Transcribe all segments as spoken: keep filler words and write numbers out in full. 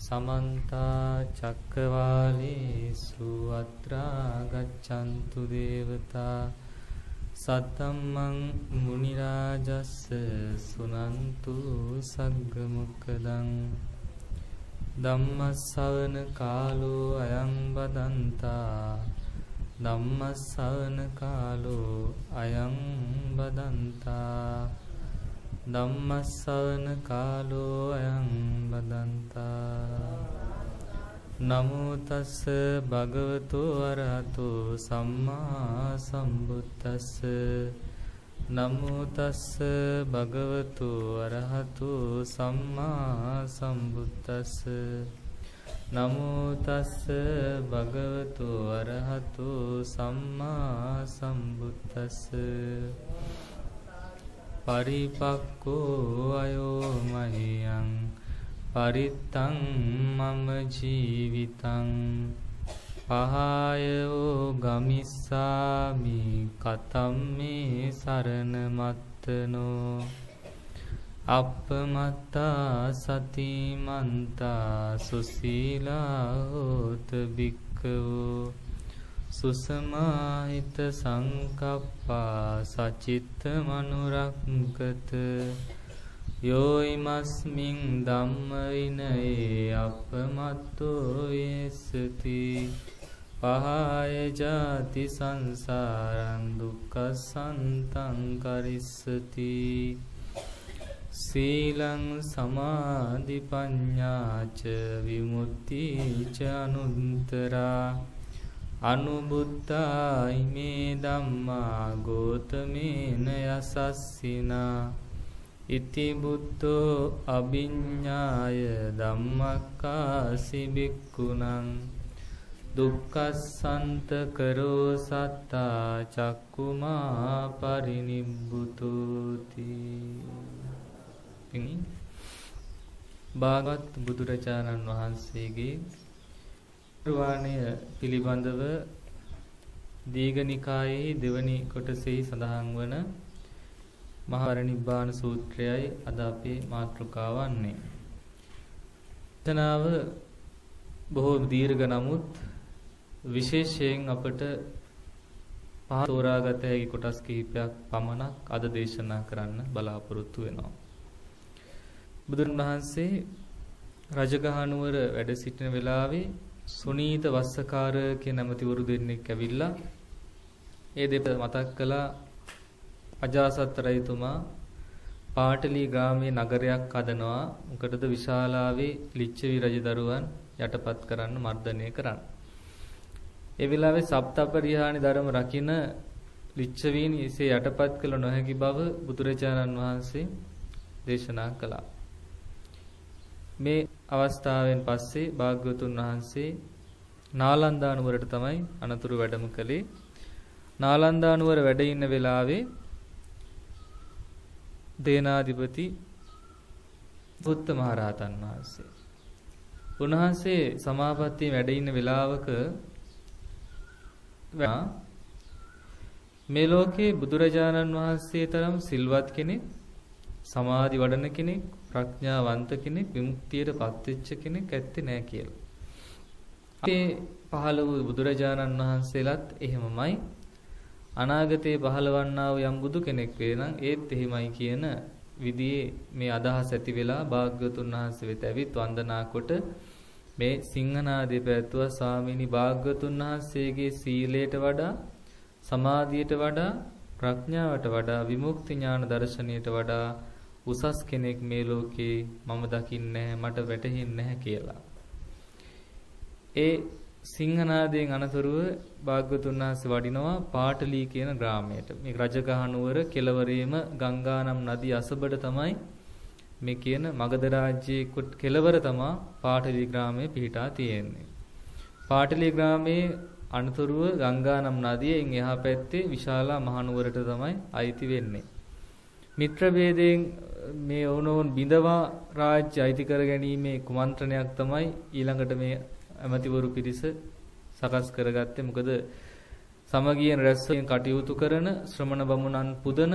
समन्ता चक्रवालेषु अत्रा गच्छन्तु देवता सद्धम्मं मुनिराजस्स सुनन्तु सग्गमुक्खदं ධම්මස්සවන කාලෝ අයං බදන්තා ධම්මස්සවන කාලෝ අයං බදන්තා ධම්මස්සවන කාලෝ අයං බදන්තා නමෝ තස්ස භගවතු අරහතෝ සම්මා සම්බුද්දස්ස නමෝ තස්ස භගවතු අරහතෝ සම්මා සම්බුද්දස්ස නමෝ තස්ස භගවතු අරහතෝ සම්මා සම්බුද්දස්ස පරිපක්ඛෝ අයෝ මහියං පරිත්තං මම ජීවිතං පහයෝ ගමිස්සාමි කතම්මේ සරණ මත්තනෝ අප්පමත්තා සතිමන්තා සුසීලා හෝත භික්ඛවෝ සුසමාහිත සංකප්පා සචිත්ත මනුරක්කත යෝයිමස්මින් ධම්ම විනයේ අප්පමත්තෝ යස්සති පහය ජාති සංසාරං දුක්ඛසන්තං කරිස්සති සීලං සමාධි පඤ්ඤාච විමුක්ති ච අනුත්තරා අනුබුද්ධා ඉමේ ධම්මා ගෝතමේන යසස්සිනා ඉති බුද්ධෝ අභිඤ්ඤාය ධම්මක්ඛාසි බික්ඛුනං දුක්ඛසන්ත කරෝ සත්තා චක්කුමා පරිනිබ්බුතෝති. ඉනි භාගවත් බුදුරජාණන් වහන්සේගේ නිර්වාණය පිළිබඳව දීඝනිකායේ දෙවනි කොටසේ සඳහන් වන මහා පරිනිබ්බාන සූත්‍රයයි අද අපේ මාතෘකාව වන්නේ. තනාව බොහෝ දීර්ඝ නමුත් විශේෂයෙන් අපට පහ තෝරාගත හැකි කොටස් කිහිපයක් පමණක් අද දේශනා කරන්න බලාපොරොත්තු වෙනවා. බුදුන් වහන්සේ රජගහනුවර වැඩ සිටින වෙලාවේ සුනීත වස්සකාර කියන ඇමතිවරු දෙන්නෙක් ඇවිල්ලා ඒ දෙප මතක් කළා. අජාසත් රජතුමා පාටලී ග්‍රාමයේ නගරයක් හදනවා. මොකටද? විශාලාවේ ලිච්ඡවි රජදරුවන් යටපත් කරන්න, මර්ධනය කරන්න. ඒ වෙලාවේ සප්තපරිහානි ධර්ම රකින්න ලිච්ඡවීන් ඉසේ යටපත් කළ නොහැකි බව බුදුරජාණන් වහන්සේ දේශනා කළා. මේ අවස්ථාවෙන් පස්සේ භාග්‍යවතුන් වහන්සේ නාලන්දා නුවරට තමයි අනතුරු වැඩම කළේ. නාලන්දා නුවර වැඩ ඉන්න වෙලාවේ දේනාධිපති බුද්ධ මහරහතන් වහන්සේ උන්වහන්සේ සමාපත්තියේ වැඩ ඉන්න වෙලාවක මේ ලෝකේ බුදුරජාණන් වහන්සේ තරම් සිල්වත් කෙනෙක්, සමාධි වඩන කෙනෙක්, ප්‍රඥාවන්ත කෙනෙක්, විමුක්තියට පත්වෙච්ච කෙනෙක් ඇත්තේ නැහැ කියලා. ඒ පහළ වූ බුදුරජාණන් වහන්සේලාත් එහෙමමයි. අනාගතයේ පහළවන්නා වූ යම් බුදු කෙනෙක් වේ නම් ඒත් එහෙමයි කියන විදිහේ මේ අදහස ඇති වෙලා භාග්‍යවතුන් වහන්සේ වෙත ඇවිත් වන්දනා කොට මේ සිංහනාදේ පැවැත්වුවා. ස්වාමීනි, භාග්‍යවතුන් වහන්සේගේ සීලයට වඩා, සමාධියට වඩා, ප්‍රඥාවට වඩා, විමුක්ති ඥාන දර්ශනයට වඩා උසස් කෙනෙක් මේ ලෝකේ මම දකින්නේ නැහැ, මට වැටහෙන්නේ නැහැ කියලා. ඒ සිංහනාදයෙන් අනතුරුව භාග්‍යවතුන් වහන්සේ වඩිනවා පාටලී කියන ග්‍රාමයට. මේ රජගහනුවර කෙළවරේම ගංගා නම් නදී අසබඩ තමයි මේ කියන මගධ රාජ්‍යයේ කෙළවර තමයි පාටලී ග්‍රාමයේ පිහිටා තියෙන්නේ. පාටලී ග්‍රාමයේ අනතුරුව ගංගා නම් නදියෙන් එහා පැත්තේ විශාලා මහනුවරට තමයි අයිති වෙන්නේ. මිත්‍ර ભેදයෙන් මේ වුණෝන් බිඳවා රාජ්‍ය අයිති කර ගැනීමේ කුමන්ත්‍රණයක් තමයි ඊළඟට මේ ඇමතිවරු පිරිස සකස් කරගත්තේ. මොකද සමගියෙන් රැස්වීම කටයුතු කරන ශ්‍රමණ බමුණන් පුදන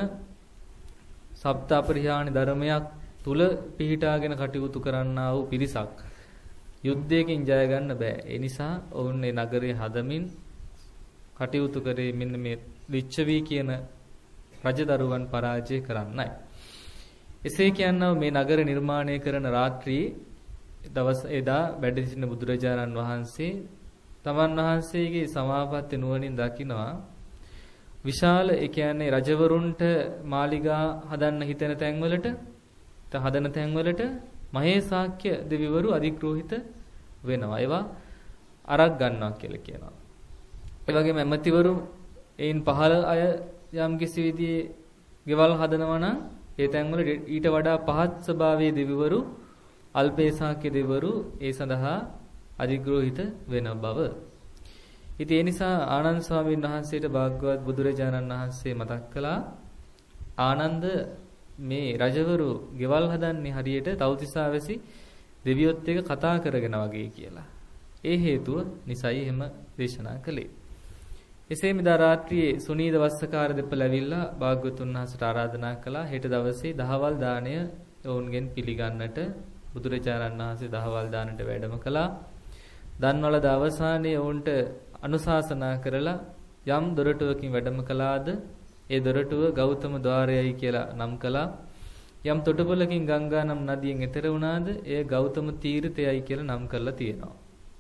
සප්ත අපරිහානි ධර්මයක් තුල පිහිටාගෙන කටයුතු කරන්නා වූ පිරිසක් යුද්ධයකින් ජය ගන්න බෑ. ඒ නිසා ඔවුන් මේ නගරය හදමින් කටයුතු කරේ මෙන්න මේ ලිච්ඡවි කියන රජදරුවන් පරාජය කරන්නයි. එසේ කියනව මේ නගර නිර්මාණය කරන රාත්‍රියේ දවස් එදා වැඩ සිටින බුදුරජාණන් වහන්සේ තමන් වහන්සේගේ සමාපatti නුවණින් දකිනවා විශාල ඒ කියන්නේ රජවරුන්ට මාලිගා හදන්න හිතෙන තැන්වලට ත හදන තැන්වලට මහේසාක්‍ය දෙවිවරු අධිග්‍රෝහිත වෙනවා. ඒවා අරක් ගන්නවා කියලා කියනවා. ඒ වගේම ඇමතිවරු එයින් පහළ අය යම් කිසි විදිහේ ගෙවල් හදනවා නම් ඒ තැන්වල ඊට වඩා පහත් ස්වභාවයේ දෙවිවරු අල්පේසාක්‍ය දෙවිවරු ඒ සඳහා අධිග්‍රෝහිත වෙන බව. ඉතින් ඒ නිසා ආනන්ද ස්වාමීන් වහන්සේට භාග්‍යවත් බුදුරජාණන් වහන්සේ මතක් කළා ආනන්ද මේ රජවරු ගෙවල් හදන්නේ හරියට තවතිසාවැසි දෙවියොත් එක කතා කරගෙන වගේ කියලා. ඒ හේතුව නිසයි එහෙම දේශනා කළේ. එසේ මෙදා රාත්‍රියේ සුනීද වස්සකාර දෙපළ ඇවිල්ලා භාග්‍යවතුන් වහන්සේට ආරාධනා කළා හෙට දවසේ දහවල් දාණය ඔවුන්ගෙන් පිළිගන්නට බුදුරජාණන් වහන්සේ දහවල් දානට වැඩම කළා. දන්වල දවසානේ ඔවුන්ට අනුශාසනා කරලා යම් දොරටුවකින් වැඩම කළාද ඒ දොරටුව ගෞතම ద్వාරයයි කියලා නම් කළා. යම් තොටුපළකින් ගංගා නම් නදියෙන් එතර වුණාද ඒ ගෞතම තීර්ථයයි කියලා නම් කරලා තියෙනවා.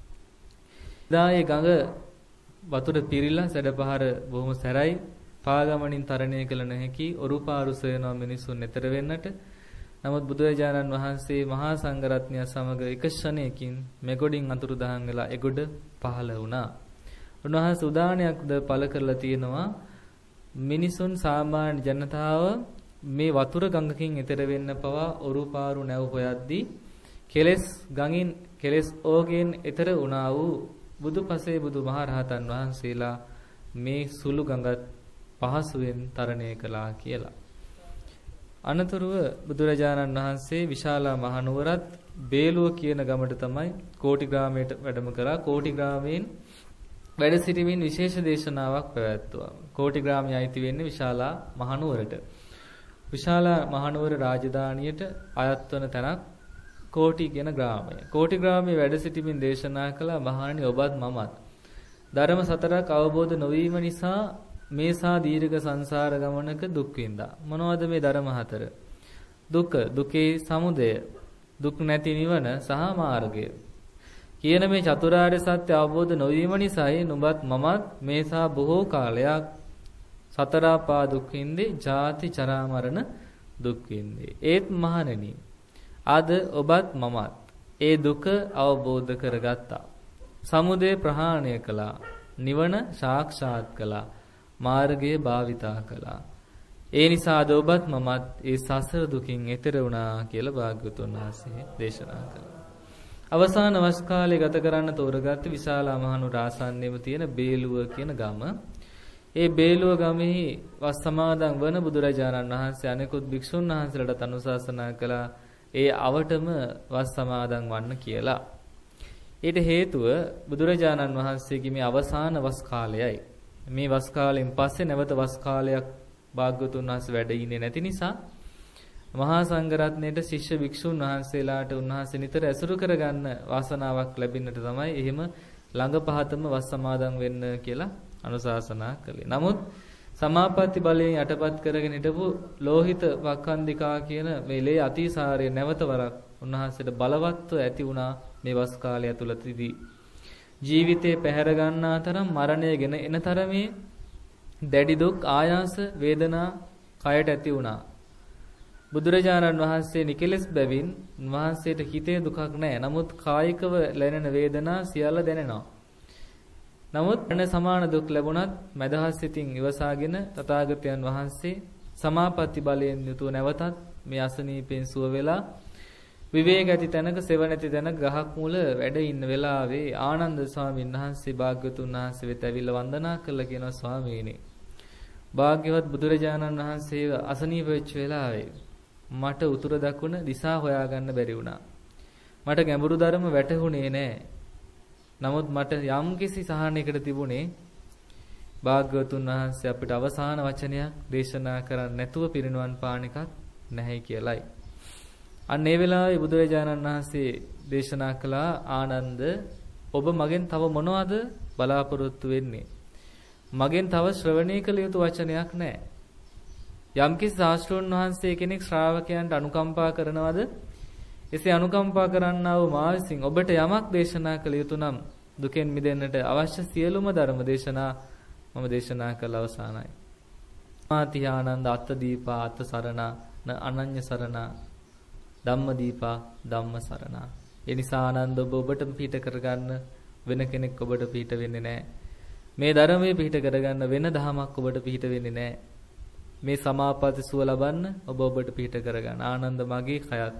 දා ඒ ගඟ වතුර පිරීලා සැඩපහර බොහොම සැරයි පාගමනින් තරණය කළ නොහැකි ඔරුපාරු සොයනවා මිනිසුන් එතර වෙන්නට. නමුත් බුදුරජාණන් වහන්සේ මහා සංඝරත්නය සමග එක ක්ෂණයකින් මෙගොඩින් අතුරුදහන් වෙලා එගොඩ පහළ වුණා. උන්වහන්සේ උදානයක්ද පළ කරලා තියෙනවා මිනිසුන් සාමාන්‍ය ජනතාව මේ වතුර ගඟකින් එතර වෙන්න පවා ඔරුපාරු නැව් හොයද්දී කෙලස් ගඟින් කෙලස් ඕගෙන් එතර වුණා වූ බුදුපසේ බුදුමහරහතන් වහන්සේලා මේ සුළු ගඟත් පහසුවෙන් තරණය කළා කියලා. අනතුරුව බුදුරජාණන් වහන්සේ විශාලා මහනුවරත් බේලුව කියන ගමට තමයි කෝටි ග්‍රාමයට වැඩම කරා. කෝටි ග්‍රාමයෙන් වැඩ සිටමින් විශේෂ දේශනාවක් පැවැත්වුවා. කෝටි ග්‍රාමයේ අයිති වෙන්නේ විශාලා මහනුවරට. විශාලා මහනුවර රාජධානියට අයත් වන තැනක් කෝටි කියන ග්‍රාමය. කෝටි ග්‍රාමයේ වැඩ සිටමින් දේශනා කළ මහණනි ඔබත් මමත් ධර්ම සතරක් අවබෝධ නොවීම නිසා මේසා දීර්ඝ සංසාර ගමනක දුක් විඳා. මොනවද මේ ධර්ම හතර? දුක, දුකේ සමුදය, දුක් නැති නිවන සහ මාර්ගය. කියන මේ චතුරාර්ය සත්‍ය අවබෝධ නොවීම නිසායි නුඹත් මමත් මේසා බොහෝ කාලයක් සතර පා දුක් විඳේ, ජාති ජරා මරණ දුක් විඳේ. ඒත් මහණෙනි අද ඔබත් මමත් ඒ දුක අවබෝධ කරගත්තා. සමුදය ප්‍රහාණය කළා. නිවන සාක්ෂාත් කළා. මාර්ගය භාවිතා කළා. ඒ නිසා අද ඔබත් මමත් ඒ සසර දුකින් එතෙර වුණා කියලා භාග්‍යවතුන් වහන්සේ දේශනා කළා. අවසාන වස් කාලේ ගත කරන්න තෝරගත්ත විශාලා මහනුවර ආසන්නයේම තියෙන බේලුව කියන ගම. ඒ බේලුව ගමෙහි වස් සමාදන් වන බුදුරජාණන් වහන්සේ අනෙකුත් භික්ෂුන් වහන්සේලාට අනුශාසනා කළා ඒ අවටම වස් සමාදන් වන්න කියලා. ඊට හේතුව බුදුරජාණන් වහන්සේගේ මේ අවසාන වස් කාලයයි. මේ වස් කාලයෙන් පස්සේ නැවත වස් කාලයක් භාග්‍යවතුන් වහන්සේ වැඩ ඉන්නේ නැති නිසා මහා සංඝරත්නයට ශිෂ්‍ය භික්ෂුන් වහන්සේලාට උන්වහන්සේ නිතර ඇසුරු කරගන්න වාසනාවක් ලැබෙන්නට තමයි එහෙම ළඟ පහතම වස් සමාදන් වෙන්න කියලා අනුශාසනා කළේ. නමුත් සමාපatti බලයෙන් යටපත් කරගෙන හිටපු ලෝහිත වක්ඛන්දිකා කියන මේ ලේ අතිසාරය නැවත වරක් උන්වහන්සේට බලවත්ව ඇති වුණා මේ වස් කාලය ඇතුළතදී. ජීවිතේ පැහැර ගන්නා තරම් මරණය ගෙන එන තරමේ දැඩි දුක් ආයාස වේදනා කයට ඇති වුණා. බුදුරජාණන් වහන්සේ නිකලස් බැවින් උන්වහන්සේට හිතේ දුකක් නැහැ. නමුත් කායිකව ලැබෙන වේදනා සියල්ල දැනෙනවා. නමුත් අන සමාන දුක් ලැබුණත් මදහස් සිතින් ඉවසාගෙන තථාගතයන් වහන්සේ සමාපatti බලයෙන් යුතුව නැවතත් මේ අසනීපෙන් සුව වෙලා විවේක ඇති තැනක සෙව නැති තැනක ගහක් මුල වැඩ ඉන්න වෙලාවේ ආනන්ද ස්වාමීන් වහන්සේ භාග්‍යවතුන් වහන්සේ වෙත ඇවිල්ලා වන්දනා කළා කියනවා ස්වාමීනි භාග්‍යවත් බුදුරජාණන් වහන්සේව අසනීප වෙච්ච වෙලාවේ මට උතුර දකුණ දිසා හොයාගන්න බැරි වුණා. මට ගැඹුරු ධර්ම වැටහුණේ නැහැ. නමුත් මට යම්කිසි සහනයකට තිබුණේ භාග්‍යවතුන් වහන්සේ අපිට අවසාන වචනයක් දේශනා කරන්න නැතුව පිරිනුවන් පාන එකක් නැහැ කියලයි. අන්න ඒ වෙලාවේ බුදුරජාණන් වහන්සේ දේශනා කළා ආනන්ද ඔබ මගෙන් තව මොනවද බලාපොරොත්තු වෙන්නේ? මගෙන් තව ශ්‍රවණය කළ යුතු වචනයක් නැහැ. යම්කිසි ශාස්ත්‍රඥ වහන්සේ කෙනෙක් ශ්‍රාවකයන්ට අනුකම්පා කරනවද? එසේ අනුකම්පා කරන්නා වූ මා විසින් ඔබට යමක් දේශනා කළ යුතු නම් දුකෙන් මිදෙන්නට අවශ්‍ය සියලුම ධර්ම දේශනා මම දේශනා කළ අවසానයි. මාති ආනන්ද අත්ථ දීපා අත්ථ සරණා න අනඤ්‍ය සරණා ධම්ම දීපා ධම්ම සරණා. ඒ නිසා ආනන්ද ඔබ ඔබට පිහිට කරගන්න වෙන කෙනෙක් ඔබට පිහිට වෙන්නේ නැහැ. මේ ධර්මයේ පිහිට කරගන්න වෙන ධමයක් ඔබට පිහිට වෙන්නේ නැහැ. මේ සමාපatti සුව ලබන්න ඔබ ඔබට පිහිට කරගන්න. ආනන්ද මගේ කයත්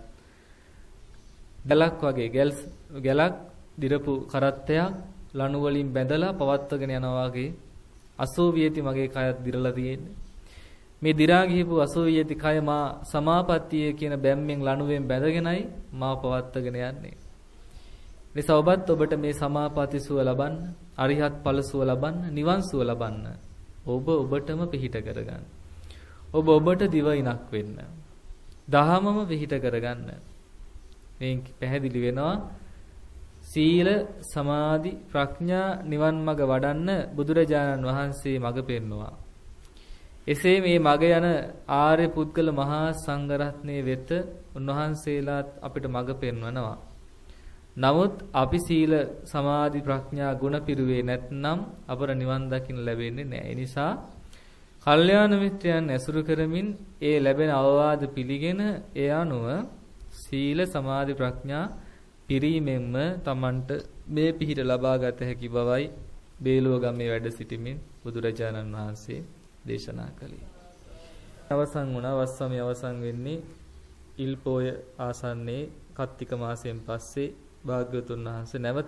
ගලක් වගේ ගැලක් දිරපු කරත්තයක් ලණු වලින් බැඳලා පවත්වගෙන යනවා වගේ අසෝවියති මගේ කයත් දිරලා තියෙන්නේ. මේ දි รา ගිහපු අසෝවියති කය මා සමාපත්තිය කියන බැම්මෙන් ලණුවෙන් බැඳගෙනයි මා පවත්වගෙන යන්නේ. නිසා ඔබත් ඔබට මේ සමාපatti සුව ලබන්න, අරිහත් ඵල සුව ලබන්න, නිවන් සුව ලබන්න ඔබ ඔබටම පිහිට කරගන්න. ඔබ ඔබට දිවයිනක් වෙන්න. දහමම පිහිට කරගන්න. මේ පැහැදිලි වෙනවා සීල සමාධි ප්‍රඥා නිවන් මඟ වඩන්න බුදුරජාණන් වහන්සේ මඟ පෙන්වුවා. එසේ මේ මඟ යන ආර්ය පුද්ගල මහා සංඝරත්නයේ වෙත උන්වහන්සේලාත් අපිට මඟ පෙන්වනවා. නමුත් අපි සීල සමාධි ප්‍රඥා ගුණ පිරුවේ නැත්නම් අපර නිවන් දකින්න ලැබෙන්නේ නැහැ. ඒ නිසා කල්යාණ මිත්‍රයන් ඇසුරු කරමින් ඒ ලැබෙන අවවාද පිළිගෙන ඒ අනුව සීල සමාධි ප්‍රඥා පිරීමෙන්ම තමන්ට මේ පිහිට ලබා ගත හැකි බවයි බේලුව ගමේ වැඩ සිටිමින් බුදුරජාණන් වහන්සේ දේශනා කළේ. අවසන් වුණා වස්සමේ අවසන් වෙන්නේ ඉල්පෝය ආසන්නයේ කත්තික මාසයෙන් පස්සේ භාග්‍යවතුන් වහන්සේ නැවතත්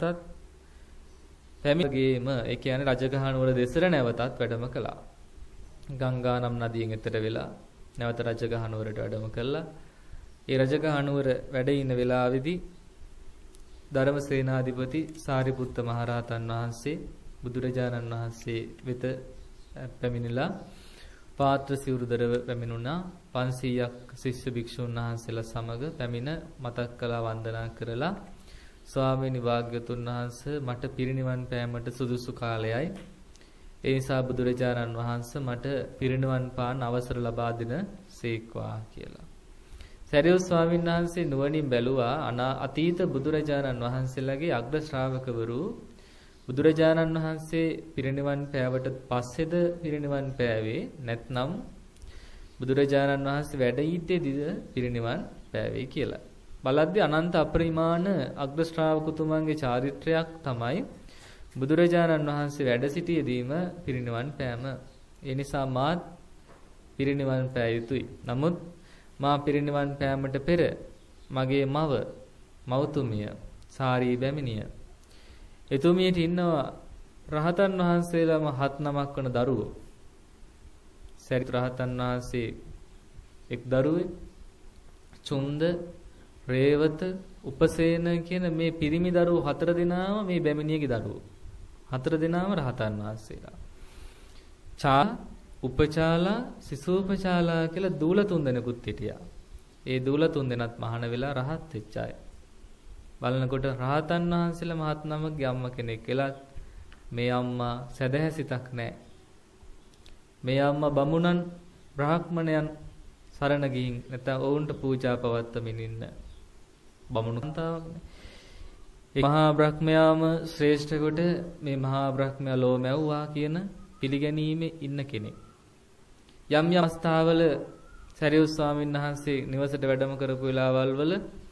පැමිණගේම ඒ කියන්නේ රජගහනුවර දෙසර නැවතත් වැඩම කළා. ගංගා නම් නදියෙන් එතර වෙලා නැවත රජගහනුවරට වැඩම කළා. ඒ රජගහනුවර වැඩ ඉන්න වෙලාවේදී ධර්මසේනාධිපති සාරිපුත්ත මහරහතන් වහන්සේ බුදුරජාණන් වහන්සේ වෙත පැමිණිලා පාත්‍ර සිවුරුදරව පැමිණුණා. පන්සීයක් ශිෂ්‍ය භික්ෂුන් වහන්සේලා සමග පැමිණ මතක් කළා වන්දනා කරලා ස්වාමීනි භාග්‍යතුන් වහන්සේ මට පිරිනිවන් පෑමට සුදුසු කාලයයි. ඒ නිසා බුදුරජාණන් වහන්සේ මට පිරිනිවන් පාන්න අවසර ලබා දෙන සීක්වා කියලා. සරියුත් ස්වාමීන් වහන්සේ නුවණින් බැලුවා අතීත බුදුරජාණන් වහන්සේලාගේ අග්‍ර ශ්‍රාවකවරු බුදුරජාණන් වහන්සේ පිරිනිවන් පෑවට පස්සේද පිරිනිවන් පෑවේ නැත්නම් බුදුරජාණන් වහන්සේ වැඩ සිටියේදීද පිරිනිවන් පෑවේ කියලා. බලද්දී අනන්ත අපරිමාණ අග්‍ර ශ්‍රාවකතුමන්ගේ චාරිත්‍රයක් තමයි බුදුරජාණන් වහන්සේ වැඩ සිටියේදීම පිරිනිවන් පෑම. ඒ නිසා මාත් පිරිනිවන් පෑ යුතුයි. නමුත් මා පිරිනිවන් පෑමට පෙර මගේ මව මවතුමිය සාරී බැමිණිය එතුමියට ඉන්නවා රහතන් වහන්සේලාම හත් නමක් වන දරුවෝ. සරිත් රහතන් වහන්සේ එක් දරුවෙක්, චුන්ද, රේවත, උපසේන කියන මේ පිරිමි දරුවෝ හතර දෙනාම මේ බැමිණියගේ දරුවෝ. හතර දෙනාම රහතන් වහන්සේලා. චා උපචාලා සිසූපචාලා කියලා දූල තුන් දෙනෙකුත් හිටියා. ඒ දූල තුන් දෙනත් මහාන වෙලා රහත් වෙච්ච අය. බලනකොට රහතන් වහන්සේලා මහත් නමගේ අම්මා කෙනෙක් වෙලත් මේ අම්මා සදහැසිතක් නැහැ. මේ අම්මා බමුණන් බ්‍රාහ්මණයන් සරණ ගිහින් නැත්නම් ඔවුන්ට පූජා පවත්වමින් ඉන්න බමුණු කාන්තාවක්නේ. ඒ මහා බ්‍රහ්මයාම ශ්‍රේෂ්ඨ කොට මේ මහා බ්‍රහ්මයා ලෝ මැව්වා කියන පිළිගැනීමේ ඉන්න කෙනෙක්. යම් යම් අවස්ථාවල සරියුත් ස්වාමීන් වහන්සේ නිවසට වැඩම කරපු වෙලාවල් වල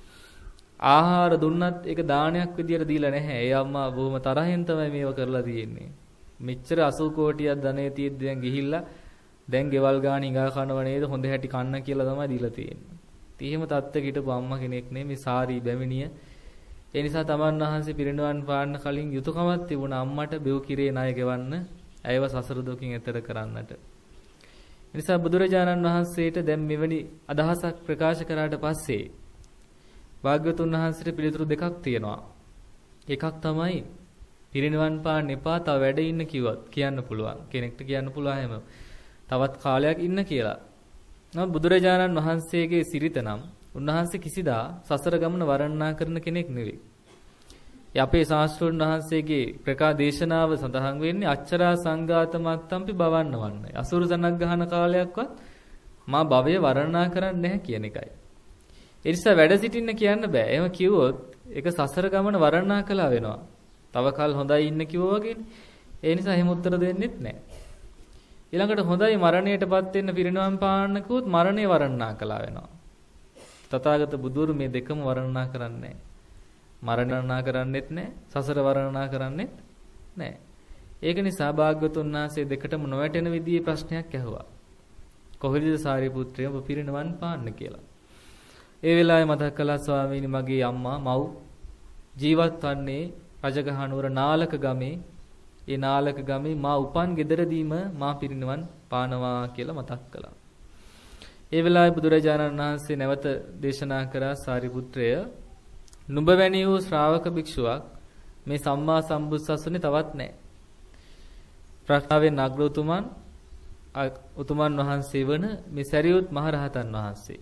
ආහාර දුන්නත් ඒක දානයක් විදියට දීලා නැහැ. ඒ අම්මා බොහොම තරහෙන් තමයි මේව කරලා තියෙන්නේ. මෙච්චර අසූ කෝටියක් ධනෙ තියෙද්දි දැන් ගිහිල්ලා දැන් ගෙවල් ගාන ඉඟා කනව නේද හොඳ හැටි කන්න කියලා තමයි දීලා තියෙන්නේ. තීහෙම තත්ත්වයක හිටපු අම්මා කෙනෙක් නේ මේ සාරී බැමිණිය. ඒ නිසා තමන් වහන්සේ පිරිනිවන් පාන්න කලින් යුතුයකමක් තිබුණා අම්මට බෙව් කිරේ ණය ගෙවන්න, ඇයව සසර දුකින් එතර කරන්නට. ඒ නිසා බුදුරජාණන් වහන්සේට දැන් මෙවැනි අදහසක් ප්‍රකාශ කරාට පස්සේ භාග්‍යවතුන් වහන්සේට පිළිතුරු දෙකක් තියෙනවා. එකක් තමයි පිරිනිවන් පාන්න එපා තව වැඩ ඉන්න කිව්වත් කියන්න පුළුවන්. කෙනෙක්ට කියන්න පුළුවන් හැම තවත් කාලයක් ඉන්න කියලා. නමුත් බුදුරජාණන් වහන්සේගේ සිරිත නම් උන්වහන්සේ කිසිදා සසර ගමන වර්ණනා කරන කෙනෙක් නෙවෙයි. ඒ අපේ ශාස්ත්‍රඥ වහන්සේගේ ප්‍රකා දේශනාව සඳහන් වෙන්නේ අච්චරා සංඝාත මත්තම්පි භවන්න වන්නයි. අසුරු සනක් ගහන කාලයක්වත් මා භවය වර්ණනා කරන්නේ නැහැ කියන එකයි. ඒ නිසා වැඩ සිටින්න කියන්න බෑ. එහෙම කිව්වොත් ඒක සසර ගමන වර්ණනා කළා වෙනවා. තව කල් හොඳයි ඉන්න කිව්වා වගේනේ. ඒ නිසා එහෙම උත්තර දෙන්නෙත් නැහැ. ඊළඟට හොඳයි මරණයටපත් වෙන්න පිරිනවම් පාන්න කිව්වොත් මරණය වර්ණනා කළා වෙනවා. තථාගත බුදුරු මේ දෙකම වර්ණනා කරන්නේ නැහැ. මරණ වර්ණනා කරන්නෙත් නැහැ, සසර වර්ණනා කරන්නෙත් නැහැ. ඒක නිසා භාග්‍යවතුන් වහන්සේ දෙකටම නොවැටෙන විදිහේ ප්‍රශ්නයක් ඇහුවා. කොහොමද සාරිපුත්‍රය ඔබ පිරිනවන් පාන්න කියලා. ඒ වෙලාවේ මතක් කළා ස්වාමීනි මගේ අම්මා මව් ජීවත් වන්නේ රජගහනුවර නාලක ගමේ. ඒ නාලක ගමේ මා උපන් ගෙදරදීම මා පිරිනවන් පානවා කියලා මතක් කළා. ඒ වෙලාවේ බුදුරජාණන් වහන්සේ නැවත දේශනා කරා සාරිපුත්‍රය නුඹ වැනි වූ ශ්‍රාවක භික්ෂුවක් මේ සම්මා සම්බුද්සසුනේ තවත් නැහැ. ප්‍රඥාවෙන් අග්‍ර උතුමන් උතුමන් වහන්සේ වන මේ සරියුත් මහරහතන් වහන්සේ.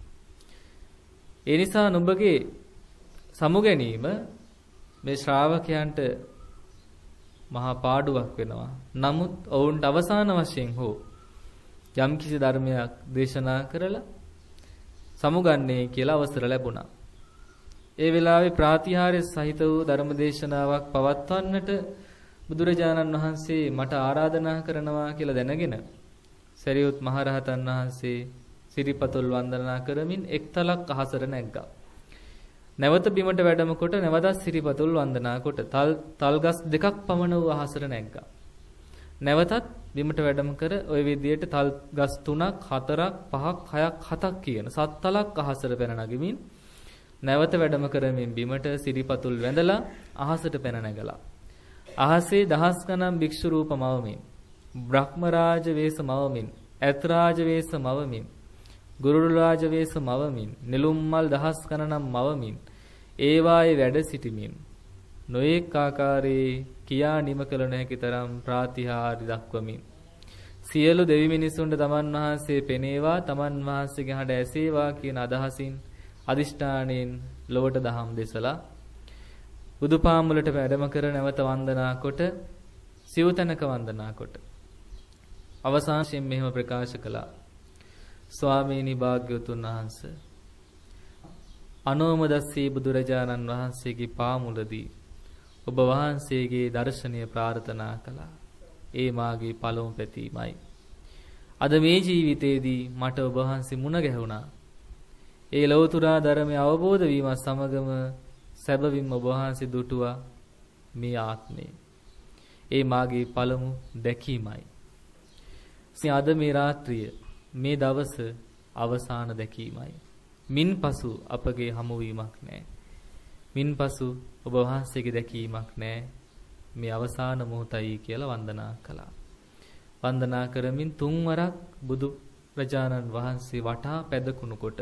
ඒ නිසා නුඹගේ සමු ගැනීම මේ ශ්‍රාවකයන්ට මහා පාඩුවක් වෙනවා. නමුත් ඔවුන්ට අවසාන වශයෙන් හෝ යම්කිසි ධර්මයක් දේශනා කරලා සමුගන්නේ කියලා අවසර ලැබුණා. ඒ වෙලාවේ ප්‍රාතිහාර්ය සහිත වූ ධර්ම දේශනාවක් පවත්වන්නට බුදුරජාණන් වහන්සේ මට ආරාධනා කරනවා කියලා දැනගෙන සරියුත් මහරහතන් වහන්සේ සිරිපතුල් වන්දනා කරමින් එක්තලක් අහසට නැග්ගා. නැවත බිමට වැඩම කොට නැවතත් සිරිපතුල් වන්දනා කොට තල් තල්ගස් දෙකක් පමණ වූ අහසට නැග්ගා. නැවතත් බිමට වැඩම කර ওই විදියට තල්ගස් තුනක්, හතරක්, පහක්, හයක්, හතක් කියන සත්තලක් අහසට පැන නගමින් නැවත වැඩම කරමින් බිමට සිරිපතුල් වැඳලා අහසට පැන නැගලා. අහසේ දහස් ගණන් භික්ෂු රූප මවමින්, බ්‍රහ්ම රාජ වේස මවමින්, ඇත් රාජ වේස මවමින්, ගුරුඩු රාජ වේස මවමින්, නෙළුම් මල් දහස් ගණනම් මවමින්, ඒවායේ වැඩ සිටිමින් නොඑක ආකාරයේ කියා නිම කළ නොහැකි තරම් ප්‍රාතිහාර්ය දක්වමින් සියලු දෙවි මිනිසුන්ට තමන් වහන්සේ පෙනේවා, තමන් වහන්සේගේ හඬ ඇසේවා කියන අදහසින් අදිෂ්ඨාණයෙන් ලොවට දහම් දෙසලා බුදුපාමුලට වැඩම කර නැවත වන්දනා කොට සිව්තැනක වන්දනා කොට අවසානයෙන් මෙහෙම ප්‍රකාශ කළා. ස්වාමීනි භාග්‍යවතුන් වහන්සේ අනෝමදස්සී බුදුරජාණන් වහන්සේගේ පාමුලදී ඔබ වහන්සේගේ දර්ශනය ප්‍රාර්ථනා කළා. ඒ මාගේ පළමු පැතීමයි. අද මේ ජීවිතේදී මට ඔබ වහන්සේ මුණ ගැහුණා. ඒ ලෞතුරා ධර්මය අවබෝධ වීමත් සමගම සැබවින්ම ඔබ වහන්සේ දුටුවා මේ ආත්මේ. ඒ මාගේ පළමු දැකීමයි. ඉතින් අද මේ රාත්‍රිය මේ දවස අවසාන දැකීමයි. මින්පසු අපගේ හමුවීමක් නැහැ. මින්පසු ඔබ වහන්සේගේ දැකීමක් නැහැ. මේ අවසාන මොහොතයි කියලා වන්දනා කළා. වන්දනා කරමින් තුන්වරක් බුදු රජාණන් වහන්සේ වටා පැදකුණු කොට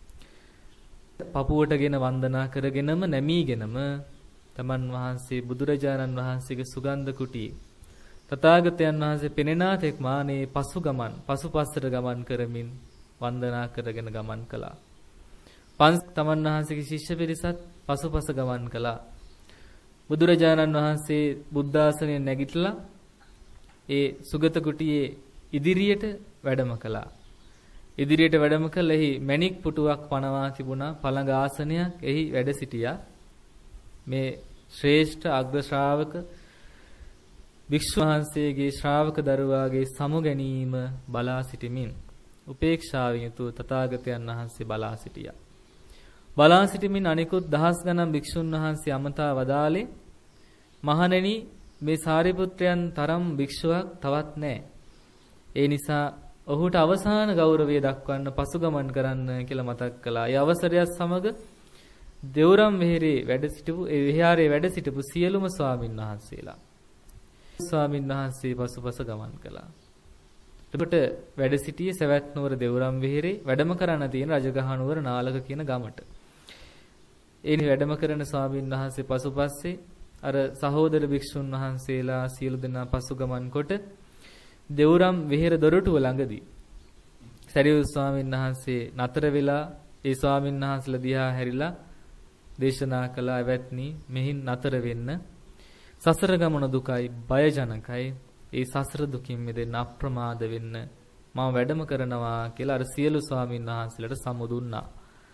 පපුවටගෙන වන්දනා කරගෙනම නැමීගෙනම තමන් වහන්සේ බුදුරජාණන් වහන්සේගේ සුගන්ධ කුටියේ තථාගතයන් වහන්සේ පෙනෙනා තෙක් මානේ පසු ගමන් පසුපස්සට ගමන් කරමින් වන්දනා කරගෙන ගමන් කළා. පන්ස් තමන් වහන්සේගේ ශිෂ්‍ය පිරිසත් පසුපස ගමන් කළා. බුදුරජාණන් වහන්සේ බුද්ධාසනයෙන් නැගිටලා ඒ සුගත කුටියේ ඉදිරියට වැඩම කළා. ඉදිරියට වැඩම කළ එහි මණික් පුටුවක් පනවා තිබුණා. පළඟ ආසනයක් එහි වැඩ සිටියා. මේ ශ්‍රේෂ්ඨ අග්‍ර ශ්‍රාවක භික්ෂු වහන්සේගේ ශ්‍රාවක දරුවාගේ සමු ගැනීම බලා සිටිමින් උපේක්ෂාවෙන් යුතුව තථාගතයන් වහන්සේ බලා සිටියා. බලා සිටිමින් අනිකුත් දහස් ගණන් භික්ෂුන් වහන්සේ අමතා වදාලේ මහණෙනි මේ සාරිපුත්‍රයන් තරම් භික්ෂුවක් තවත් නැහැ. ඒ නිසා ඔහුට අවසාන ගෞරවය දක්වන්න පසුගමන් කරන්න කියලා මතක් කළා. ඒ අවසරයත් සමග දෙවුරම් වෙහෙරේ වැඩ සිටපු ඒ විහාරයේ වැඩ සිටපු සියලුම ස්වාමින් වහන්සේලා ස්වාමින් වහන්සේ පසුපස ගමන් කළා. එතකොට වැඩ සිටියේ සවැත් නුවර දෙවුරම් වෙහෙරේ වැඩම කරන්න තියෙන රජගහනුවර නාලක කියන ගමට. ඒ වැඩම කරන ස්වාමින් වහන්සේ පසුපස්සේ අර සහෝදර භික්ෂුන් වහන්සේලා සියලු දෙනා පසු ගමන් කොට දෙවුරම් වෙහෙර දොරටුව ළඟදී සරියුත් ස්වාමීන් වහන්සේ නතර වෙලා ඒ ස්වාමීන් වහන්සේලා දිහා හැරිලා දේශනා කළ අවැත්නි මෙහින් නතර වෙන්න. සසර ගමන දුකයි, බයජනකයි. ඒ සසර දුකින් මිදෙන්න අප්‍රමාද වෙන්න මම වැඩම කරනවා කියලා අර සියලු ස්වාමීන් වහන්සේලාට සමුදුන්නා.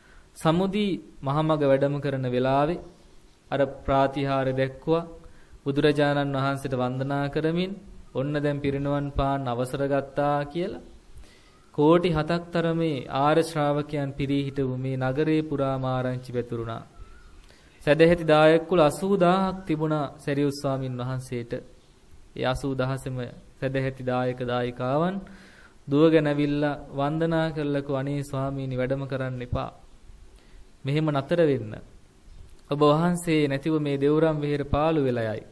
සමුදී මහමග වැඩම කරන වෙලාවේ අර ප්‍රාතිහාර්ය දැක්කුවා. බුදුරජාණන් වහන්සේට වන්දනා කරමින් ඔන්න දැන් පිරිනවන් පාන්න අවසර ගත්තා කියලා කෝටි හතක් තරමේ ආර්ය ශ්‍රාවකයන් පිරී හිටවු මේ නගරේ පුරාම ආරංචි පැතුරුණා. සදැහැති දායක කුල අසූ දාහක් තිබුණා සරියුත් ස්වාමින් වහන්සේට. ඒ අසූ දහසම සදැහැති දායක දායිකාවන් දුවගෙන ඇවිල්ලා වන්දනා කළකෝ අනේ ස්වාමීනි වැඩම කරන්න එපා. මෙහෙම නතර වෙන්න. ඔබ වහන්සේ නැතිව මේ දෙවුරම් වෙහෙර පාළු වෙලා යයි.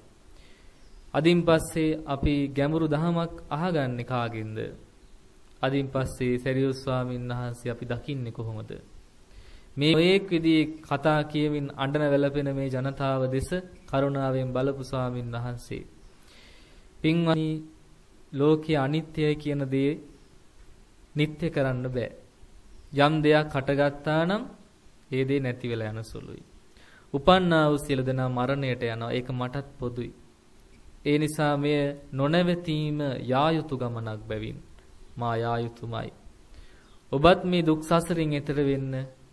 අදින් පස්සේ අපි ගැඹුරු දහමක් අහගන්නේ කාගෙන්ද? අදින් පස්සේ සරියුත් ස්වාමීන් වහන්සේ අපි දකින්නේ කොහොමද? මේ ඔයේක් විදිහේ කතා කියමින් අඬන වැළපෙන මේ ජනතාව දෙස කරුණාවෙන් බලපු ස්වාමීන් වහන්සේ. පින්වත්නි, ලෝකයේ අනිත්‍යයි කියන දේ නිත්‍ය කරන්න බෑ. යම් දෙයක් හටගත්තා නම් ඒ දේ නැති වෙලා යන සුළුයි. උපන්නා වූ සියලු දෙනා මරණයට යනවා. ඒක මටත් පොදුයි. ඒ නිසා මෙය නොනැවතීම යා යුතු ගමනක් බැවින් මා යා යුතුමයි. ඔබත් මේ දුක් සසරින් එතර වෙන්න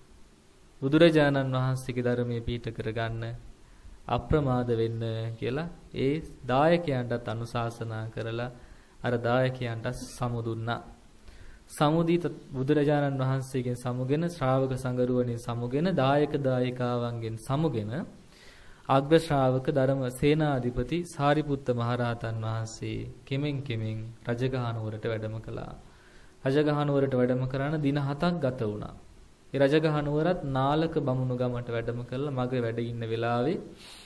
බුදුරජාණන් වහන්සේගේ ධර්මයේ පීඨ කරගන්න අප්‍රමාද වෙන්න කියලා ඒ දායකයන්ටත් අනුශාසනා කරලා අර දායකයන්ට සමුදුන්නා. සමුදී බුදුරජාණන් වහන්සේගෙන් සමුගෙන ශ්‍රාවක සංගරුවනින් සමුගෙන දායක දායිකාවන්ගෙන් සමුගෙන අග්‍ර ශ්‍රාවක ධර්ම සේනාධිපති සාරිපුත්ත මහරහතන් වහන්සේ කෙමෙන් කෙමෙන් රජගහ නුවරට වැඩම කළා. රජගහ නුවරට වැඩම කරන දින හතක් ගත වුණා. ඒ රජගහ නුවරත් නාලක බමුණු ගමට වැඩම කළා. මගේ වැඩ ඉන්න වෙලාවේ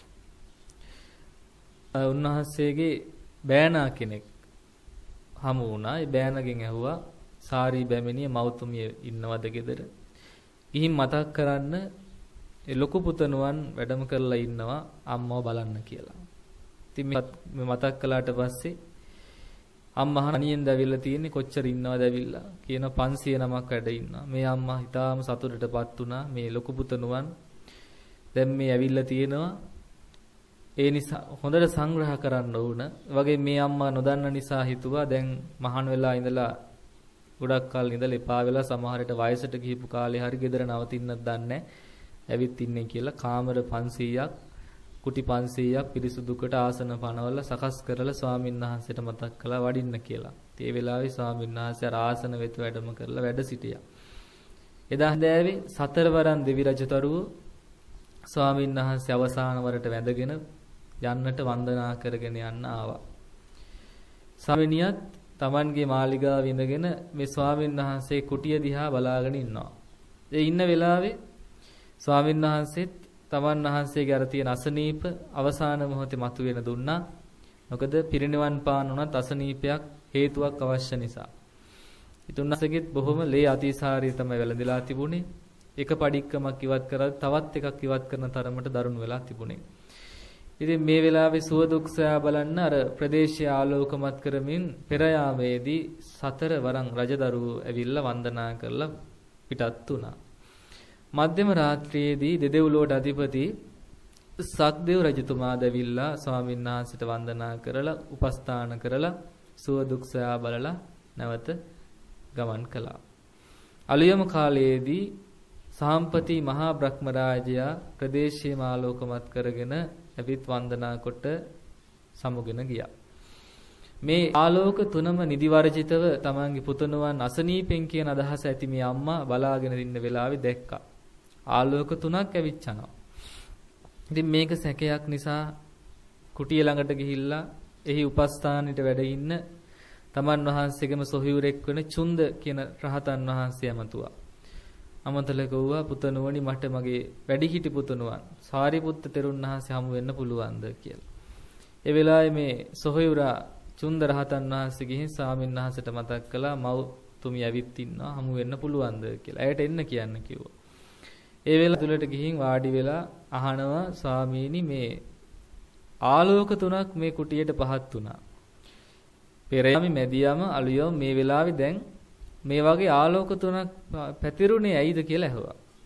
උන්වහන්සේගේ බෑනා කෙනෙක් හමු වුණා. ඒ බෑනගෙන් ඇහුවා සාරි බැමිණිය මෞතුමිය ඉන්නවද ගෙදර? ගිහින් මතක් කරන්න ඒ ලොකු පුතණුවන් වැඩම කරලා ඉන්නවා අම්මව බලන්න කියලා. ඉතින් මේ මතක් කළාට පස්සේ අම්මා අහනියෙන් දැවිලා තියෙන්නේ කොච්චර ඉන්නවද ඇවිල්ලා කියන පන්සිය නමක් වැඩ ඉන්නවා. මේ අම්මා හිතාම සතුටටපත් වුණා. මේ ලොකු පුතණුවන් දැන් මේ ඇවිල්ලා තියෙනවා. ඒ නිසා හොඳට සංග්‍රහ කරන්න ඕන. වගේ මේ අම්මා නොදන්න නිසා හිතුවා දැන් මහාන වෙලා ඉඳලා ගොඩක් කල් ඉඳලා එපා වෙලා සමහරට වයසට ගිහිපු කාලේ හරි ගෙදර නවතින්නත් දන්නේ ඇවිත් ඉන්නේ කියලා කාමර පන්සීයක් කුටි පන්සීයක් පිරිසුදුකට ආසන පනවලා සකස් කරලා ස්වාමීන් වහන්සේට මතක් කළා වඩින්න කියලා. ඒ වෙලාවේ ස්වාමීන් වහන්සේ අර ආසන වෙත වැඩම කරලා වැඩ සිටියා. එදා හැන්දෑවේ සතරවරන් දෙවි රජතරුව ස්වාමීන් වහන්සේ අවසාන වරට වැඳගෙන යන්නට වන්දනා කරගෙන යන්න ආවා. ස්වාමිනියත් තමන්ගේ මාලිගාව ඉඳගෙන මේ ස්වාමීන් වහන්සේ කුටිය දිහා බලාගෙන ඉන්නවා. ඒ ඉන්න වෙලාවේ ස්වාමීන් වහන්සේත් තමන් වහන්සේගේ අර තියෙන අසනීප අවසාන මොහොතේ මතුවෙන දුන්නා. මොකද පිරිනිවන් පාන උනත් අසනීපයක් හේතුවක් අවශ්‍ය නිසා. ඊතුන්වහන්සේගෙත් බොහොම ලේ අතිසාරිය තමයි වැළඳලා තිබුණේ. එක පඩික්කමක් ඉවත් කරලා තවත් එකක් ඉවත් කරන තරමට දරුණු වෙලා තිබුණේ. ඉතින් මේ වෙලාවේ සුව දුක් සොයා බලන්න අර ප්‍රදේශය ආලෝකමත් කරමින් පෙර යාමේදී සතර වරන් රජදරුවෝ ඇවිල්ලා වන්දනා කරලා පිටත් වුණා. මධ්‍යම රාත්‍රියේදී දෙදෙව්ලොවට අධිපති සක්දේව රජතුමා දැවිල්ලා ස්වාමීන් වහන්සේට වන්දනා කරලා උපස්ථාන කරලා සුව දුක් සොයා බලලා නැවත ගමන් කළා. අලුයම කාලයේදී සාම්පති මහා බ්‍රහ්ම රාජයා ප්‍රදේශයේම ආලෝකමත් කරගෙන ඇවිත් වන්දනා කොට සමුගෙන ගියා. මේ ආලෝක තුනම නිදි වර්ජිතව තමන්ගේ පුතණුවන් අසනීපෙන් කියන අදහස ඇති මේ අම්මා බලාගෙන ඉන්න වෙලාවේ දැක්කා. ආලෝක තුනක් ඇවිච්චනවා. ඉතින් මේක සැකයක් නිසා කුටිය ළඟට ගිහිල්ලා එහි උපස්ථානෙට වැඩ ඉන්න තමන් වහන්සේගේම සොහියුරෙක් වෙන චුන්ද කියන රහතන් වහන්සේ ඇමතුවා. අමතල කවුවා පුතණුවනි මට මගේ වැඩිහිටි පුතණුවන් සාරිපුත්ත තෙරුන් වහන්සේ හමු වෙන්න පුළුවන්ද කියලා. ඒ වෙලාවේ මේ සොහියුරා චුන්ද රහතන් වහන්සේ ගිහින් ස්වාමීන් වහන්සේට මතක් කළා මව්තුමිය ඇවිත් ඉන්නවා හමු වෙන්න පුළුවන්ද කියලා. ඇයට එන්න කියන්න කිව්වා. ඒ වෙලාව තුලට ගිහින් වාඩි වෙලා අහනවා ස්වාමීනි මේ ආලෝක තුනක් මේ කුටියට පහත් වුණා. පෙරයමි මැදියම අලුයම මේ වෙලාවේ දැන් මේ වගේ ආලෝක තුනක් පැතිරුනේ ඇයිද කියලා ඇහුවා.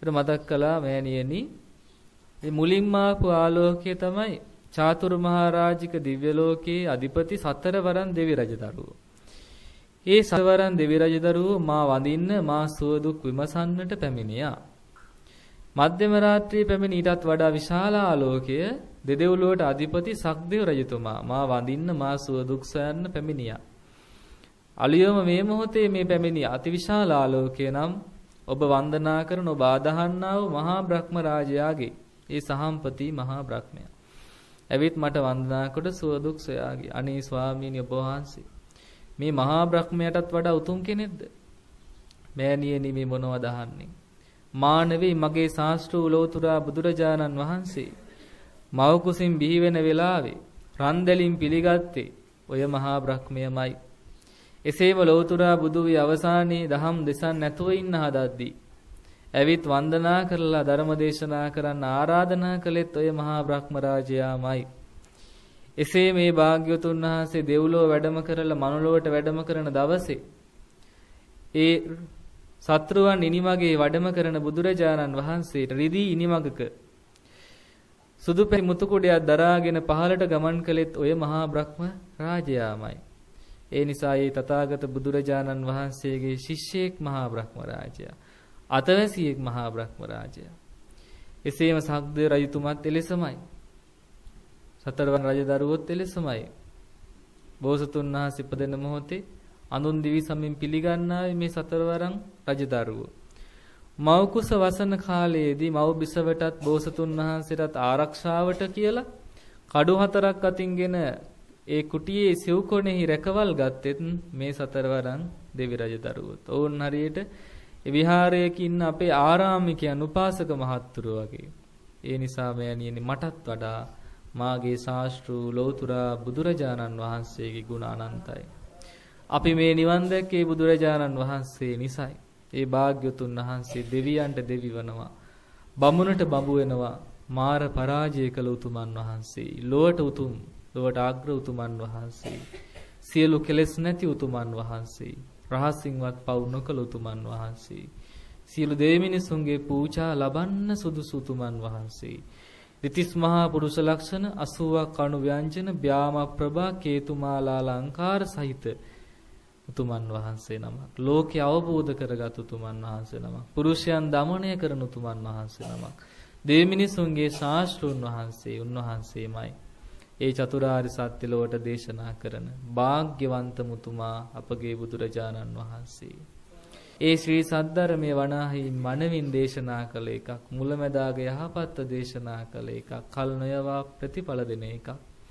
ඒක මතක් කළා මෑණියනි. මේ මුලින්ම ආපු ආලෝකය තමයි චාතුරු මහරජික දිව්‍ය ලෝකයේ අධිපති සතරවරන් දෙවි රජදරුවෝ. ඒ සතරවරන් දෙවි රජදරුවෝ මා වඳින්න මා සුව දුක් විමසන්නට පැමිණියා. මධ්‍යම රාත්‍රියේ පැමිණ ඊටත් වඩා විශාල ආලෝකය දෙදෙව්ලොවට අධිපති සක්දේව රජතුමා මා වඳින්න මා සුව දුක් සොයන්න පැමිණියා. අලියම මේ මොහොතේ මේ පැමිණි අතිවිශාල ආලෝකය නම් ඔබ වන්දනා කරන ඔබ ආදහන්නා වූ මහා බ්‍රහ්ම රාජයාගේ ඒ සහම්පති මහා බ්‍රහ්මයා. ඇවිත් මට වන්දනා කොට සුව දුක් සොයා ගියා. අනේ ස්වාමීනි ඔබ වහන්සේ මේ මහා බ්‍රහ්මයාටත් වඩා උතුම් කෙනෙක්ද? මෑණියනි මේ මොනවද අහන්නේ? මා නෙවෙයි මගේ ශාස්ත්‍රූ ලෝතුරා බුදුරජාණන් වහන්සේ මව කුසින් බිහි වෙන වෙලාවේ රන්දැලින් පිළිගත්තේ ඔය මහා බ්‍රහ්මයමයි. එසේම ලෝතුරා බුදු වී අවසානයේ දහම් දෙසන් නැතුව ඉන්න හදද්දී ඇවිත් වන්දනා කරලා ධර්ම දේශනා කරන්න ආරාධනා කළෙත් ඔය මහා බ්‍රහ්ම රාජයාමයි. එසේ මේ භාග්‍යවතුන් වහන්සේ දෙව්ලොව වැඩම කරලා මනුලොවට වැඩම කරන දවසේ ඒ සත්‍රුවන් ඉනිමගේ වැඩම කරන බුදුරජාණන් වහන්සේට රිදී ඉනිමගක සුදු පැහි මුතු කුඩයක් දරාගෙන පහළට ගමන් කළෙත් ඔය මහා බ්‍රහ්ම රාජයාමයි. ඒ නිසා මේ තථාගත බුදුරජාණන් වහන්සේගේ ශිෂ්‍යෙක් මහා බ්‍රහ්ම රාජයා, අතවැසියෙක් මහා බ්‍රහ්ම රාජයා. එසේම සක්දේව රජතුමත් එලෙසමයි. සතරවන් රජදරුවොත් එලෙසමයි. බෝසතුන් වහන්සේ ඉපදෙන මොහොතේ අඳුන් දිවි සමින් පිළිගන්නාවේ මේ සතරවරන් රජදරුවෝ. මව් කුස වසන කාලයේදී මව් බිසවටත් බෝසතුන් වහන්සේටත් ආරක්ෂාවට කියලා කඩු හතරක් අතින්ගෙන ඒ කුටියේ සිව්කොණෙහි රැකවල් ගත්තෙත් මේ සතරවරන් දෙවි රජදරුවෝත්. ඔවුන් හරියට ඒ විහාරයක ඉන්න අපේ ආරාමිකයන් උපාසක මහත්තුරු වගේ. ඒ නිසා මෑණියනි මටත් වඩා මාගේ ශාස්ත්‍රූ ලෝතුරා බුදුරජාණන් වහන්සේගේ ගුණ අනන්තයි. අපි මේ නිවන් දැක්කේ බුදුරජාණන් වහන්සේ නිසයි. ඒ භාග්‍යතුන් වහන්සේ දෙවියන්ට දෙවි වෙනවා, බමුණට බඹු වෙනවා, මාර පරාජය කළ උතුමන් වහන්සේ, ලොවට උතුම්, ලොවට අග්‍ර උතුමන් වහන්සේ, සියලු කෙලෙස් නැති උතුමන් වහන්සේ, රහසින්වත් පව් නොකළ උතුමන් වහන්සේ, සියලු දෙවිමිනිසුන්ගේ පූජා ලබන්න සුදුසු උතුමන් වහන්සේ, දෙතිස් මහා පුරුෂ ලක්ෂණ අසූවක් අණු ව්‍යංජන ව්‍යාම ප්‍රභා කේතුමාලා ලංකාර සහිත උතුමන් වහන්සේ නමක්. ලෝකය අවබෝධ කරගත් උතුමන් වහන්සේ නමක්. පුරුෂයන් දමනය කරන උතුමන් වහන්සේ නමක්. දෙවි මිනිසුන්ගේ ශාස්ත්‍රූන් වහන්සේ උන්වහන්සේමයි. ඒ චතුරාර්ය සත්‍ය ලොවට දේශනා කරන භාග්‍යවන්ත මුතුමා අපගේ බුදුරජාණන් වහන්සේ. ඒ ශ්‍රී සද්ධර්මයේ වනාහි මනවින් දේශනා කළ එකක්, මුලැමැදාග යහපත්ව දේශනා කළ එකක්, කල් නොයවා ප්‍රතිඵල දෙන එකක්.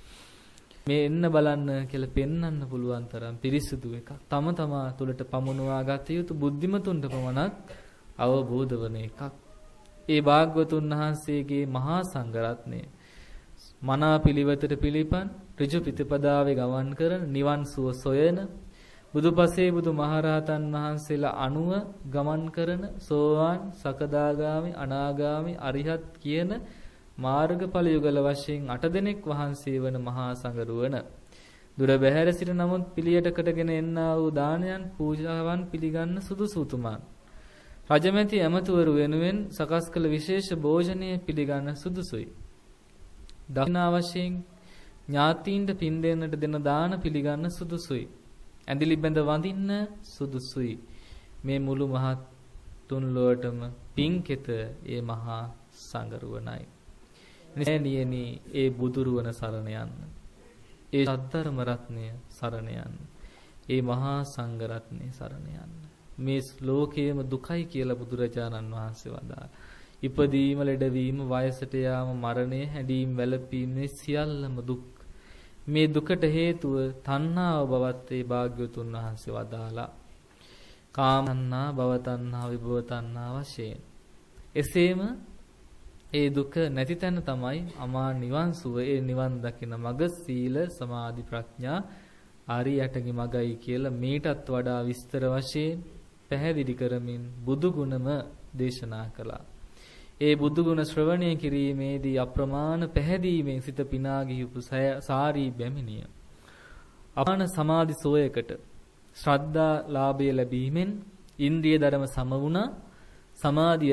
මේ එන්න බලන්න කියලා පෙන්වන්න පුළුවන් තරම් පිරිසිදු එකක්. තම තමා තුළට පමුණවා ගත යුතු බුද්ධිමතුන්ට පමණක් අවබෝධ වන එකක්. ඒ භාග්‍යවතුන් වහන්සේගේ මහා සංඝරත්නය මනා පිළිවෙතට පිළිපන් ඍජු ප්‍රතිපදාවේ ගමන් කරන නිවන් සුව සොයන බුදුපසේ බුදු මහරහතන් වහන්සේලා අනුව ගමන් කරන සෝවාන් සකදාගාමි අනාගාමි අරිහත් කියන මාර්ගඵල යුගල වශයෙන් අට දෙනෙක් වහන්සේ වන මහා සංඝරුවන දුර බැහැර සිට නමුත් පිළියට කටගෙන එන්නා වූ දානයන් පූජාවන් පිළිගන්න සුදුසු උතුමන් රජමැති ඇමතුවරු වෙනුවෙන් සකස් කළ විශේෂ භෝජනය පිළිගන්න සුදුසුයි. දක්ෂිනා වශයෙන් ඥාතීන්ට පින් දෙන්නට දෙන දාන පිළිගන්න සුදුසුයි. ඇඳිලි බැඳ වඳින්න සුදුසුයි. මේ මුළු මහත් තුන් ලොවටම පින්කෙත ඒ මහා සංඝරුවනයි. නියනි ඒ බුදුරුවන සරණ යන්න. ඒ සද්ධර්ම රත්නය සරණ යන්න. ඒ මහා සංඝ රත්නය සරණ යන්න. මේ ශ්ලෝකයේම දුකයි කියලා බුදුරජාණන් වහන්සේ වදාළා. ඉපදීම, ලෙඩවීම, වයසට යාම, මරණය, හැඬීම, වැළපීම මේ සියල්ලම දුක්. මේ දුකට හේතුව තණ්හාව බවත් ඒ භාග්‍යවතුන් වහන්සේ වදාලා. කාම තණ්හා, භව තණ්හා, විභව තණ්හා වශයෙන්. එසේම ඒ දුක නැති තැන තමයි අමා නිවන් සුව. ඒ නිවන් දකින මඟ සීල, සමාධි, ප්‍රඥා ආරියටගේ මගයි කියලා මේටත් වඩා විස්තර වශයෙන් පැහැදිලි කරමින් බුදු ගුණම දේශනා කළා. ඒ බුදු ගුණ ශ්‍රවණය කිරීමේදී අප්‍රමාණ පැහැදීමෙන් සිත පිනා ගිහිපු සාරී බැමිණිය. අපාන සමාධි සෝයකට ශ්‍රද්ධා ලාභය ලැබීමෙන් ඉන්ද්‍රිය ධර්ම සම වුණා. සමාධිය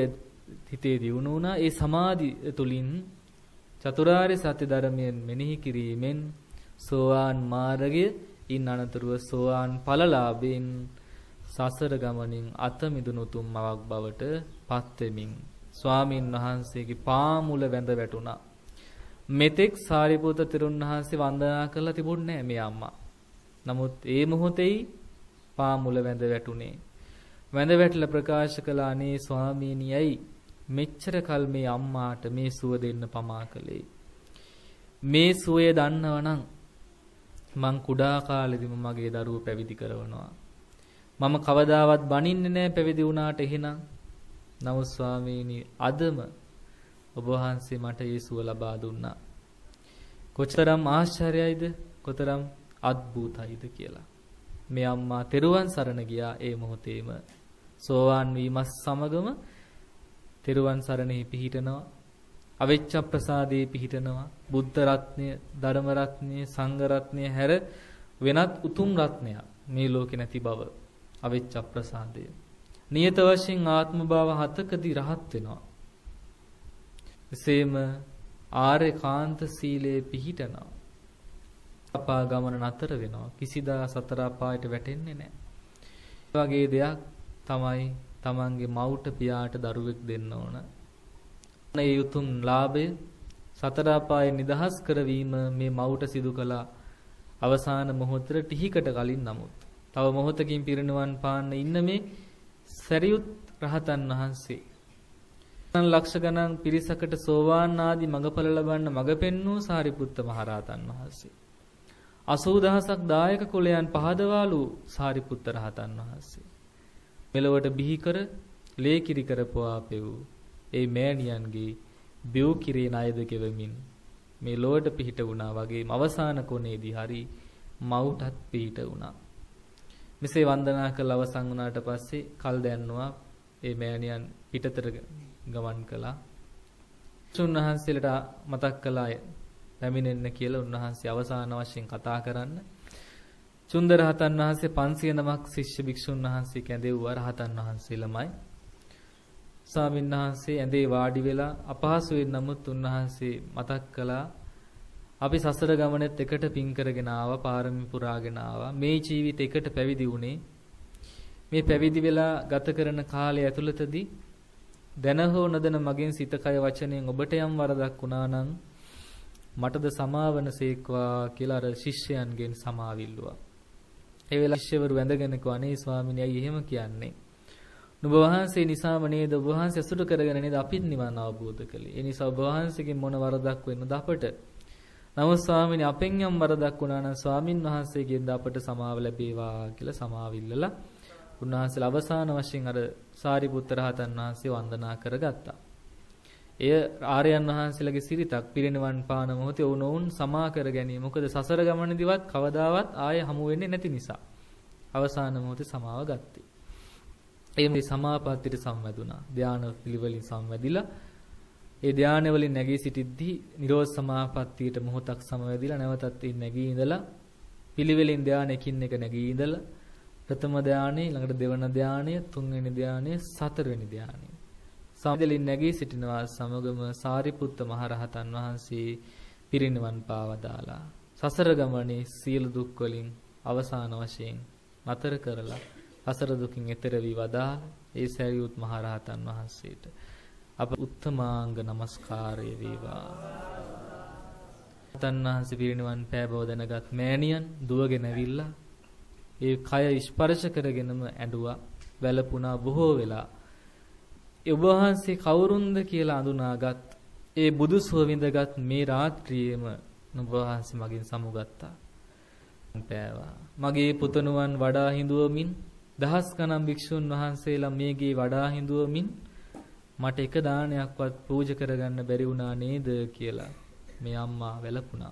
හිතේ දියුණු වුණා. ඒ සමාධි තුලින් චතුරාර්ය සත්‍ය ධර්මයෙන් මෙනෙහි කිරීමෙන් සෝවාන් මාර්ගය ඉන් අනතුරුව සෝවාන් ඵලලාභයෙන් සසර ගමනින් අත මිදුණු තුම් මවක් බවට පත් වෙමින් ස්වාමින් වහන්සේගේ පාමුල වැඳ වැටුණා. මෙතෙක් සාරිපුත්‍ර තෙරුන් වහන්සේ වන්දනා කරලා තිබුණේ නැහැ මේ අම්මා. නමුත් ඒ මොහොතේ පාමුල වැඳ වැටුනේ. වැඳ වැටලා ප්‍රකාශ කළ අනේ ස්වාමීනියයි මෙච්චර කල් මේ අම්මාට මේ සුව දෙන්න පමා කළේ. මේ සුවය දන්නවනම් මං කුඩා කාලෙදිම මගේ දරුවෝ පැවිදි කරවනවා. මම කවදාවත් බනින්නේ නැහැ පැවිදි වුණාට එහෙනම්. නමුත් ස්වාමීනි අදම ඔබ වහන්සේ මට ඒ සුව ලබා දුන්නා. කොතරම් ආශ්චර්යයිද කොතරම් අద్භූතයිද කියලා. මේ අම්මා තෙරුවන් සරණ ගියා ඒ මොහොතේම. සෝවාන් වීමත් සමගම තෙරුවන් සරණෙහි පිහිටනවා. අවිච්ඡ ප්‍රසාදේ පිහිටනවා. බුද්ධ රත්නය, ධර්ම රත්නය, සංඝ රත්නය හැර වෙනත් උතුම් රත්නයක් මේ ලෝකේ නැති බව අවිච්ඡ ප්‍රසාදය. නියත වශයෙන් ආත්ම භාව හතකදී රහත් වෙනවා. එසේම ආර්යකාන්ත සීලයේ පිහිටනවා. අපා ගමන නතර වෙනවා. කිසිදා සතර අපායට වැටෙන්නේ නැහැ. ඒ වගේ දෙයක් තමයි තමන්ගේ මව්ට පියාට දරුවෙක් දෙන්න ඕන. මේ උතුම් ලාභය සතර අපායෙන් නිදහස් කරවීම මේ මව්ට සිදු කළ අවසාන මොහොතට ටිහිකට කලින් නමුත් තව මොහොතකින් පිරිනිවන් පාන්න ඉන්න මේ සරියුත් රහතන් වහන්සේ ලක්ෂ ගණන් පිරිසකට සෝවාන් ආදී මඟඵල ලබන්න මඟ පෙන්වූ සාරිපුත්ත මහරහතන් වහන්සේ. අසූ දහසක් දායක කුලයන් පහදවාලු සාරිපුත්ත රහතන් වහන්සේ. මෙලොවට බිහි කර ලේ කිරි කරපුවා පෙව් ඒ මෑණියන්ගේ බිව් කිරේ ණයද ගෙවමින් මේ ලොවට පිහිට වුණා වගේම අවසාන කොනේදී හරි මව්ටත් පිහිට වුණා. මෙසේ වන්දනා කළ අවසන් වුණාට පස්සේ කල් දැන්නවා ඒ මෑණියන් පිටතට ගමන් කළා. උන්වහන්සේලට මතක් කළා පැමිණෙන්න කියලා උන්වහන්සේ අවසාන වශයෙන් කතා කරන්න. චුන්ද රහතන් වහන්සේ පන්සිය නමක් ශිෂ්‍ය භික්ෂුන් වහන්සේ කැඳෙව්වා රහතන් වහන්සේ ළමයි. ස්වාමීන් වහන්සේ ඇඳේ වාඩි වෙලා අපහසුයෙන් නමුත් උන්වහන්සේ මතක් කළා අපි සසර ගමනෙත් එකට පින් කරගෙන ආවා පාරමී පුරාගෙන ආවා. මේ ජීවිත එකට පැවිදි වුණේ. මේ පැවිදි වෙලා ගත කරන කාලය ඇතුළතදී දැන හෝ නොදැන මගෙන් සිත කය වචනයෙන් ඔබට යම් වරදක් වුණා නම් මටද සමාවන සේක්වා කියලා අර ශිෂ්‍යයන්ගෙන් සමාවිල්ලුවා. ඒ වෙලාව ශිෂ්‍යවරු වැඳගෙන කිව්වා අනේ ස්වාමීනි අය එහෙම කියන්නේ. නුඹ වහන්සේ නිසාම නේද ඔබ වහන්සේ අසුර කරගෙන නේද අපිත් නිවන් අවබෝධ කළේ. ඒ නිසා ඔබ වහන්සේගෙන් මොන වරදක් වෙන්නද අපට? නමුත් ස්වාමීනි අපෙන් යම් වරදක් වුණා නම් ස්වාමින් වහන්සේගෙන්ද අපට සමාව ලැබේවා කියලා සමාවිල්ලලා උන්වහන්සේලා අවසාන වශයෙන් අර සාරිපුත්ත රහතන් වහන්සේ වන්දනා කරගත්තා. එය ආර්යයන් වහන්සේලාගේ සිරිතක් පිරිනිවන් පාන මොහොතේ වුණොවුන් සමා කර ගැනීම. මොකද සසර ගමනේදීවත් කවදාවත් ආයෙ හමු වෙන්නේ නැති නිසා. අවසාන මොහොතේ සමාව ගත්තේ. ඒ සමාපත්තියට සම්වැදුණා. ධානය පිළිවෙලින් සම්වැදිලා ඒ ධානය වලින් නැගී සිටිද්දී නිරෝධ සමාපත්තියට මොහොතක් සමවැදිලා නැවතත් ඒ නැගී ඉඳලා පිළිවෙලින් ධානයකින් එක නැගී ඉඳලා ප්‍රථම ධානය ළඟට දෙවන ධානය තුන්වෙනි ධානය හතරවෙනි ධානය සමදලින් නැගී සිටිනවා සමගම සාරිපුත්ත මහරහතන් වහන්සේ පිරිනිවන් පාවදාලා සසර ගමනේ සියලු දුක් වලින් අවසාන වශයෙන් නතර කරලා සසර දුකින් එතර වී වදා ඒ සරියුත් මහරහතන් වහන්සේට අප උත්තමාංග නමස්කාරය වේවා. රහතන් වහන්සේ පිරිනිවන් පෑ බව දැනගත් මෑණියන් දුවගෙන ඇවිල්ලා ඒ කය ස්පර්ශ කරගෙනම ඇඬුවා වැළපුණා බොහෝ වෙලා. ඒ ඔබ වහන්සේ කවුරුන්ද කියලා අඳුනාගත් ඒ බුදු සුව විඳගත් මේ රාත්‍රියේම ඔබ වහන්සේ මගෙන් සමුගත්තා. පෑවා. මගේ පුතණුවන් වඩා හිඳුවමින් දහස් ගණන් භික්ෂුන් වහන්සේලා මේගේ වඩා හිඳුවමින් මට එක දානයක්වත් පූජා කරගන්න බැරි වුණා නේද කියලා මේ අම්මා වැළපුණා.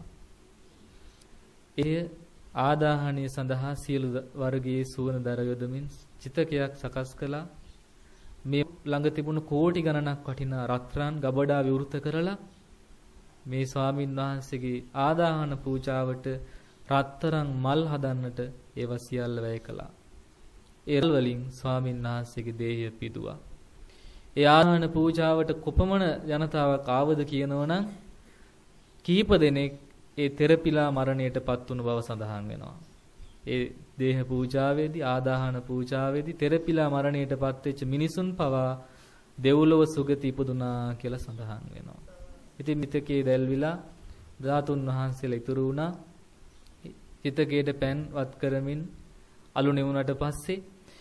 ඒ ආදාහණය සඳහා සියලු වර්ගයේ සුවන දර යොදමින් චිතකයක් සකස් කළා. මේ ළඟ තිබුණු කෝටි ගණනක් වටිනා රත්රන් ගබඩා විවෘත කරලා මේ ස්වාමින් වහන්සේගේ ආදාහන පූජාවට රත්තරන් මල් හදන්නට ඒව සියල්ල වැය කළා. ඒ වලින් ස්වාමින් වහන්සේගේ දේහය පිදුවා. ඒ ආදාහන පූජාවට කොපමණ ජනතාවක් ආවද කියනවනම් කීප දෙනෙක් ඒ තෙරපිලා මරණයටපත් වුණු බව සඳහන් වෙනවා. ඒ දේහ පූජාවේදී ආදාහන පූජාවේදී තෙරපිලා මරණයටපත් වෙච්ච මිනිසුන් පවා දෙව්ලොව සුගති ඉපදුනා කියලා සඳහන් වෙනවා. ඉතින් මිතකේ දැල්විලා ධාතුන් වහන්සේලා ඉතුරු වුණා. හිතකේට පෑන් වත් කරමින් අලු නෙවුනට පස්සේ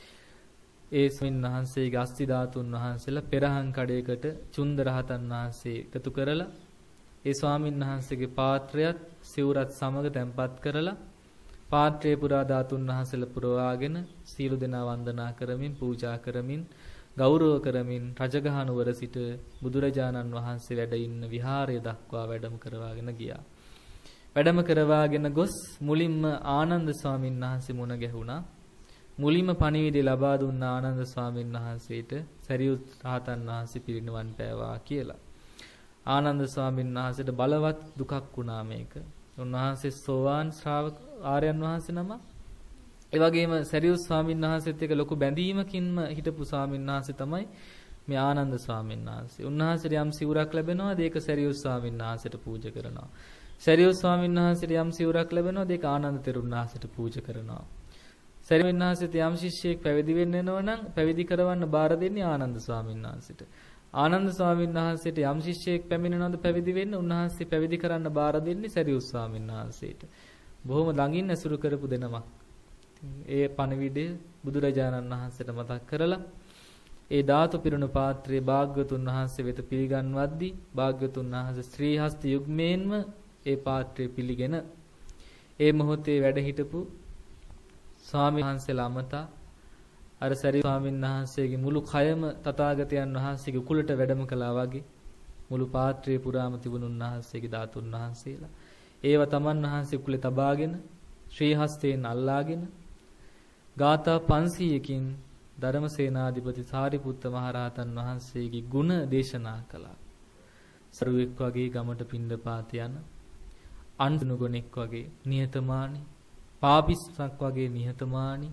ඒ ස්වාමීන් වහන්සේගේ අස්ති ධාතුන් වහන්සේලා පෙරහන් කඩේකට චුන්ද රහතන් වහන්සේ එකතු කරලා ඒ ස්වාමීන් වහන්සේගේ පාත්‍රයත් සිවුරත් සමග තැන්පත් කරලා පාත්‍රයේ පුරා ධාතුන් වහන්සේලා පුරවාගෙන සීල දෙනා වන්දනා කරමින් පූජා කරමින් ගෞරව කරමින් රජගහ නුවර සිට බුදුරජාණන් වහන්සේ වැඩ ඉන්න විහාරය දක්වා වැඩම කරවාගෙන ගියා. වැඩම කරවාගෙන ගොස් මුලින්ම ආනන්ද ස්වාමීන් වහන්සේ මුණ ගැහුණා. මුලින්ම පණිවිඩය ලබා දුන්න ආනන්ද ස්වාමීන් වහන්සේට සරියුත් රහතන් වහන්සේ පිරිනිවන් පෑවා කියලා. ආනන්ද ස්වාමීන් වහන්සේට බලවත් දුකක් වුණා මේක. උන්වහන්සේ සෝවාන් ශ්‍රාවක ආර්යයන් වහන්සේ නම. ඒ වගේම සරියුත් ස්වාමීන් වහන්සේත් එක්ක ලොකු බැඳීමකින්ම හිටපු ස්වාමීන් වහන්සේ තමයි මේ ආනන්ද ස්වාමීන් වහන්සේ. උන්වහන්සේට යම් සිවුරක් ලැබෙනවාද ඒක සරියුත් ස්වාමීන් වහන්සේට පූජා කරනවා. සරියුත් ස්වාමීන් වහන්සේට යම් සිවුරක් ලැබෙනවාද ඒක ආනන්ද තෙරුන් වහන්සේට පූජා කරනවා. සරියුත් වහන්සේට යම් ශිෂ්‍යයෙක් පැවිදි වෙන්න වෙනවා නම් පැවිදි කරවන්න බාර දෙන්නේ ආනන්ද ස්වාමීන් වහන්සේට. ආනන්ද ස්වාමීන් වහන්සේට යම් ශිෂ්‍යයෙක් පැමිණෙනවද පැවිදි වෙන්න උන්වහන්සේ පැවිදි කරන්න බාර දෙන්නේ සරියුත් ස්වාමීන් වහන්සේට. බොහොම ළඟින් ඇසුරු කරපු දෙනමක්. ඒ පණිවිඩය බුදුරජාණන් වහන්සේට මතක් කරලා ඒ ධාතු පිරුණු පාත්‍රයේ භාග්‍යවතුන් වහන්සේ වෙත පිළිගන්වද්දී භාග්‍යවතුන් වහන්සේ ශ්‍රී හස්ත යුග්මයෙන්ම ඒ පාත්‍රය පිළිගෙන ඒ මොහොතේ වැඩ හිටපු ස්වාමීන් වහන්සේලා අමතා අර සරියුත් ස්වාමීන් වහන්සේගේ මුළු කයම තථාගතයන් වහන්සේගේ උකුලට වැඩම කළා වගේ මුළු පාත්‍රයේ පුරාම තිබුණු උන්වහන්සේගේ ධාතුන් වහන්සේලා ඒව තමන් වහන්සේ උකුලේ තබාගෙන ශ්‍රී හස්තයෙන් අල්ලාගෙන ගාථා පන්සීයකින් ධර්මසේනාධිපති සාරිපුත්ත මහරහතන් වහන්සේගේ ගුණ දේශනා කළා. සරුවෙක් වගේ ගමට පින්ඩපාත යන අන්දුණු ගොනෙක් වගේ නිහතමානී පාපිස්සක් වගේ නිහතමානී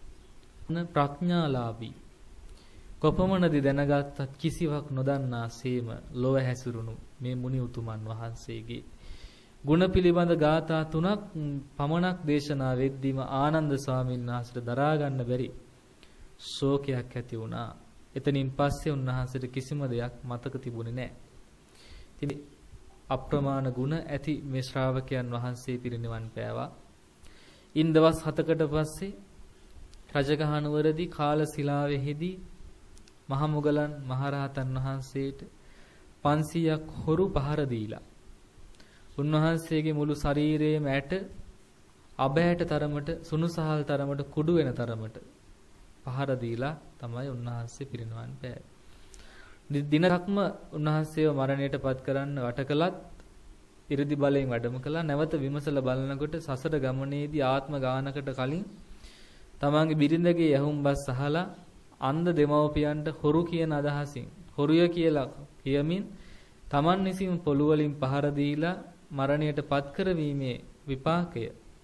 ප්‍රඥාලාභී කොපමණද දැනගත්තත් කිසිවක් නොදන්නා සේම ලොව හැසිරුණු මේ මුනි උතුමන් වහන්සේගේ ගුණ පිළිබඳ ගාථා තුනක් පමණක් දේශනා වෙද්දීම ආනන්ද ස්වාමීන් වහන්සේට දරා ගන්න බැරි ශෝකයක් ඇති වුණා. එතනින් පස්සේ උන්වහන්සේට කිසිම දෙයක් මතක තිබුණේ නැහැ. ඉතින් අප්‍රමාණ ගුණ ඇති මේ ශ්‍රාවකයන් වහන්සේ පිරිනිවන් පෑවා. ඉන් දවස් හතකට පස්සේ රජගහ නුවරදී කාලශිලාවෙහිදී මහමුගලන් මහරහතන් වහන්සේට පන්සීයක් හොරු පහර දීලා උන්වහන්සේගේ මුළු ශරීරයේම ඇට අබෑට තරමට සුනුසහල් තරමට කුඩු වෙන තරමට පහර දීලා තමයි උන්වහන්සේ පිරිනිවන් පෑවේ. දිනක්ම උන්වහන්සේව මරණයටපත් කරන්න වටකලත් ඉරිදි බලයෙන් වැඩම කළා. නැවත විමසලා බලනකොට සසර ගමනේදී ආත්ම ගානකට කලින් තමන්ගේ බිරිඳගේ යහුම්බස් අහලා අන්ධ දෙමව්පියන්ට හොරු කියන අදහසින් හොරුය කියලා කියමින් තමන් විසින් පොළු වලින් පහර දීලා මරණයට පත් කරවීමේ විපාකය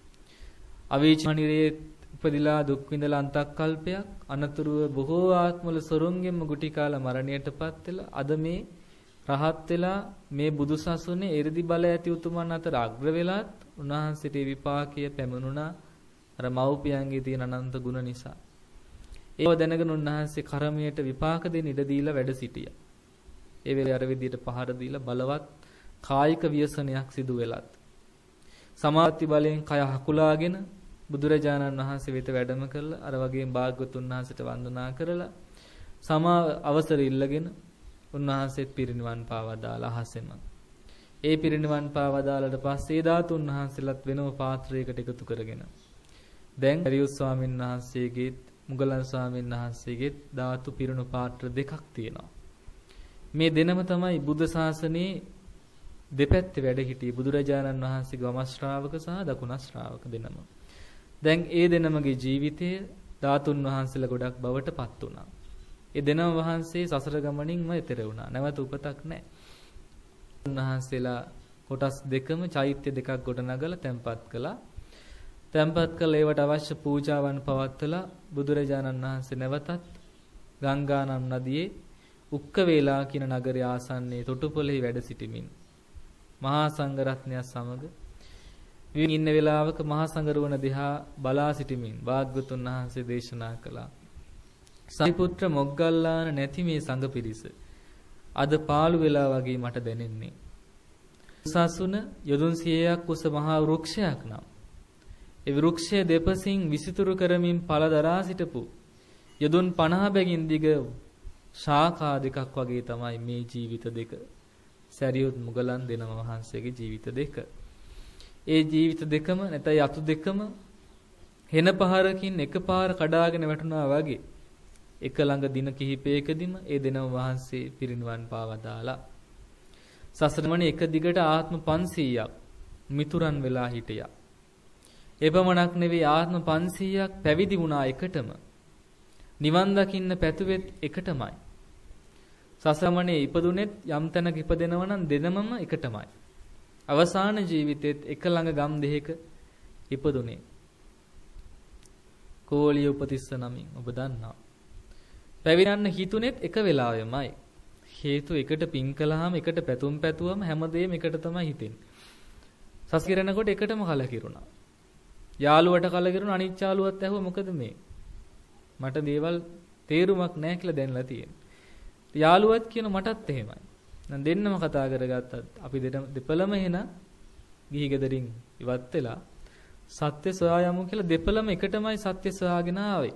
අවීචනිරේ උපදිලා දුක් විඳලා අන්තක්කල්පයක් අනතුරුව බොහෝ ආත්මවල සොරුන්ගෙන්ම ගුටි කාලා මරණයටපත් වෙලා අද මේ රහත් වෙලා මේ බුදුසසුනේ එරිදි බල ඇති උතුමන් අතර අග්‍ර වෙලාත් උන්වහන්සේට විපාකය පැමුණුණා අර මව්පියන්ගේ තියෙන අනන්ත ගුණ නිසා. ඒව දැනගෙන උන්වහන්සේ කර්මයට විපාක දෙන්න ඉඩ දීලා වැඩ සිටියා. ඒ වෙලේ අර විදියට පහර දීලා බලවත් කායික ව්‍යසනයක් සිදු වෙලත් සමාධි බලයෙන් කය හකුලාගෙන බුදුරජාණන් වහන්සේ වෙත වැඩම කළා. අර වගේම භාග්‍යවතුන් වහන්සේට වන්දනා කරලා සමා අවසර ඉල්ලගෙන උන්වහන්සේත් පිරිනිවන් පාවදාලා අහසෙම. ඒ පිරිනිවන් පාවදාලට පස්සේ ධාතුන් වහන්සේලාත් වෙනම පාත්‍රයකට එකතු කරගෙන දැන් සරියුත් ස්වාමීන් වහන්සේගේත් මුගලන් ස්වාමීන් වහන්සේගේත් ධාතු පිරුණු පාත්‍ර දෙකක් තියෙනවා. මේ දෙනම තමයි බුද්ධ ශාසනයේ දෙපැත්තේ වැඩ සිටි බුදුරජාණන් වහන්සේගේ වම ශ්‍රාවක සහ දකුණ ශ්‍රාවක දෙනම. දැන් ඒ දෙනමගේ ජීවිතය ධාතුන් වහන්සේලා ගොඩක් බවට පත් වුණා. ඒ දෙනම වහන්සේ සසර ගමනින්ම එතෙර වුණා. නැවත උපතක් නැහැ. උන්වහන්සේලා කොටස් දෙකම චෛත්‍ය දෙකක් ගොඩනගලා තැන්පත් කළා. තැන්පත් කළ ඒවට අවශ්‍ය පූජාවන් පවත්වලා බුදුරජාණන් වහන්සේ නැවතත් ගංගා නම් නදියේ උක්ක වේලා කියන නගරය ආසන්නයේ තොටුපොළෙහි වැඩ සිටිමින් මහා සංඝරත්නය සමග විවිධ ඉන්න වේලාවක මහා සංඝරුවන දිහා බලා සිටිමින් භාග්‍යවතුන් වහන්සේ දේශනා කළා. සරිපුත්‍ර මොග්ගල්ලාන නැති මේ සංඝ පිරිස අද පාළු වෙලා වගේ මට දැනෙන්නේ. සසුන යොදුන් සියයක් උස මහා වෘක්ෂයක් නම් ඒ වෘක්ෂය දෙපසින් විසිතුරු කරමින් පළ දරා සිටපු යොදුන් පනහ බැගින් දිග ශාඛා දෙකක් වගේ තමයි මේ ජීවිත දෙක. සරියුත් මුගලන් දෙනම වහන්සේගේ ජීවිත දෙක. ඒ ජීවිත දෙකම නැත්නම් යතු දෙකම හෙන පහරකින් එකපාර කඩාගෙන වැටුණා වගේ එක ළඟ දින කිහිපයකදීම ඒ දෙනම වහන්සේ පිරිනිවන් පාවදාලා. සසරමණේ එක දිගට ආත්ම පන්සීයක් මිතුරන් වෙලා හිටියා. එපමණක් නෙවෙයි ආත්ම පන්සීයක් පැවිදි වුණා එකටම. නිවන් දකින්න පැතුවෙත් එකටමයි. සසරමණේ ඉපදුනෙත් යම් තැනක ඉපදෙනවා නම් දෙනමම එකටමයි. අවසාන ජීවිතෙත් එක ළඟ ගම් දෙකක ඉපදුනේ. කෝලිය උපතිස්ස නමින් ඔබ දන්නවා. පැවිදන්න හිතුනෙත් එක වෙලාවෙමයි. හේතු එකට පින් කළාම එකට පැතුම් පැතුවම හැමදේම එකට තමයි හිතෙන්නේ. සස්කිරනකොට එකටම කලකිරුණා. යාළුවට කලකිරුණා අනිත් යාළුවත් ඇහුවා මොකද මේ? මට දේවල් තේරුමක් නැහැ කියලා දැනලා තියෙනවා. යාළුවත් කියන මටත් එහෙමයි. දැන් දෙන්නම කතා කරගත්තත් අපි දෙපළම එන ගිහි ගෙදරින් ඉවත් වෙලා සත්‍ය සොයා යමු කියලා දෙපළම එකටමයි සත්‍ය සොයාගෙන ආවේ.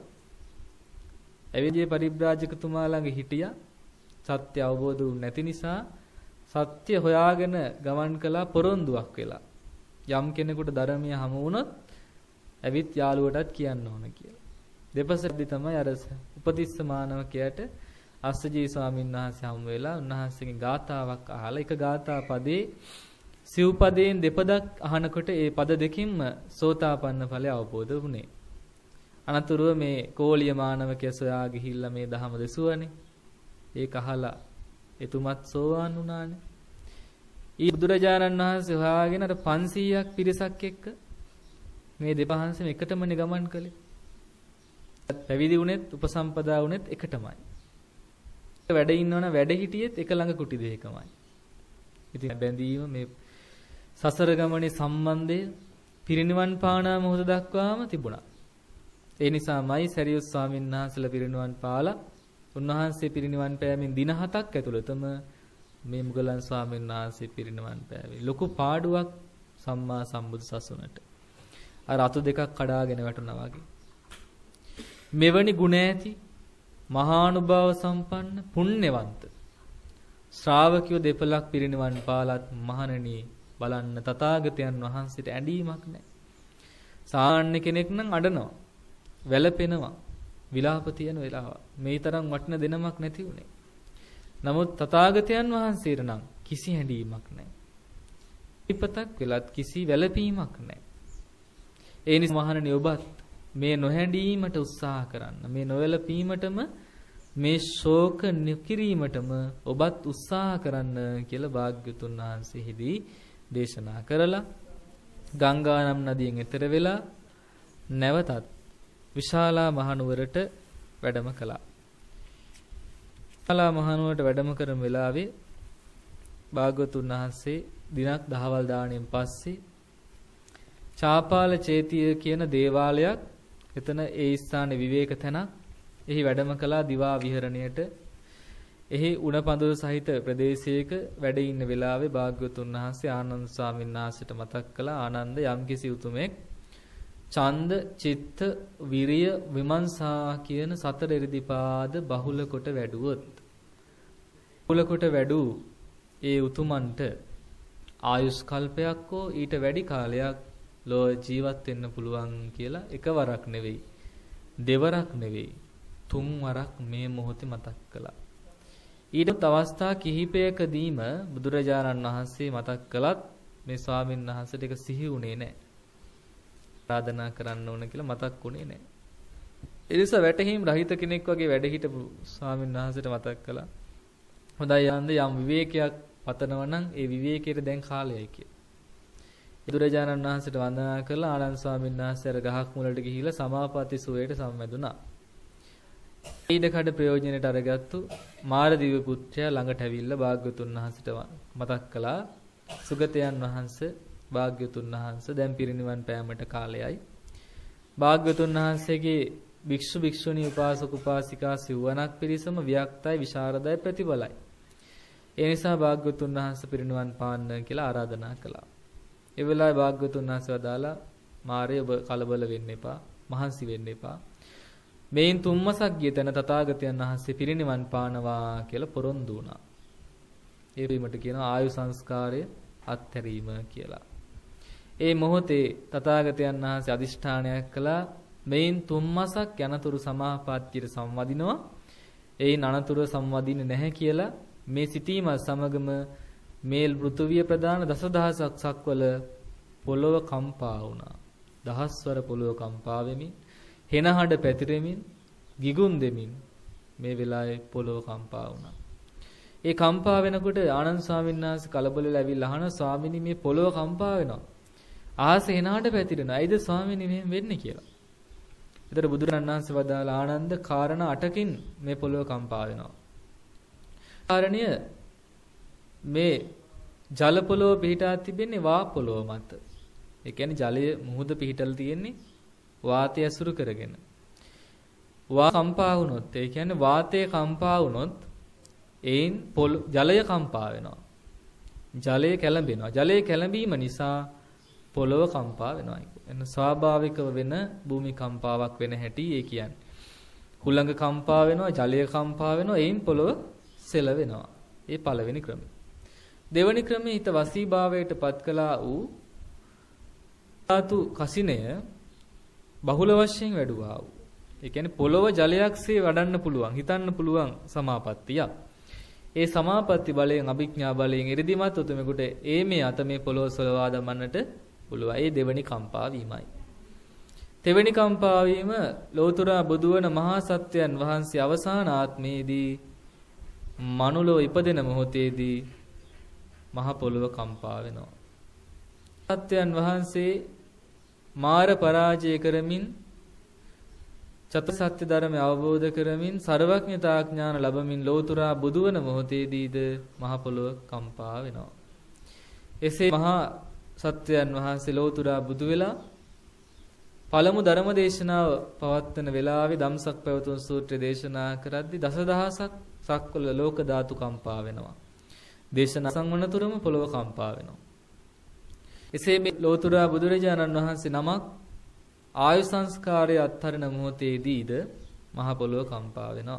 එවිදී පරිබ්‍රාජකතුමා ළඟ හිටියා. සත්‍ය අවබෝධ වුනේ නැති නිසා සත්‍ය හොයාගෙන ගමන් කළා පොරොන්දුවක් වෙලා. යම් කෙනෙකුට ධර්මය හමු වුණොත් ඇවිත් යාළුවටත් කියන්න ඕන කියලා. දෙපසෙද්දි තමයි අර උපතිස්ස මානවකයාට අස්සජී ස්වාමීන් වහන්සේ හමු වෙලා උන්වහන්සේගෙන් ගාථාවක් අහලා එක ගාථා පදේ සිව්පදයෙන් දෙපදක් අහනකොට ඒ පද දෙකින්ම සෝතාපන්න ඵලය අවබෝධ වුණේ. අනතුරුව මේ කෝලිය මානවකයා සොයා ගිහිල්ලා මේ දහම දෙසුවනේ. ඒක අහලා එතුමත් සෝවාන් වුණානේ. ඊ බුදුරජාණන් වහන්සේ හොයාගෙන අර පන්සීයක් පිරිසක් එක්ක මේ දෙපහන්සෙම එකටමනේ ගමන් කළේ. පැවිදි වුණෙත් උපසම්පදා වුණෙත් එකටමයි. වැඩ ඉන්නවනම් වැඩ හිටියෙත් එක ළඟ කුටි දෙකමයි. ඉතින් බැඳීම මේ සසර ගමනේ සම්බන්ධය පිරිනිවන් පානා මොහොත දක්වාම තිබුණා. ඒ නිසාමයි සරියුත් ස්වාමීන් වහන්සේලා පිරිනිවන් පාලා උන්වහන්සේ පිරිනිවන් පෑමෙන් දින හතක් ඇතුළතම මේ මුගලන් ස්වාමීන් වහන්සේ පිරිනිවන් පෑවේ. ලොකු පාඩුවක් සම්මා සම්බුදු සසුනට. අර අතු දෙකක් කඩාගෙන වැටුණා වගේ. මෙවැනි ගුණ ඇති මහානුභාව සම්පන්න පුණ්‍යවන්ත ශ්‍රාවකයෝ දෙපළක් පිරිනිවන් පාලත් මහණෙනි බලන්න තථාගතයන් වහන්සේට ඇඬීමක් නැහැ. සාමාන්‍ය කෙනෙක් නම් අඬනවා, වැළපෙනවා, විලාප තියෙන වෙලාව. මේ තරම් වටින දෙනමක් නැති උනේ. නමුත් තථාගතයන් වහන්සේට නම් කිසි හැඬීමක් නැහැ. ඉපතක් වෙලත් කිසි වැළපීමක් නැහැ. ඒ නිසා මහණෙනි ඔබත් මේ නොහැඬීමට උත්සාහ කරන්න. මේ නොවැළපීමටම මේ ශෝක නිකිරීමටම ඔබත් උත්සාහ කරන්න කියලා භාග්‍යතුන් වහන්සේෙහිදී දේශනා කරලා ගංගා නම් නදියෙන් එතර වෙලා නැවතත් විශාලා මහනුවරට වැඩම කළා. විශාලා මහනුවරට වැඩම කරන වෙලාවේ භාග්‍යතුන් වහන්සේ දිනක් දහවල් දාණයෙන් පස්සේ චාපාල චේතිය කියන දේවාලයක් එතන ඒ ස්ථානයේ විවේක තැනක් එහි වැඩම කළා දිවා විහරණයට. එහි උණපඳුරු සහිත ප්‍රදේශයක වැඩ ඉන්න වෙලාවේ භාග්‍යවතුන් වහන්සේ ආනන්ද ස්වාමීන් වහන්සේට මතක් කළා ආනන්ද යම්කිසි උතුමෙක් ඡන්ද චිත්ත විරිය විමර්ශා කියන සතර ඉරිදිපාද බහුල කොට වැඩුවොත් බහුල කොට වැඩු ඒ උතුමන්ට ආයුෂ් කල්පයක් හෝ ඊට වැඩි කාලයක් ලෝ ජීවත් වෙන්න පුළුවන් කියලා එකවරක් නෙවෙයි දෙවරක් නෙවෙයි තුන් වරක් මේ මොහොතේ මතක් කළා. ඊට අවස්ථා කිහිපයකදීම බුදුරජාණන් වහන්සේ මතක් කළත් මේ ස්වාමීන් වහන්සේට ඒක සිහි වුණේ නැහැ. ආරාධනා කරන්න ඕන කියලා මතක් වුණේ නැහැ. ඒ නිසා වැටහීම් රහිත කෙනෙක් වගේ වැඩ හිටපු ස්වාමීන් වහන්සේට මතක් කළා. හොඳයි යන්න යම් විවේකයක් පතනවා නම් ඒ විවේකයට දැන් කාලයයි කියලා. බුදුරජාණන් වහන්සේට වන්දනා කරලා ආනන්ද ස්වාමීන් වහන්සේ අර ගහක් මුලට ගිහිලා සමාපatti සුවයට සම්මැදුණා. ඊඩකඩ ප්‍රයෝජනෙට අරගත්තු මාරදිව්‍ය පුත්‍රයා ළඟට ඇවිල්ලා භාග්‍යවතුන් වහන්සේට මතක් කළා සුගතයන් වහන්සේ භාග්‍යවතුන් වහන්සේ දැන් පිරිනිවන් පෑමට කාලයයි. භාග්‍යවතුන් වහන්සේගේ භික්ෂු භික්ෂුණී උපාසක උපාසිකා සිව්වණක් පිරිසම වික්තයි විශාරදයි ප්‍රතිබලයි. ඒ නිසා භාග්‍යවතුන් වහන්සේ පිරිනිවන් පාන්න කියලා ආරාධනා කළා. ඒ වෙලාවේ භාග්‍යවතුන් වහන්සේ වදාලා මාරේ ඔබ කලබල වෙන්න එපා, මහන්සි වෙන්න එපා. මේන් තුම්මසක් ගිය තැන තථාගතයන් වහන්සේ පිරිනිවන් පානවා කියලා පොරොන්දු වුණා. ඒ වීමට කියනවා ආයු සංස්කාරය අත්හැරීම කියලා. ඒ මොහොතේ තථාගතයන් වහන්සේ අදිෂ්ඨානයක් කළා මේන් තුම්මසක් යනතුරු සමාපත්තියට සම්වදිනවා. ඒයින් අනතුරු සම්වදින්නේ නැහැ කියලා මේ සිටීම සමගම මේ පෘථුවිය ප්‍රදාන දසදහසක් සක්වල පොළොව කම්පා වුණා. දහස්වර පොළොව කම්පා වෙමින් හෙනහඬ පැතිරෙමින් ගිගුම් දෙමින් මේ වෙලාවේ පොළොව කම්පා වුණා. ඒ කම්පා වෙනකොට ආනන්ද ස්වාමීන් වහන්සේ කලබල වෙලා ඇවිල්ලා අහන ස්වාමීනි මේ පොළොව කම්පා වෙනවා. ආස හෙනහඬ පැතිරෙනවා. ඇයිද ස්වාමීනි මෙහෙම වෙන්නේ කියලා. ඒතර බුදුරණන් වහන්සේ වදාලා ආනන්ද කාරණා අටකින් මේ පොළොව කම්පා වෙනවා. කාරණය මේ ජල පොළොව පිහිටා තිබෙන්නේ වා පොළොව මත. ඒ කියන්නේ ජලය මුහුද පිහිටලා තියෙන්නේ වාතය ඇසුරු කරගෙන. වා කම්පා වුණොත් ඒ කියන්නේ වාතය කම්පා වුණොත් ඒන් ජලය කම්පා වෙනවා. ජලය කැළඹෙනවා. ජලය කැළඹීම නිසා පොළොව කම්පා වෙනවා. එන්න ස්වාභාවිකව වෙන භූමි කම්පාවක් වෙන හැටි ඒ කියන්නේ. හුළඟ කම්පා වෙනවා, ජලය කම්පා වෙනවා, ඒන් පොළොව සෙලවෙනවා. ඒ පළවෙනි ක්‍රමය. දෙවෙනි ක්‍රමයේ හිත වසීභාවයට පත් කළා වූ ධාතු කසිනය බහුල වශයෙන් වැඩුවා වූ. ඒ කියන්නේ පොළොව ජලයක්සේ වඩන්න පුළුවන්, හිතන්න පුළුවන් සමාපත්තියක්. ඒ සමාපatti බලයෙන් අභිඥා බලයෙන් ඉරිදිමත් උතුමෙකුට ඒ මේ අත මේ පොළොව සලවා දමන්නට පුළුවන්. ඒ දෙවෙනි කම්පා වීමයි. තෙවෙනි කම්පා වීම ලෝතුරා බුදුවන මහා සත්‍යයන් වහන්සේ අවසාන ආත්මයේදී මනුලෝ ඉපදෙන මොහොතේදී මහ පොළොව කම්පා වෙනවා. සත්‍යයන් වහන්සේ මාර පරාජය කරමින් චතුරාර්ය සත්‍ය ධර්මය අවබෝධ කරමින් සර්වඥතා ඥාන ලැබමින් ලෝතුරා බුදුවන මොහොතේදීද මහ පොළොව කම්පා වෙනවා. එසේ මහා සත්‍යයන් වහන්සේ ලෝතුරා බුදු වෙලා පළමු ධර්ම දේශනාව පවත්වන වෙලාවේ ධම්සක් පැවතුම් සූත්‍රය දේශනා කරද්දී දසදහසක් සක්වල ලෝක ධාතු කම්පා වෙනවා. දේශනා සංවනතුරම පොළොව කම්පා වෙනවා. එසේ මේ ලෝතුරා බුදුරජාණන් වහන්සේ නමක් ආයු සංස්කාරය අත්හරින මොහොතේදීද මහ පොළොව කම්පා වෙනවා.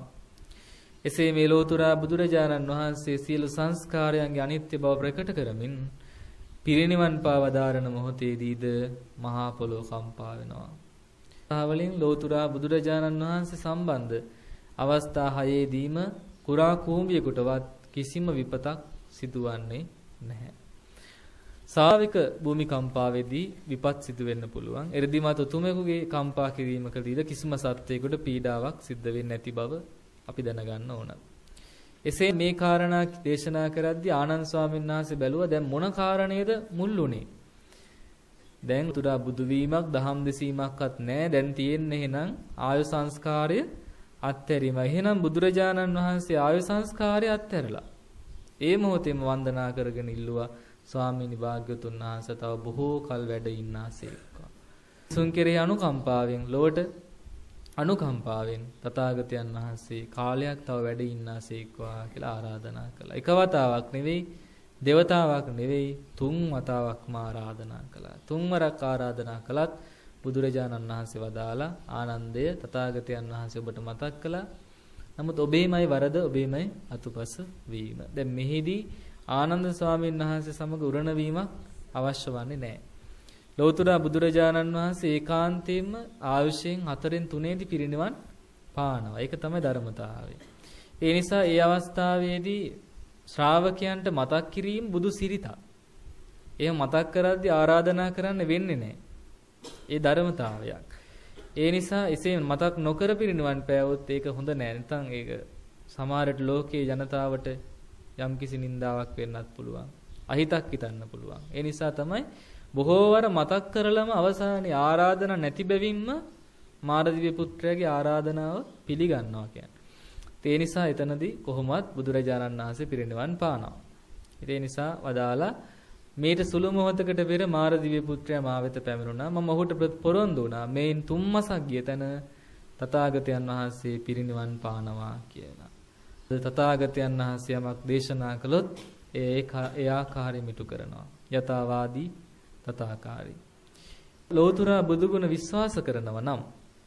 එසේ මේ ලෝතුරා බුදුරජාණන් වහන්සේ සියලු සංස්කාරයන්ගේ අනිත්‍ය බව ප්‍රකට කරමින් පිරිනිවන් පාවදාරණ මොහොතේදීද මහා පොළොව කම්පා වෙනවා. සාවලින් ලෝතුරා බුදුරජාණන් වහන්සේ සම්බන්ධ අවස්ථා හයේදීම කුරා කූඹියෙකුටවත් කිසිම විපතක් සිදුවන්නේ නැහැ. සාවික භූමි කම්පාවේදී විපත් සිදු වෙන්න පුළුවන්. එ르දිමත් උතුමෙකුගේ කම්පා කිරීමකදීද කිසිම සත්‍යයකට පීඩාවක් සිද්ධ වෙන්නේ නැති බව අපි දැනගන්න ඕන. එසේ මේ කාරණා දේශනා කරද්දී ආනන්ද ස්වාමීන් වහන්සේ බැලුවා දැන් මොන කාරණේද මුල්ුණේ. දැන් උතුරා බුදු වීමක් දහම් දෙසීමක්වත් නැහැ. දැන් තියෙන්නේ එහෙනම් ආයු සංස්කාරය අත්හැරීම. එහෙනම් බුදුරජාණන් වහන්සේ ආයු සංස්කාරය අත්හැරලා. ඒ මොහොතේම වන්දනා කරගෙන ඉල්ලුවා ස්වාමීනි භාග්‍යවතුන් වහන්සේ තව බොහෝ කල් වැඩ ඉන්නාසේක්වා. සුන් කෙරේ අනුකම්පාවෙන් ලොවට අනුකම්පාවෙන් තථාගතයන් වහන්සේ කාලයක් තව වැඩ ඉන්නාසේක්වා කියලා ආරාධනා කළා. එක වතාවක් නෙවෙයි, දෙවතාවක් නෙවෙයි, තුන් වතාවක්ම ආරාධනා කළා. තුන්වරක් ආරාධනා කළත් බුදුරජාණන් වහන්සේ වදාලා ආනන්දය තථාගතයන් වහන්සේ ඔබට මතක් කළා. නමුත් ඔබේමයි වරද, ඔබේමයි අතුපස වීම. දැන් මෙහිදී ආනන්ද ස්වාමීන් වහන්සේ සමග උරණ වීමක් අවශ්‍ය වන්නේ නැහැ. ලෞතුරා බුදුරජාණන් වහන්සේ ඒකාන්තයෙන්ම ආයුෂයෙන් හතරෙන් තුනේදී පිරිනිවන් පානවා. ඒක තමයි ධර්මතාවය. ඒ නිසා ඒ අවස්ථාවේදී ශ්‍රාවකයන්ට මතක් කිරීම බුදු සිරිතක්. එහෙම මතක් කරද්දී ආරාධනා කරන්න වෙන්නේ නැහැ. ඒ ධර්මතාවයක්. ඒ නිසා එසේ මතක් නොකර පිරිනිවන් පෑවොත් ඒක හොඳ නෑ. නැත්නම් ඒක සමහරට ලෝකයේ ජනතාවට යම්කිසි නින්දාවක් වෙන්නත් පුළුවන්. අහිතක් හිතන්න පුළුවන්. ඒ නිසා තමයි බොහෝ වර මතක් කරලම අවසානයේ ආරාධනා නැති බැවින්ම මාරදිව්‍ය පුත්‍රයාගේ ආරාධනාව පිළිගන්නවා කියන්නේ. ඒ නිසා එතනදී කොහොමවත් බුදුරජාණන් වහන්සේ පිරිනිවන් පානවා. ඒ නිසා වදාලා මේට සුළු මොහොතකට පෙර මාරදිව්‍ය පුත්‍රයා මා වෙත පැමිණුණා. මම ඔහුට පොරොන්දු වුණා මේන් තුන් මාසක් ගිය තැන තථාගතයන් වහන්සේ පිරිනිවන් පානවා කියලා. තථාගතයන් වහන්සේ යමක් දේශනා කළොත් ඒ ඒ ආකාරයෙන් ඉටු කරනවා. යථාවාදී තථාකාරී. ලෝතර බුදුගුණ විශ්වාස කරනවා නම්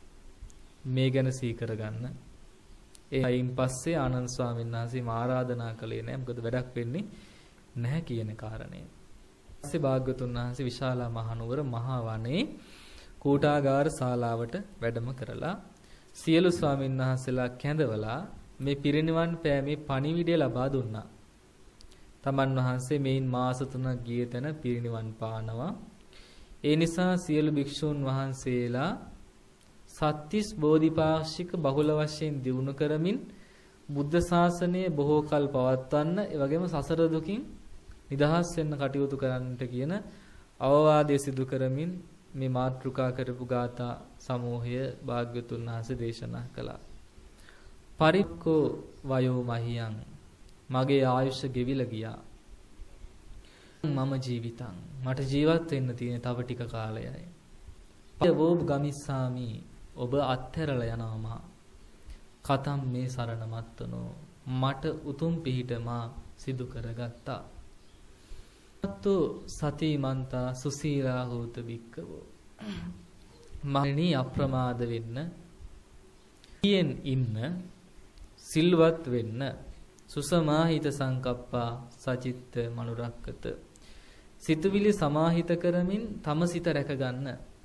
මේ ගැන සීකර ගන්න. ඒ අයින් පස්සේ ආනන්ද ස්වාමීන් වහන්සේ ආරාධනා කළේ නැහැ. මොකද වැඩක් වෙන්නේ නැහැ කියන කාරණය. ඊපස්සේ භාග්‍යවතුන් වහන්සේ විශාලා මහනුවර මහා වනයේ කූටාගාර ශාලාවට වැඩම කරලා සියලු ස්වාමීන් වහන්සේලා කැඳවලා මේ පිරිනිවන් පෑමේ පණිවිඩය ලබා දුන්නා. තමන් වහන්සේ මේන් මාස තුනක් ගිය තැන පිරිනිවන් පානවා. ඒ නිසා සියලු භික්ෂූන් වහන්සේලා සත්‍තිස් බෝධිපාක්ෂික බහුල වශයෙන් දියුණු කරමින් බුද්ධ ශාසනය බොහෝ කල් පවත්වන්න, ඒ වගේම සසර දුකින් නිදහස් වෙන්න කටයුතු කරන්නට කියන අවවාදය සිදු කරමින් මේ මාතෘකා කරපු ගාථා සමූහය භාග්‍යවතුන් වහන්සේ දේශනා කළා. පරික්කෝ වයෝ මහියං, මගේ ආයුෂ ගෙවිලා ගියා. මම ජීවිතං, මට ජීවත් වෙන්න තියෙන තව ටික කාලයයි. පයවෝ ගමිස්සාමි, ඔබ අත්හැරලා යනවා. කතම් මේ සරණ මත්තනෝ, මට උතුම් පිහිට මා සිදු කරගත්තා. තු සතිමන්තා සුසීලා හෝත වික්කවෝ, මහණෙනි අප්‍රමාද වෙන්න, කියෙන් ඉන්න, සිල්වත් වෙන්න, සුසමාහිත සංකප්පා සචිත්ත මනුරක්කත, සිතුවිලි සමාහිත කරමින් තම සිත රැක ගන්න.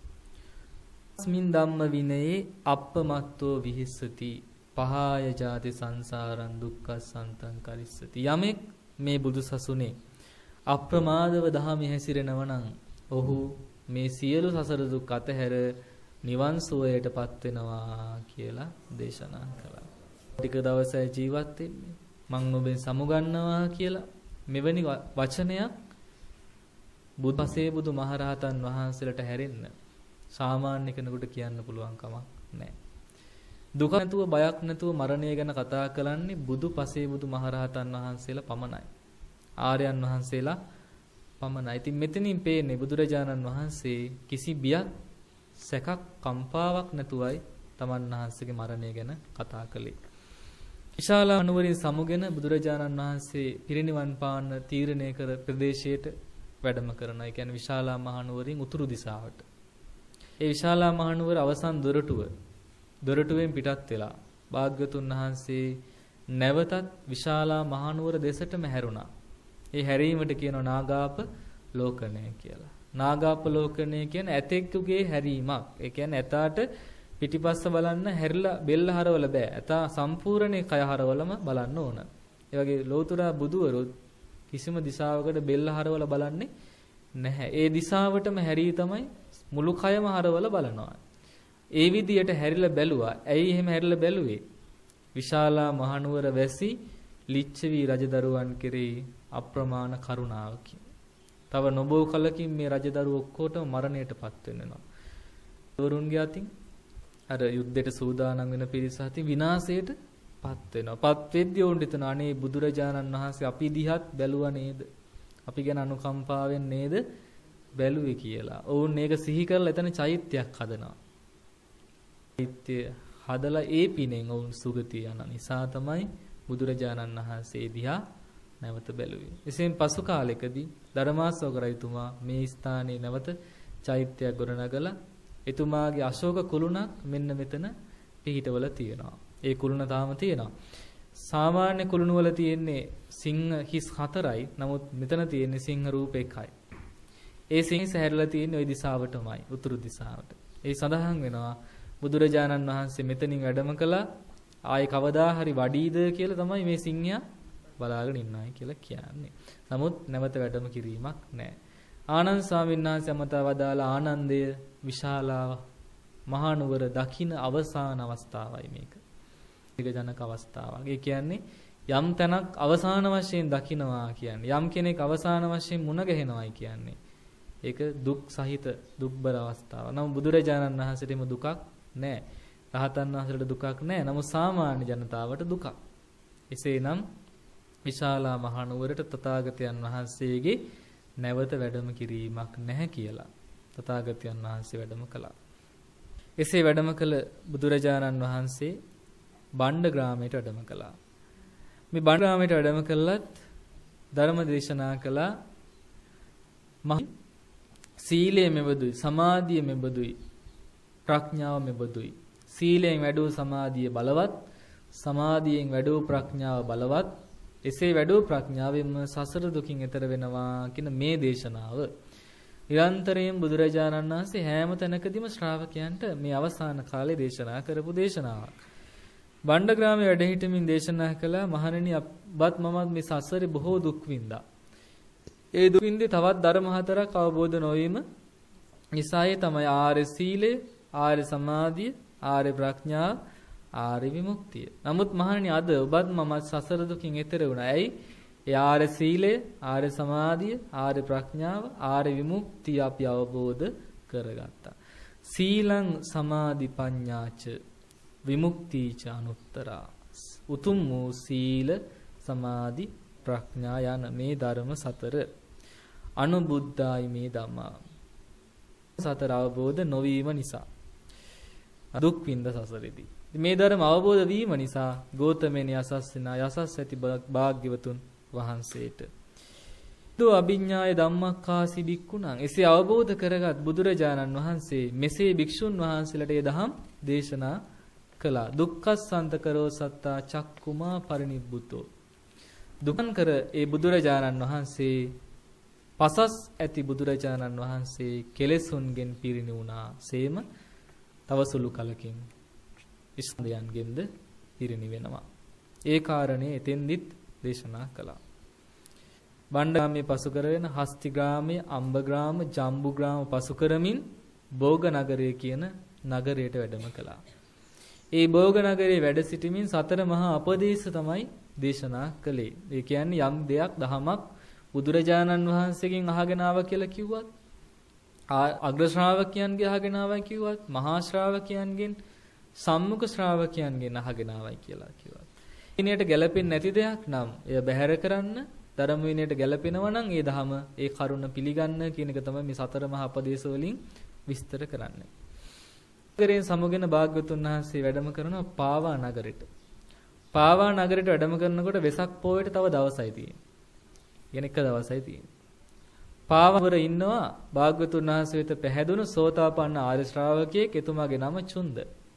ස්මින් ධම්ම විනයේ අප්පමත්තෝ විහිස්සති, පහාය ජාති සංසාරං දුක්ඛසන්තං කරිස්සති. යමෙක් මේ බුදු සසුනේ අප්‍රමාදව දහමෙහි හැසිරෙනවා නම් ඔහු මේ සියලු සසර දුක් අතහැර නිවන් සුවයටපත් වෙනවා කියලා දේශනා කළා. ටික දවසයි ජීවත් වෙන්නේ, මං ඔබෙන් සමුගන්නවා කියලා මෙවැනි වචනයක් බුදුපසේ බුදු මහරහතන් වහන්සේලාට හැරෙන්න සාමාන්‍ය කෙනෙකුට කියන්න පුළුවන් කමක් නැහැ. දුක නැතුව බයක් නැතුව මරණය ගැන කතා කරන්නේ බුදුපසේ බුදු මහරහතන් වහන්සේලා පමණයි. ආර්යයන් වහන්සේලා පමණයි. ඉතින් මෙතනින් පේන්නේ බුදුරජාණන් වහන්සේ කිසි බියක්, සැකක්, කම්පාවක් නැතුවයි තමන් වහන්සේගේ මරණය ගැන කතා කළේ. විශාලා අනුවරින් සමුගෙන බුදුරජාණන් වහන්සේ පිරිනිවන් පාන්න තීරණය කර ප්‍රදේශයට වැඩම කරනවා. ඒ කියන්නේ විශාලා මහනුවරින් උතුරු දිශාවට. ඒ විශාලා මහනුවර අවසන් දොරටුව දොරටුවෙන් පිටත් වෙලා භාග්‍යවතුන් වහන්සේ නැවතත් විශාලා මහනුවර දෙසටම හැරුණා. ඒ හැරීමට කියනවා නාගාප ලෝකණය කියලා. නාගාප ලෝකණය කියන්නේ ඇතෙක්ගේ හැරීමක්. ඒ කියන්නේ ඇතාට පිටිපස්ස බලන්න හැරිලා බෙල්ල හරවල බෑ. ඇතා සම්පූර්ණේ කය හරවලම බලන්න ඕන. ඒ වගේ ලෝතුරා බුදුවරුත් කිසිම දිශාවකට බෙල්ල හරවල බලන්නේ නැහැ. ඒ දිශාවටම හැරී තමයි මුළු කයම හරවල බලනවා. ඒ විදියට හැරිලා බැලුවා. ඇයි එහෙම හැරිලා බැලුවේ? විශාලා මහනුවර වැසි ලිච්ඡවි රජදරුවන් කෙරෙහි අප්‍රමාණ කරුණාවකින්. තව නොබෝ කලකින් මේ රජදරුවෝ ඔක්කොටම මරණයටපත් වෙනවා. දරුවන්ගේ අතින් අර යුද්ධයට සූදානම් වෙන පිරිස අතින් විනාශයටපත් වෙනවා. පත් වෙද්දී උන් හිතන අනේ බුදුරජාණන් වහන්සේ අපි දිහත් බැලුවා නේද? අපි ගැන අනුකම්පාවෙන් නේද බැලුවේ කියලා. ඔවුන් මේක සිහි කරලා එතන චෛත්‍යයක් හදනවා. චෛත්‍ය හදලා ඒ පිනෙන් ඔවුන් සුගතිය යන නිසා තමයි බුදුරජාණන් වහන්සේ දිහා නැවත බැලුවේ. එසේම පසු කාලෙකදී ධර්මාශෝක රජතුමා මේ ස්ථානයේ නැවත චෛත්‍යයක් ගොඩනගලා එතුමාගේ අශෝක කුළුණක් මෙන්න මෙතන පිහිටවල තියෙනවා. ඒ කුළුණ තාම තියෙනවා. සාමාන්‍ය කුළුණු වල තියෙන්නේ සිංහ හිස් හතරයි. නමුත් මෙතන තියෙන්නේ සිංහ රූප එකයි. ඒ සිංහ සැහැරලා තියෙන්නේ ওই දිශාවටමයි, උතුරු දිශාවට. ඒ සඳහන් වෙනවා බුදුරජාණන් වහන්සේ මෙතනින් වැඩම කළා. ආයේ කවදා හරි වඩීද කියලා තමයි මේ සිංහයා බලාගෙන ඉන්නයි කියලා කියන්නේ. නමුත් නැවත වැඩම කිරීමක් නැහැ. ආනන්ද ස්වාමීන් වහන්සේ අමතා වදාලා ආනන්දය විශාලා මහනුවර දකින්න අවසාන අවස්ථාවයි මේක. ඒක ජනක අවස්ථාවක්. ඒ කියන්නේ යම් තැනක් අවසාන වශයෙන් දකින්නවා කියන්නේ, යම් කෙනෙක් අවසාන වශයෙන් මුණ ගැහෙනවායි කියන්නේ. ඒක දුක් සහිත දුක්බර අවස්ථාවක්. නම් බුදුරජාණන් වහන්සේටම දුකක් නැහැ. රහතන් වහන්සේට දුකක් නැහැ. නමුත් සාමාන්‍ය ජනතාවට දුකක්. එසේනම් විශාලා මහනුවරට තථාගතයන් වහන්සේගේ නැවත වැඩම කිරීමක් නැහැ කියලා තථාගතයන් වහන්සේ වැඩම කළා. එසේ වැඩම කළ බුදුරජාණන් වහන්සේ බණ්ඩ ග්‍රාමයට වැඩම කළා. මේ බණ්ඩ ග්‍රාමයට වැඩම කළත් ධර්ම දේශනා කළා. මහ සීලය මෙබඳුයි, සමාධිය මෙබඳුයි, ප්‍රඥාව මෙබඳුයි. සීලයෙන් වැඩූ සමාධිය බලවත්, සමාධියෙන් වැඩූ ප්‍රඥාව බලවත්. එසේ වැඩූ ප්‍රඥාවෙන්ම සසර දුකින් එතර වෙනවා කියන මේ දේශනාව නිරන්තරයෙන් බුදුරජාණන් වහන්සේ හැම තැනකදීම ශ්‍රාවකයන්ට මේ අවසාන කාලේ දේශනා කරපු දේශනාවක්. බණ්ඩග්‍රාමයේ වැඩ හිටමින් දේශනා කළා, මහණෙනි අපත් මමත් මේ සසරේ බොහෝ දුක් විඳා. ඒ දුක් විඳි තවත් ධර්ම හතරක් අවබෝධ නොවීම නිසායි තමයි ආර්ය සීලය, ආර්ය සමාධිය, ආර්ය ප්‍රඥාව, ආර්ය විමුක්තිය. නමුත් මහණෙනි අද ඔබත් මමත් සසර දුකින් එතර වුණා. ඇයි? ඒ ආර්ය සීලය, ආර්ය සමාධිය, ආර්ය ප්‍රඥාව, ආර්ය විමුක්තිය අපි අවබෝධ කරගත්තා. සීලං සමාධි පඤ්ඤාච විමුක්තිච අනුත්තරා. උතුම් වූ සීල, සමාධි, ප්‍රඥා යන මේ ධර්ම සතර අනුබුද්ධායි මේ ධම්මා. සතර අවබෝධ නොවීම නිසා දුක් විඳ සසරෙදී. මේ ධර්ම අවබෝධ වීම නිසා ගෞතමයනි යසස්සිනා යසස් ඇති භාග්‍යවතුන් වහන්සේට දෝ අභිඥාය ධම්මක්ඛාසි බික්කුණං. එසේ අවබෝධ කරගත් බුදුරජාණන් වහන්සේ මෙසේ භික්ෂුන් වහන්සේලාට ඒ දහම් දේශනා කළා. දුක්ඛස්සන්ත කරෝ සත්තා චක්කුමා පරිනිබ්බුතෝ. දුකන් කර ඒ බුදුරජාණන් වහන්සේ පසස් ඇති බුදුරජාණන් වහන්සේ කෙලෙසුන්ගෙන් පිරිණුණා. සේම තව සුළු කලකින් ස්කන්ධයන්ගෙන්ද පිරිණි වෙනවා. ඒ කාරණේ එතෙන්දිත් දේශනා කළා. බණ්ඩාමයේ පසු කරගෙන හස්තිග්‍රාමයේ, අම්බග්‍රාම, ජම්බුග්‍රාම පසු කරමින් බෝග නගරය කියන නගරයට වැඩම කළා. ඒ බෝග නගරයේ වැඩ සිටමින් සතර මහා අපදේශ තමයි දේශනා කළේ. ඒ කියන්නේ යම් දෙයක් දහමක් බුදුරජාණන් වහන්සේගෙන් අහගෙන ආවා කියලා කිව්වත්, අග්‍ර ශ්‍රාවකයන්ගේ අහගෙන ආවා කිව්වත්, මහා ශ්‍රාවකයන්ගෙන්, සම්මුඛ ශ්‍රාවකයන්ගෙන් අහගෙන ආවයි කියලා කිව්වත්. විනයට ගැලපෙන්නේ නැති දෙයක් නම් එය බැහැර කරන්න, ධර්ම විනයට ගැලපෙනවා නම් ඒ ධම ඒ කරුණ පිළිගන්න කියන එක තමයි මේ සතර මහා අපදේශ වලින් විස්තර කරන්නේ. නගරයෙන් සමුගෙන භාග්‍යවතුන් වහන්සේ වැඩම කරනවා පාවා නගරෙට. පාවා නගරෙට වැඩම කරනකොට වෙසක් පොයට තව දවසයි තියෙන්නේ. කියන එක දවසයි තියෙන්නේ. පාවවර ඉන්නවා භාග්‍යවතුන් වහන්සේ වෙත පැහැදුණු සෝතාපන්න ආර්ය ශ්‍රාවකයෙක්. එතුමාගේ නම චුන්ද.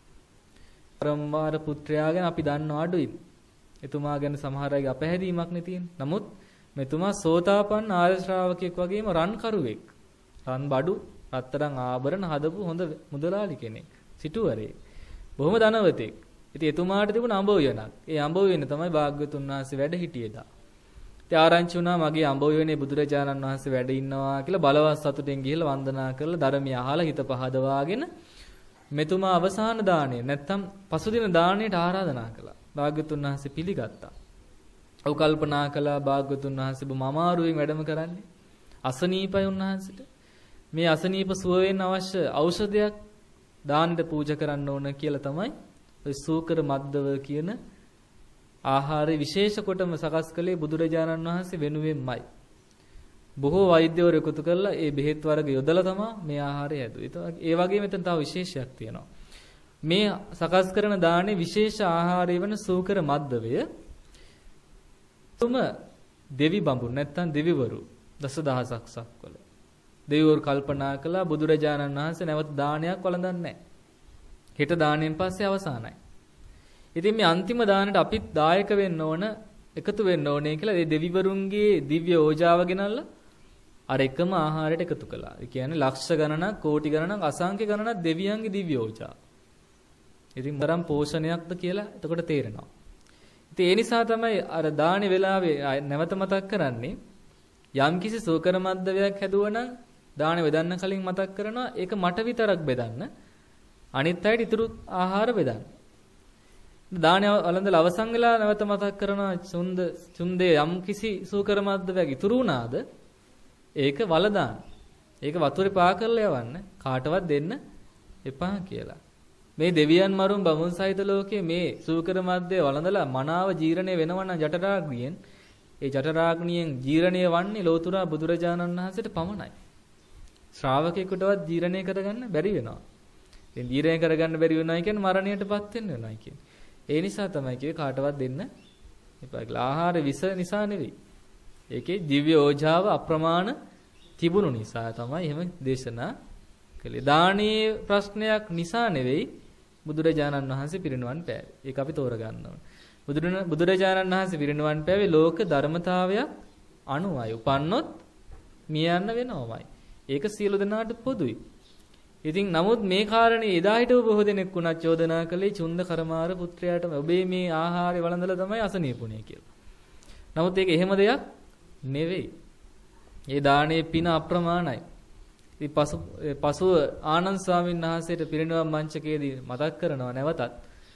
පරම්මාර පුත්‍රයාගෙන අපි දන්නව අඩුයි. එතුමා ගැන සමහර අයගේ අපැහැදීමක් නේ තියෙන්නේ. නමුත් මෙතුමා සෝතාපන්න ආර්ය ශ්‍රාවකයෙක් වගේම රන් කරුවෙක්. රන් බඩු, රත්තරන් ආභරණ හදපු හොඳ මුදලාලි කෙනෙක්. සිටුවරේ. බොහොම ධනවතෙක්. ඉතින් එතුමාට තිබුණ අඹ උයනක්. ඒ අඹ උයන තමයි භාග්‍යවතුන් වහන්සේ වැඩ හිටියේ දා. ඉතින් ආරංචි වුණා මගේ අඹ උයනේ බුදුරජාණන් වහන්සේ වැඩ ඉන්නවා කියලා බලවත් සතුටෙන් ගිහිල්ලා වන්දනා කරලා ධර්මය අහලා හිත පහදවාගෙන මෙතුමා අවසාන දාණය නැත්තම් පසුදින දාණයට ආරාධනා කළා. භාග්‍යවතුන් වහන්සේ පිළිගත්තා. ඔව් කල්පනා කළා භාග්‍යවතුන් වහන්සේ බොහොම අමාරුවෙන් වැඩම කරන්නේ. අසනීපයි උන්වහන්සේට. මේ අසනීප සුව වෙන්න අවශ්‍ය ඖෂධයක් දානෙට පූජා කරන්න ඕන කියලා තමයි ඔය සූකර මද්දව කියන ආහාරය විශේෂ කොටම සකස් කළේ බුදුරජාණන් වහන්සේ වෙනුවෙන්මයි. බොහෝ වෛද්‍යවරු එකතු කරලා ඒ බෙහෙත් වර්ග යොදලා තමයි මේ ආහාරය හැදුවේ. ඒ වගේම මෙතන තව විශේෂයක් තියෙනවා. මේ සකස් කරන දානේ විශේෂ ආහාරය වෙන සූකර මද්දවය තුම දෙවි බඹු නැත්තම් දෙවිවරු දසදහසක් සක්වල දෙවිවරු කල්පනා කළා බුදුරජාණන් වහන්සේ නැවත දානයක් වළඳන්නේ නැහැ. හෙට දාණයෙන් පස්සේ අවසానයි. ඉතින් මේ අන්තිම දානට අපිත් දායක වෙන්න ඕන, එකතු වෙන්න ඕනේ කියලා ඒ දෙවිවරුන්ගේ දිව්‍ය ඕජාව ගෙනල්ලා අර එකම ආහාරයට එකතු කළා. ඒ කියන්නේ ලක්ෂ ගණනක්, කෝටි ගණනක්, අසංඛ්‍ය ගණනක් දෙවියන්ගේ දිව්‍ය ඕජා. ඉතින් තරම් පෝෂණයක්ද කියලා එතකොට තේරෙනවා. ඉතින් ඒ නිසා තමයි අර දානි වෙලාවේ නැවත මතක් කරන්නේ යම්කිසි සූකර මද්දවයක් හැදුවනම් දාන වෙදන්න කලින් මතක් කරනවා ඒක මට විතරක් බෙදන්න, අනිත් අයට ඉතුරු ආහාර බෙදන්න. දානය වළඳලා අවසන් වෙලා නැවත මතක් කරනවා චුන්ද චුන්දේ යම්කිසි සූකර මද්දවයක් ඉතුරු වුණාද ඒක වළදාන්න. ඒක වතුරේ පා කරලා යවන්න, කාටවත් දෙන්න එපා කියලා. මේ දෙවියන් මරුන් බමුණු සහිත ලෝකයේ මේ සූකර මැද්දේ වළඳලා මනාව ජීර්ණය වෙනවා නම් ජඨරාග්නියෙන් ඒ ජඨරාග්නියෙන් ජීර්ණය වන්නේ ලෝතුරා බුදුරජාණන් වහන්සේට පමණයි. ශ්‍රාවකයෙකුටවත් ජීර්ණය කරගන්න බැරි වෙනවා. ඉතින් ජීර්ණය කරගන්න බැරි වෙනවා කියන්නේ මරණයටපත් වෙන්න වෙනවා කියන්නේ. ඒ නිසා තමයි කිව්වේ කාටවත් දෙන්න එපා කියලා. ආහාර විස නිසා නෙවෙයි. ඒකේ දිව්‍ය ඕජාව අප්‍රමාණ තිබුණු නිසා තමයි එහෙම දේශනා කළේ. දානීය ප්‍රශ්නයක් නිසා නෙවෙයි බුදුරජාණන් වහන්සේ පිරිනුවන් පෑවේ. ඒක අපි තෝරගන්න ඕනේ. බුදුරජාණන් වහන්සේ පිරිනුවන් පෑවේ ලෝක ධර්මතාවයක් අනුවයි. උපන්නොත් මිය යන්න වෙනවමයි. ඒක සියලු දෙනාට පොදුයි. ඉතින් නමුත් මේ කාරණේ එදා හිටව බොහෝ දෙනෙක් වුණා චෝදනා කළේ චුන්ද කරමාර පුත්‍රයාටම ඔබේ මේ ආහාරය වළඳලා තමයි අසනීපුණේ කියලා. නමුත් ඒක එහෙම දෙයක් නෙවෙයි. ඒ දානේ පින අප්‍රමාණයි. ඉතින් පසු පසුව ආනන්ද ස්වාමීන් වහන්සේට පිරිනිවන් මංචකයේදී මතක් කරනවා නැවතත්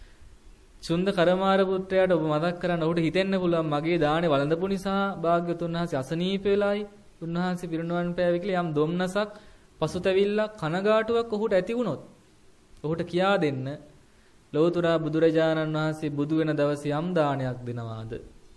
චුන්ද කරමාර පුත්‍රයාට ඔබ මතක් කරන්න ඔහුට හිතෙන්න පුළුවන් මගේ දානේ වළඳපු නිසා භාග්‍යවතුන් වහන්සේ අසනීප වෙලායි උන්වහන්සේ පිරිනිවන් පෑවේ කියලා යම් දුම්නසක් පසුතැවිල්ලක් කනගාටුවක් ඔහුට ඇති වුණොත් ඔහුට කියා දෙන්න ලෝතුරා බුදුරජාණන් වහන්සේ බුදු වෙන දවසේ යම් දානයක් දෙනවාද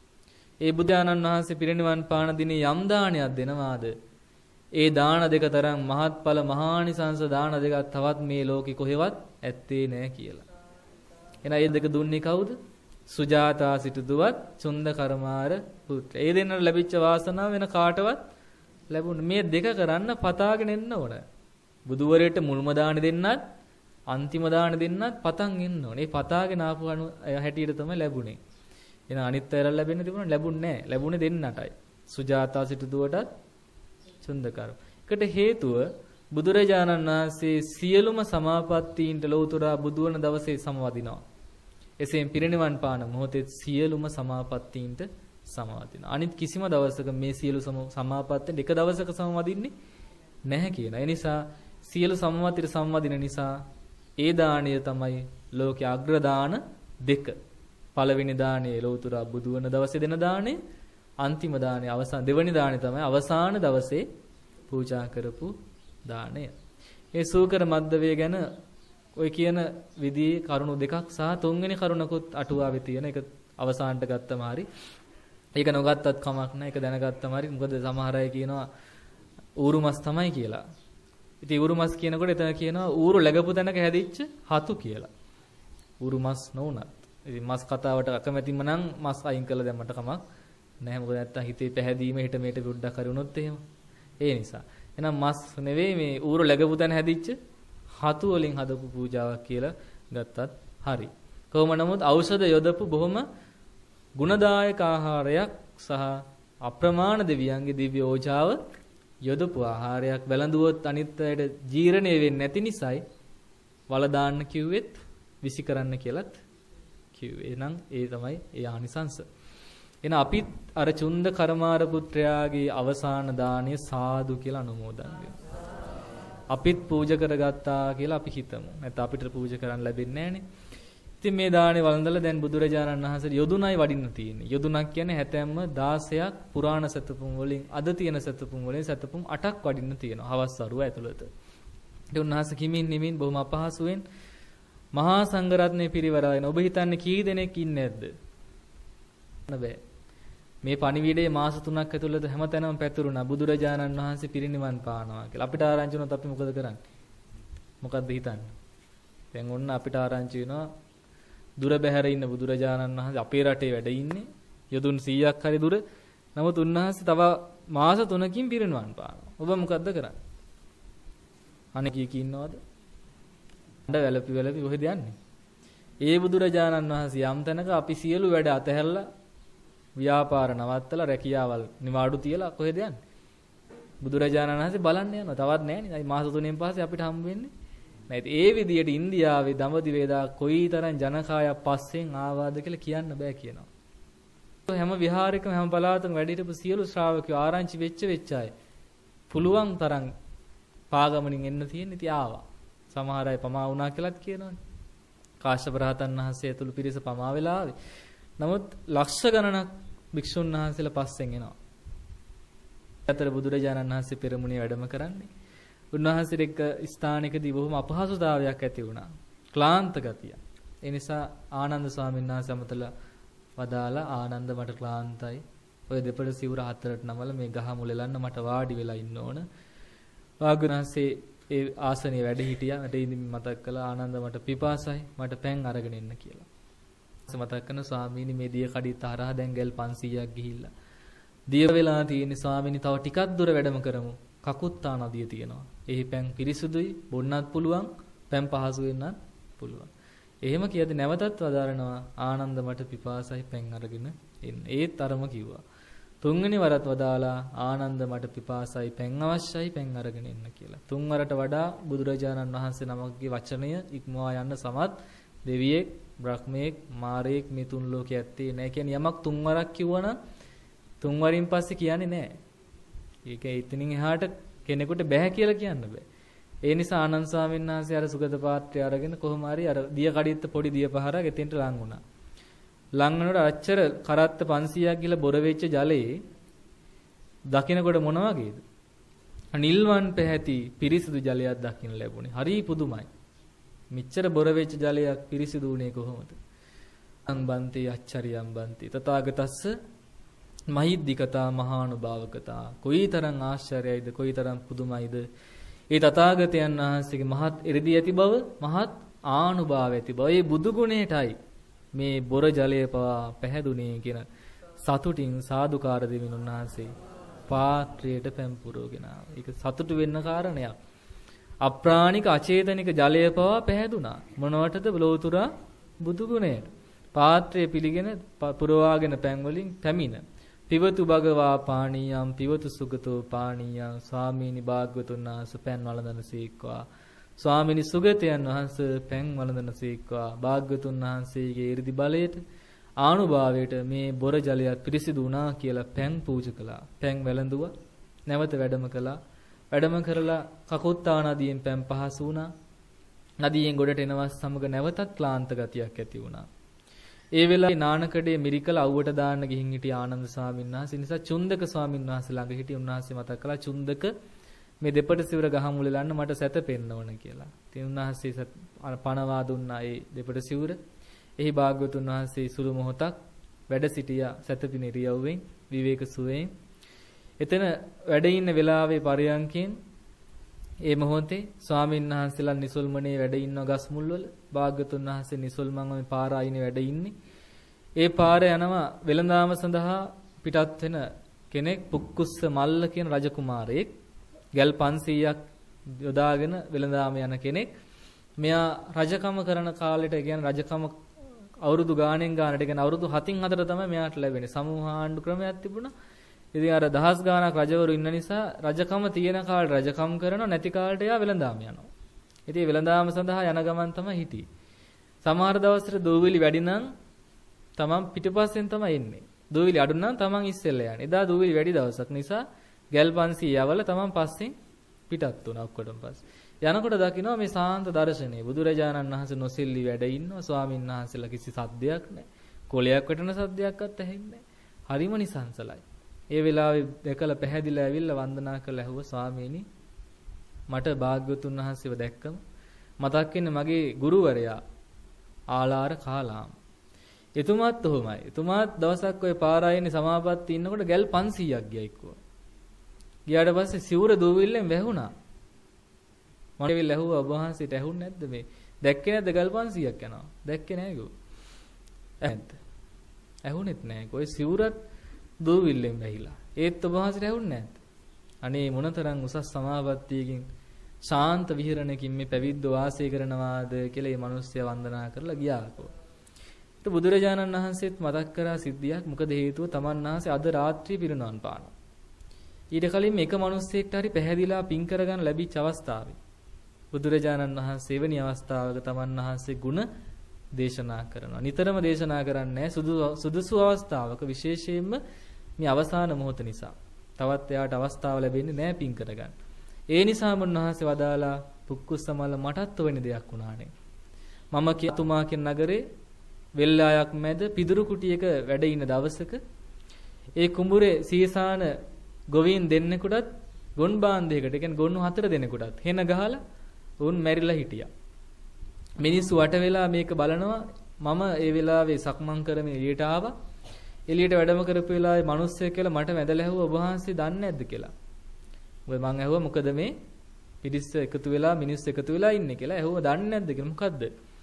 ඒ බුදුආනන් වහන්සේ පිරිනිවන් පාන දිනේ යම් දානයක් දෙනවාද ඒ දාන දෙක තරම් මහත්ඵල මහානිසංස දාන දෙකක් තවත් මේ ලෝකෙ කොහෙවත් ඇත්තේ නැහැ කියලා. එහෙනම් මේ දෙක දුන්නේ කවුද? සුජාතා සිටුදුවත් චුන්ද කරමාර පුත්‍ර. ඒ දෙන්නට ලැබිච්ච වාසනාව වෙන කාටවත් ලැබුණේ. මේ දෙක කරන්න පතාගෙන එන්න ඕන. බුදුවරයට මුල්ම දාන දෙන්නත් අන්තිම දාන දෙන්නත් පතන් එන්න ඕනේ. මේ පතාගෙන ආපු හැටියට තමයි ලැබුණේ. එහෙනම් අනිත් අයලා ලැබෙන්න තිබුණා ලැබුණේ නැහැ. ලැබුණේ දෙන්නටයි. සුජාතා සිටුදුවටත් චුන්දකර. ඒකට හේතුව බුදුරජාණන් වහන්සේ සියලුම සමාපත්තීන්ට ලෞතුරා බුදු වන දවසේ සමවදිනවා. එසේම පිරිනිවන් පාන මොහොතේ සියලුම සමාපත්තීන්ට සමවදිනවා. අනිත් කිසිම දවසක මේ සියලු සමාපත්තීන් එක දවසක සමවදින්නේ නැහැ කියන. ඒ නිසා සියලු සමවදිට සමවදින නිසා ඒ දාණය තමයි ලෝකයේ අග්‍ර දාන දෙක. පළවෙනි දාණය ලෞතුරා බුදු වන දවසේ දෙන දාණය, අන්තිම දාණය අවසාන දෙවෙනි දාණය තමයි අවසාන දවසේ පූජා කරපු දාණය. ඒ සූකර මද්දවේ ගැන ඔය කියන විදිහේ කරුණු දෙකක් සහ තුන්වෙනි කරුණකුත් අටුවාවේ තියෙන එක අවසානට ගත්තම හරි. ඒක නොගත්තත් කමක් නැහැ. ඒක දැනගත්තම හරි. මොකද සමහර අය කියනවා ඌරු මස් තමයි කියලා. ඉතින් ඌරු මස් කියනකොට එතන කියනවා ඌරු läගපු තැනක හැදිච්ච හතු කියලා. ඌරු මස් නොඋනත්. ඉතින් මස් කතාවට අකමැතිම නම් මස් අයින් කළා දැම්මට කමක් නැහැ. මොකද නැත්තම් හිතේ පැහැදීම හිට මේට පොඩ්ඩක් හරි වුණොත් එහෙම. ඒ නිසා. එහෙනම් මස් නෙවෙයි මේ ඌරු läගපු තැන හැදිච්ච හතු වලින් හදපු පූජාවක් කියලා ගත්තත් හරි. කොහොම නමුත් ඖෂධ යොදපු බොහොම ගුණදායක ආහාරයක් සහ අප්‍රමාණ දෙවියන්ගේ දිව්‍ය ඕජාව යොදපු ආහාරයක් වැළඳුවොත් අනිත් අයට ජීර්ණය වෙන්නේ නැති නිසායි වල දාන්න කිව්වෙත් විසි කරන්න කියලාත් කිව්වේ. එහෙනම් ඒ තමයි ඒ ආනිසංස. එහෙනම් අපිත් අර චුන්ද කරමාර පුත්‍රයාගේ අවසාන දාණය සාදු කියලා අනුමෝදන් වෙනවා. අපිත් පූජා කරගත්තා කියලා අපි හිතමු. නැත්නම් අපිට පූජා කරන්න ලැබෙන්නේ නැහනේ. ඉතින් මේ දාණය වළඳලා දැන් බුදුරජාණන් වහන්සේ යොදුනයි වඩින්න තියෙන්නේ. යොදුනක් කියන්නේ හැතැම්ම දාසයක් පුරාණ සතපුම් වලින් අද තියෙන සතපුම් වලින් සතපුම් අටක් වඩින්න තියෙනවා. හවස් වරුව ඇතුළත. ඒ උන්වහන්සේ කිමින් නිමින් බොහොම අපහසුවෙන් මහා සංඝරත්නයේ පිරිවරාගෙන ඔබ හිතන්නේ කී දෙනෙක් ඉන්නේ නැද්ද? නෑ. මේ පණිවිඩයේ මාස තුනක් ඇතුළත හැමතැනම පැතුරුණා බුදුරජාණන් වහන්සේ පිරිනිවන් පානවා කියලා. අපිට ආරංචි වුණොත් අපි මොකද කරන්නේ? මොකද්ද හිතන්නේ? දැන් ඔන්න අපිට ආරංචි වෙනවා දුර බැහැර ඉන්න බුදුරජාණන් වහන්සේ අපේ රටේ වැඩ ඉන්නේ යොදුන් සීයක් හරි දුර. නමුත් උන්වහන්සේ තව මාස තුනකින් පිරිනිවන් පානවා. ඔබ මොකද්ද කරන්නේ? අනේ කී කී ඉන්නවද? අඬ වැළපි වැළපි කොහෙද යන්නේ? ඒ බුදුරජාණන් වහන්සේ යම් තැනක අපි සියලු වැඩ අතහැරලා ව්‍යාපාර නවත්තලා රැකියාවල් නිවාඩු තියලා කොහෙද යන්නේ? බුදුරජාණන් වහන්සේ බලන්න යනවා. තවත් නැහැ නේ. මාස තුනෙන් පස්සේ අපිට හම්බ වෙන්නේ නැති. ඒ විදියට ඉන්දියාවේ දඹදිවේ දා කොයිතරම් ජනකායක් පස්සෙන් ආවාද කියලා කියන්න බෑ කියනවා. හැම විහාරයකම හැම පළාතකම වැඩ හිටපු සියලු ශ්‍රාවකයෝ ආරංචි වෙච්ච වෙච්ච අය පුළුවන් තරම් පාගමනින් එන්න තියෙන ඉතින් ආවා. සමහර අය පමා වුණා කියලාත් කියනවනේ. කාශ්‍යප රහතන් වහන්සේ ඇතුළු පිරිස පමා වෙලා ආවේ. නමුත් ලක්ෂ ගණනක් භික්ෂුන් වහන්සේලා පස්සෙන් එනවා. අතර බුදුරජාණන් වහන්සේ පෙරමුණේ වැඩම කරන්නේ. උන්වහන්සේට එක්ක ස්ථානයකදී බොහොම අපහසුතාවයක් ඇති වුණා. ක්ලාන්ත ගතිය. ඒ නිසා ආනන්ද ස්වාමීන් වහන්සේ අමතලා වදාලා ආනන්ද මට ක්ලාන්තයි. ඔය දෙපළ සිවුර හතරට නමල මේ ගහ මුලලන්න මට වාඩි වෙලා ඉන්න ඕන. වාග්ගුණාසේ ඒ ආසනයේ වැඩ හිටියා. මට ඉඳි මතක් කළා ආනන්ද මට පිපාසයි. මට පැන් අරගෙන එන්න කියලා. මතක් කරන ස්වාමීනි මේ දිය කඩිත් හරහා දැන් ගල් පන්සීයක් ගිහිල්ලා. දිය වෙලා තියෙන්නේ ස්වාමීනි තව ටිකක් දුර වැඩම කරමු. කකුත්තා නදිය තියෙනවා. එහි පැන් පිරිසුදුයි බොන්නත් පුළුවන්. පැන් පහසු වෙන්නත් පුළුවන්. එහෙම කියද්දි නැවතත් වදාරනවා ආනන්ද මට පිපාසයි පැන් අරගෙන එන්න. ඒත් අරම කිව්වා. තුන්වෙනි වරත් වදාලා ආනන්ද මට පිපාසයි පැන් අවශ්‍යයි පැන් අරගෙන එන්න කියලා. තුන් වරට වඩා බුදුරජාණන් වහන්සේ නමකගේ වචනය ඉක්මවා යන්න සමත් දෙවියෙක්, බ්‍රහ්මයෙක්, මාරයෙක් මේ තුන් ලෝකයේ ඇත්තේ නැහැ. කියන්නේ යමක් තුන් වරක් කිව්වනම් තුන් වරින් පස්සේ කියන්නේ නැහැ. ඒක එතනින් එහාට කෙනෙකුට බෑ කියලා කියන්න බෑ. ඒ නිසා ආනන්ද ස්වාමීන් වහන්සේ අර සුගත පාත්‍රය අරගෙන කොහොම හරි අර දිය කඩਿੱත්ත පොඩි දිය පහරක් එතෙන්ට ලං වුණා. ලං වෙනකොට අච්චර කරත්ත පන්සීයක් ගිහලා බොර වෙච්ච ජලයේ දකින්නකොට මොන වගේද? නිල්වන් පැහැති පිරිසිදු ජලයක් දකින්න ලැබුණේ. හරි පුදුමයි. මෙච්චර බොර වෙච්ච ජලයක් පිරිසිදු වුණේ කොහොමද? අම්බන්ති අච්චරියම් බන්ති තථාගතස්ස මහිද්దికතා මහානුභාවකතා. කොයිතරම් ආශ්චර්යයිද කොයිතරම් පුදුමයිද? ඒ තථාගතයන් වහන්සේගේ මහත් ඉරිදී ඇති බව, මහත් ආනුභාව ඇති බව. ඒ බුදු ගුණයටයි මේ බොර ජලය පවා පැහැදුනේ කියන සතුටින් සාදුකාර දෙමින් උන්වහන්සේ පාත්‍රයට පැන් පුරවගෙන ආවා. ඒක සතුටු වෙන්න කාරණයක්. අප්‍රාණික අචේතනික ජලය පවා පැහැදුනා. මොනවටද? ලෝතුරා බුදු ගුණයට. පාත්‍රය පිළිගෙන පුරවාගෙන පැන් වලින් පැමිණ. පිවතු භගවා පාණීයම් පිවතු සුගතෝ පාණීයම් ස්වාමීනි භාග්‍යවතුන් වහන්සේ පැන් වළඳන සීක්වා. ස්වාමීනි සුගතයන් වහන්සේ පැන් වළඳන සීක්වා. භාග්‍යවතුන් වහන්සේගේ 이르දි බලයට ආනුභාවයට මේ බොර ජලයක් පිරිසිදු වුණා කියලා පැන් පූජා කළා. පැන් වැළඳුවා. නැවත වැඩම කළා. වැඩම කරලා කකුත්තා නදියෙන් පැන් පහසු වුණා. නදියෙන් ගොඩට එනවත් සමග නැවතත් ක්ලාන්ත ගතියක් ඇති වුණා. ඒ වෙලාවේ නානකඩේ මිරිකල අවුවට දාන්න ගිහින් හිටිය ආනන්ද ස්වාමීන් වහන්සේ නිසා චුන්දක ස්වාමීන් වහන්සේ ළඟ හිටිය උන්වහන්සේ මතක් කළා චුන්දක මේ දෙපට සිවුර ගහ මුලලන්න මට සැතපෙන්න ඕන කියලා. ඉතින් උන්වහන්සේ පණවා දුන්නා ඒ දෙපට සිවුර. එහි භාග්‍යවතුන් වහන්සේ සුළු මොහොතක් වැඩ සිටියා සැතපින ඉරියව්වෙන් විවේක සුවයෙන්. එතන වැඩ ඉන්න වෙලාවේ පරයන්කෙන් ඒ මොහොතේ ස්වාමීන් වහන්සේලා නිසල්මනේ වැඩ ඉන්න ගස් මුල් වල භාග්‍යවතුන් වහන්සේ නිසල්මන් මේ පාර අයිනේ වැඩ ඉන්නේ. ඒ පාර යනවා වෙළඳාම සඳහා පිටත් වෙන කෙනෙක් පුක්කුස්ස මල්ල කියන රජකුමාරයෙක්. ගල් පන්සීයක් යොදාගෙන වෙළඳාම යන කෙනෙක්. මෙයා රජකම කරන කාලෙට කියන්නේ රජකම අවුරුදු ගාණෙන් ගානට කියන්නේ අවුරුදු හතින් හතර තමයි මෙයාට ලැබෙන්නේ. සමූහ ආණ්ඩු ක්‍රමයක් තිබුණා. ඉතින් අර දහස් ගාණක් රජවරු ඉන්න නිසා රජකම තියෙන කාලේ රජකම් කරනවා නැති කාලට එයා වෙළඳාම යනවා. ඉතින් වෙළඳාම සඳහා යන ගමන් තමයි හිටියේ. සමහර දවස්වල දූවිලි වැඩි නම් තමන් පිටිපස්සෙන් තමයි එන්නේ. දූවිලි අඩු නම් තමන් ඉස්සෙල්ලා යන්නේ. එදා දූවිලි වැඩි දවසක් නිසා ගල් පන්සීය යවල තමන් පස්සෙන් පිටත් වුණා ඔක්කොටම පස්සේ. යනකොට දකිනවා මේ සාන්ත දර්ශනය. බුදුරජාණන් වහන්සේ නොසෙල්ලි වැඩ ඉන්නවා. ස්වාමීන් වහන්සේලා කිසි සද්දයක් නැහැ. කොලයක් වටන සද්දයක්වත් ඇහෙන්නේ නැහැ. හරිම නිසංසලයි. ඒ වෙලාවේ දැකලා පැහැදිලා ඇවිල්ලා වන්දනා කරලා ඇහුවා ස්වාමීනි මට භාග්‍යවතුන් වහන්සේව දැක්කම මතක් වෙන්නේ මගේ ගුරුවරයා ආලාර කාලාම. එතුමාත් ඔහොමයි. එතුමාත් දවසක් ওই පාරායනේ සමාපatti ඉන්නකොට ගල් පන්සීයක් ගියා එක්කෝ. ගියාට පස්සේ සිවුර දූවිල්ලෙන් වැහුණා. මම ඇවිල්ලා ඇහුවා ඔබ වහන්සේට ඇහුන්නේ නැද්ද මේ? දැක්කේ නැද්ද ගල් පන්සීයක් යනවා? දැක්කේ නැහැ ගෝ. ඇත්ත. ඇහුනෙත් නැහැ. ඔය සිවුරත් දූවිල්ලෙන් වැහිලා. ඒත් ඔබ වහන්සේට ඇහුන්නේ නැද්ද? අනේ මොනතරම් උසස් සමාපත්තියකින් ශාන්ත විහරණයකින් මේ පැවිද්ද වාසය කරනවාද කියලා මේ මිනිස්සයා වන්දනා කරලා ගියාකෝ. ඒත් බුදුරජාණන් වහන්සේත් මතක් කරා සිද්ධියක්. මොකද හේතුව තමන් වහන්සේ අද රාත්‍රියේ පිරිනවන් පානවා. ඊට කලින් මේක මිනිස්සෙක්ට හරි පැහැදිලා පින් කරගන්න ලැබිච්ච අවස්ථාවේ බුදුරජාණන් වහන්සේ වෙනි අවස්ථාවක තමන් වහන්සේ ගුණ දේශනා කරනවා. නිතරම දේශනා කරන්නේ සුදුසු අවස්ථාවක විශේෂයෙන්ම මේ අවසාන මොහොත නිසා. තවත් එයාට අවස්ථාව ලැබෙන්නේ නැහැ පින් කරගන්න. ඒ නිසා මුන්නහන්සේ වදාලා පුක්කුස්සමල මටත් වෙන දෙයක් වුණානේ. මම කියතුමා කියන නගරේ වෙල්ලායක් මැද පිදුරු කුටියක වැඩ ඉන්න දවසක ඒ කුඹුරේ සීසාන ගොවීන් දෙන්නෙකුටත් ගොන් බාන්දයකට කියන්නේ ගොන්නු හතර දෙනෙකුටත් හෙන ගහලා උන් මැරිලා හිටියා. මිනිස්සු වට වෙලා මේක බලනවා. මම ඒ වෙලාවේ සක්මන් කරමින් එළියට ආවා. එළියට වැඩම කරපු වෙලාවේ මිනිස්සෙක් කියලා මට වැඳලා ඇහුවා ඔබ වහන්සේ දන්නේ නැද්ද කියලා. ඔය මං ඇහුවා මොකද මේ පිරිස එකතු වෙලා මිනිස්සු එකතු වෙලා ඉන්නේ කියලා. ඇහුවා දන්නේ නැද්ද කියලා. මොකද්ද?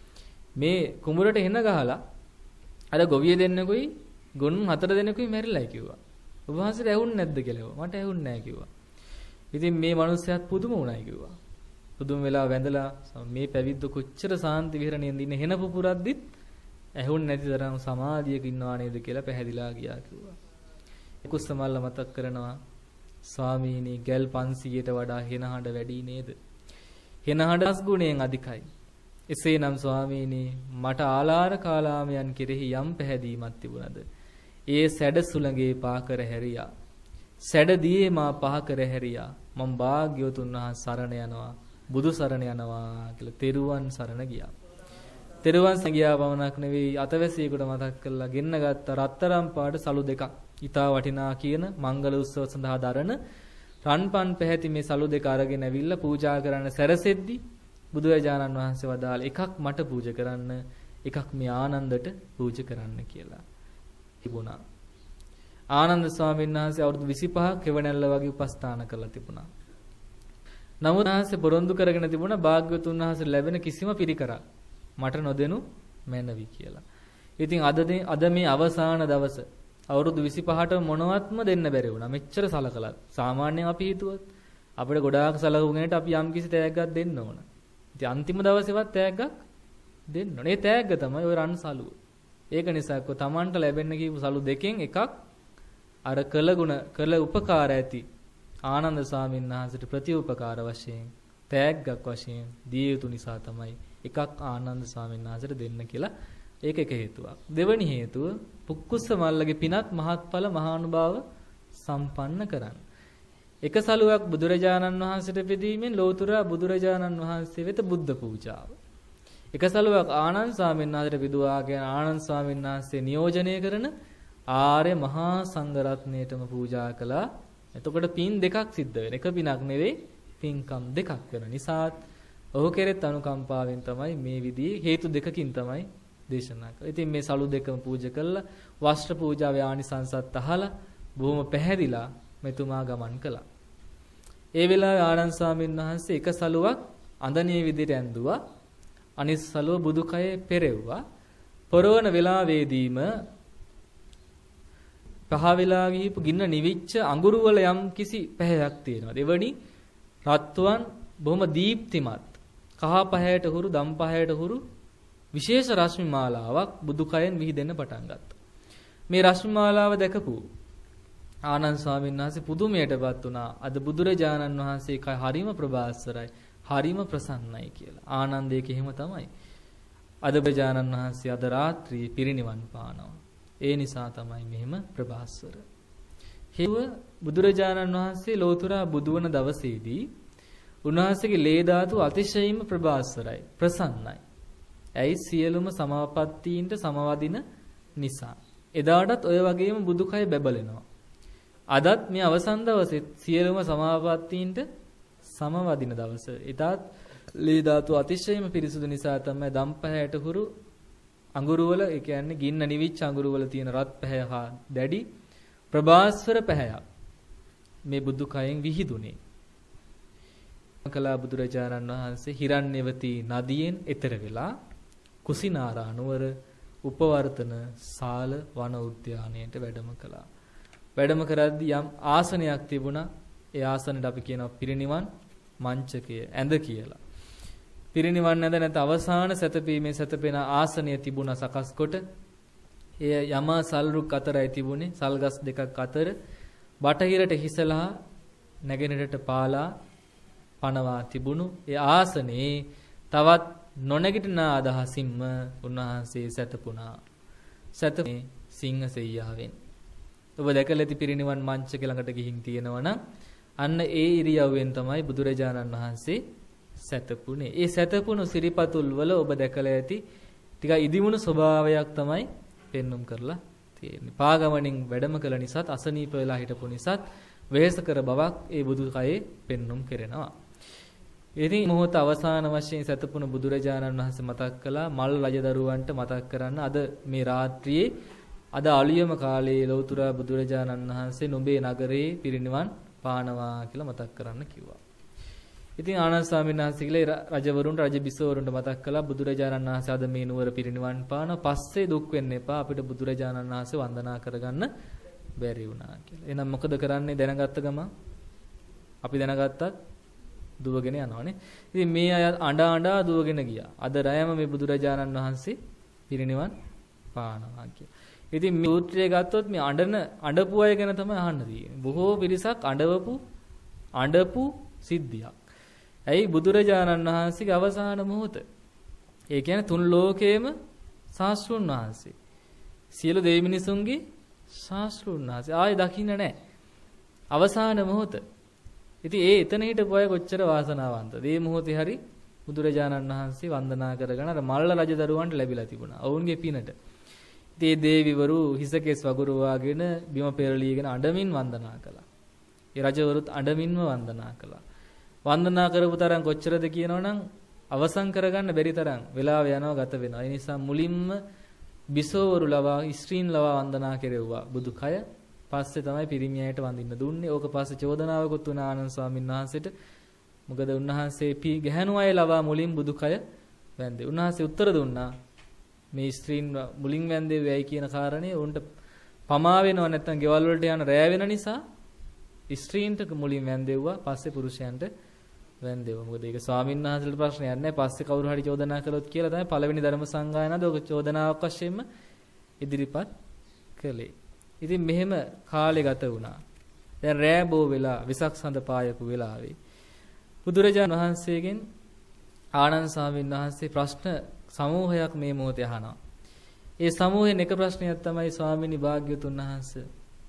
මේ කුඹරට හෙන ගහලා අර ගොවිය දෙන්නෙකුයි ගොනුන් හතර දෙනෙකුයි මැරිලායි කිව්වා. ඔබ වහන්සේට ඇහුන්නේ නැද්ද කියලා ඇහුවා. මට ඇහුන්නේ නැහැ කිව්වා. ඉතින් මේ මිනිස්සයාත් පුදුම වුණායි කිව්වා. පුදුම වෙලා වැඳලා මේ පැවිද්ද කොච්චර සාන්ති විහරණයෙන් ඉන්නේ හෙන පුපුරද්දිත් ඇහුන්නේ නැති තරම් සමාධියක ඉන්නවා නේද කියලා පැහැදිලා ගියා කිව්වා. කුස්සමල්ල මතක් කරනවා ස්වාමීනි ගැල් පන්සීයට වඩා හෙන හඬ වැඩි නේද? හෙන හඬ දස ගුණයෙන් අධිකයි. එසේනම් ස්වාමීනි මට ආලාර කාලාමයන් කෙරෙහි යම් පැහැදීමක් තිබුණද ඒ සැඩ සුළඟේ පාකර හැරියා. සැඩ දියේ මා පහකර හැරියා. මම භාග්‍යවතුන් වහන්සේ සරණ යනවා. බුදු සරණ යනවා කියලා තෙරුවන් සරණ ගියා. තෙරුවන් සරණ ගියා පමණක් නෙවෙයි අතවැසියෙකුට මතක් කරලා ගෙන්න ගත්ත රත්තරන් පාට සලු දෙකක්. ඊතා වටිනා කියන මංගල උත්සව සඳහා දරන රන්පන් පැහැති මේ සලු දෙක අරගෙන ඇවිල්ලා පූජා කරන්න සැරසෙද්දි බුදුරජාණන් වහන්සේ වදාළ එකක් මට පූජා කරන්න එකක් මේ ආනන්දට පූජා කරන්න කියලා තිබුණා. ආනන්ද ස්වාමීන් වහන්සේ අවුරුදු විසිපහක් කෙවණැල්ල වගේ උපස්ථාන කරලා තිබුණා. නමුත් වහන්සේ පොරොන්දු කරගෙන තිබුණා භාග්‍යවතුන් වහන්සේ ලැබෙන කිසිම පිරිකරක් මට නොදෙනු මැනවි කියලා. ඉතින් අද අද මේ අවසාන දවස අවුරුදු විසිපහට මොනවත්ම දෙන්න බැරි වුණා. මෙච්චර සලකලත් සාමාන්‍යයෙන් අපි හිතුවත් අපිට ගොඩාක් සලකුණේට අපි යම් කිසි තෑග්ගක් දෙන්න ඕන. ඉතින් අන්තිම දවසේවත් තෑග්ගක් දෙන්න ඕනේ. ඒ තෑග්ග තමයි ওই රන් සලුව. ඒක නිසා කො තමන්ට ලැබෙන්න කියපු සලු දෙකෙන් එකක් අර කළ ගුණ කළ උපකාර ඇති ආනන්ද ස්වාමීන් වහන්සේට ප්‍රතිඋපකාර වශයෙන් තෑග්ගක් වශයෙන් දිය යුතු නිසා තමයි එකක් ආනන්ද ස්වාමීන් වහන්සේට දෙන්න කියලා. ඒක එක හේතුවක්. දෙවැනි හේතුව පුක්කුස්ස මල්ලගේ පිනත් මහත්ඵල මහානුභාව සම්පන්න කරන්න. එක සලුවක් බුදුරජාණන් වහන්සේට පෙදීමෙන් ලෝතුරා බුදුරජාණන් වහන්සේ වෙත බුද්ධ පූජාව. එක සලුවක් ආනන්ද ස්වාමීන් වහන්සේට පිදුවා කියන ආනන්ද ස්වාමීන් වහන්සේ නියෝජනය කරන ආර්ය මහා සංඝරත්නයටම පූජා කළා. එතකොට පින් දෙකක් සිද්ධ වෙන. එක පිනක් නෙවෙයි පින්කම් දෙකක් වෙන නිසාත් ඔහු කෙරෙත් අනුකම්පාවෙන් තමයි මේ විදිහේ හේතු දෙකකින් තමයි දේශනා කළා. ඉතින් මේ සලු දෙකම පූජා කළා. වස්ත්‍ර පූජාවේ ආනිසංසත් අහලා බොහොම පැහැදිලා මෙතුමා ගමන් කළා. ඒ වෙලාවේ ආනන්ද ස්වාමීන් වහන්සේ එක සලුවක් අඳනේ විදිහට ඇඳුවා. අනිත් සලුව බුදුකයේ පෙරෙව්වා. පොරවන වෙලාවේදීම පහ වෙලා ගිහපු ගින්න නිවිච්ච අඟුරු වල යම් කිසි පැහැයක් තියෙනවා. දෙවනි රත්වන් බොහොම දීප්තිමත් කහ පහයට හුරු දම් පහයට හුරු විශේෂ රශ්මි මාලාවක් බුදුකයෙන් විහිදෙන්න පටන් ගත්තා. මේ රශ්මි මාලාව දැකපු ආනන්ද ස්වාමීන් වහන්සේ පුදුමයටපත් වුණා. අද බුදුරජාණන් වහන්සේ කයි හරිම ප්‍රභාස්වරයි, හරිම ප්‍රසන්නයි කියලා. ආනන්දයේ කිහිම තමයි. අද බුදුරජාණන් වහන්සේ අද රාත්‍රියේ පිරිනිවන් පානවා. ඒ නිසා තමයි මෙහෙම ප්‍රභාස්වර. හේව බුදුරජාණන් වහන්සේ ලෝතුරා බුදු වන දවසේදී උන්වහන්සේගේ ලේ ධාතු අතිශයින්ම ප්‍රභාස්වරයි, ප්‍රසන්නයි. ඇයි සියලුම සමාපත්තීන්ට සමවදින නිසා. එදාටත් ඔය වගේම බුදුකය බැබලෙනවා. අදත් මේ අවසන් දවසේ සියලුම සමාපත්තීන්ට සමවදින දවස. ඊටත් ලේ ධාතු අතිශයින්ම පිරිසුදු නිසා තමයි දම්පහයට හුරු අඟුරු වල, ඒ කියන්නේ ගින්න නිවිච්ච අඟුරු වල තියෙන රත් පැහැ හා දැඩි ප්‍රභාස්වර පැහැයක් මේ බුදු කයෙන් විහිදුනේ. කලා බුදුරජාණන් වහන්සේ හිරණ්‍යවතී නදියෙන් එතර වෙලා කුසිනාරා නුවර උපවර්තන සාල වන උද්‍යානයට වැඩම කළා. වැඩම කරද්දී යම් ආසනයක් තිබුණා. ඒ ආසනෙට අපි කියනවා පිරිනිවන් මංචකය, ඇඳ කියලා. පිරිනිවන් ඇඳ නැත අවසාන සැතපීමේ සැතපෙන ආසනය තිබුණා සකස් කොට. එය යමා සල්රුක් අතරයි තිබුණේ. සල්ගස් දෙකක් අතර බටහිරට හිසලා නැගෙනහිරට පාලා පනවා තිබුණු ඒ ආසනේ තවත් නොනැගිටින අදහසින්ම උන්වහන්සේ සැතපුණා. සැතපේ සිංහ සෙයියාවෙන්. ඔබ දැකලා ඇති පිරිනිවන් මංචක ළඟට ගිහින් තියෙනවනම් අන්න ඒ ඉරියව්වෙන් තමයි බුදුරජාණන් වහන්සේ සැතපුණේ. ඒ සැතපුණු සිරිපතුල් වල ඔබ දැකලා ඇති ටික ඉදිමුණු ස්වභාවයක් තමයි පෙන්눔 කරලා තියෙන්නේ. පාගමනින් වැඩම කළ නිසාත් අසනීප වෙලා හිටපු නිසාත් වෙහෙස කර බවක් ඒ බුදු කයේ පෙන්눔 කරනවා. ඉතින් මොහොත අවසාන වශයෙන් සතපුණ බුදුරජාණන් වහන්සේ මතක් කළා මල් රජදරුවන්ට මතක් කරන්න අද මේ රාත්‍රියේ අද අලියම කාලයේ ලෞතර බුදුරජාණන් වහන්සේ නුඹේ නගරේ පිරිනිවන් පානවා කියලා මතක් කරන්න කිව්වා. ඉතින් ආනන්ද ස්වාමීන් වහන්සේ කියලා රජවරුන්ට රජ බිසවරුන්ට මතක් කළා බුදුරජාණන් වහන්සේ අද මේ නුවර පිරිනිවන් පාන පස්සේ දුක් වෙන්න එපා අපිට බුදුරජාණන් වහන්සේ වන්දනා කරගන්න බැරි වුණා කියලා. එහෙනම් මොකද කරන්නේ දැනගත්ත ගම අපි දැනගත්තත් දුවගෙන යනවානේ. ඉතින් මේ අය අඬ අඬා දුවගෙන ගියා. අද රැයම මේ බුදුරජාණන් වහන්සේ පිරිනිවන් පානවා කියලා. ඉතින් මේ සූත්‍රය ගත්තොත් මේ අඬන අඬපු අය ගැන තමයි අහන්න තියෙන්නේ. බොහෝ පිරිසක් අඬවපු අඬපු සිද්ධියක්. ඇයි බුදුරජාණන් වහන්සේගේ අවසාන මොහොත. ඒ කියන්නේ තුන් ලෝකේම ශාස්ත්‍රුන් වහන්සේ. සියලු දෙවි මිනිසුන්ගේ ශාස්ත්‍රුන් වහන්සේ. ආයේ දකින්න නැහැ. අවසාන මොහොත. ඉතින් ඒ එතන හිටපු අය කොච්චර වාසනාවන්තද. මේ මොහොතේ හරි බුදුරජාණන් වහන්සේ වන්දනා කරගෙන අර මල්ල රජදරුවන්ට ලැබිලා තිබුණා. ඔවුන්ගේ පිනට. ඉතින් ඒ දේවිවරු හිසකෙස් වගුරුවාගෙන බිම පෙරලීගෙන අඬමින් වන්දනා කළා. ඒ රජවරුත් අඬමින්ම වන්දනා කළා. වන්දනා කරපු තරම් කොච්චරද කියනවනම් අවසන් කරගන්න බැරි තරම් වෙලාව යනවා ගත වෙනවා. ඒ නිසා මුලින්ම බිසෝවරු ලවා ස්ත්‍රීන් ලවා වන්දනා කෙරෙව්වා බුදුකය. පස්සේ තමයි පිරිමියයට වඳින්න දුන්නේ. ඕක පස්සේ චෝදනාවකුත් වුණා ආනන්ද ස්වාමීන් වහන්සේට. මොකද උන්වහන්සේ පී ගැහණු අය ලවා මුලින් බුදුකය වැන්දේ. උන්වහන්සේ උත්තර දුන්නා මේ ස්ත්‍රීන් මුලින් වැන්දේ වෙයි කියන කාරණේ උන්ට පමා වෙනව නැත්නම් ගෙවල් වලට යන රෑ වෙන නිසා ස්ත්‍රීන්ට මුලින් වැන්දෙව්වා. පස්සේ පුරුෂයන්ට වැන්දෙව්වා. මොකද ඒක ස්වාමීන් වහන්සේට ප්‍රශ්නයක් නැහැ. පස්සේ කවුරු හරි චෝදනා කළොත් කියලා තමයි පළවෙනි ධර්ම සංගායනාවද ඔක චෝදනාවක් වශයෙන්ම ඉදිරිපත් කළේ. ඉතින් මෙහෙම කාලේ ගත වුණා. දැන් රෑ බෝ වෙලා විසක් සඳ පායපු වෙලාවේ බුදුරජාණන් වහන්සේගෙන් ආනන්ද ස්වාමීන් වහන්සේ ප්‍රශ්න සමූහයක් මේ මොහොතේ අහනවා. ඒ සමූහයෙන් එක ප්‍රශ්නයක් තමයි ස්වාමීනි භාග්‍යවතුන් වහන්සේ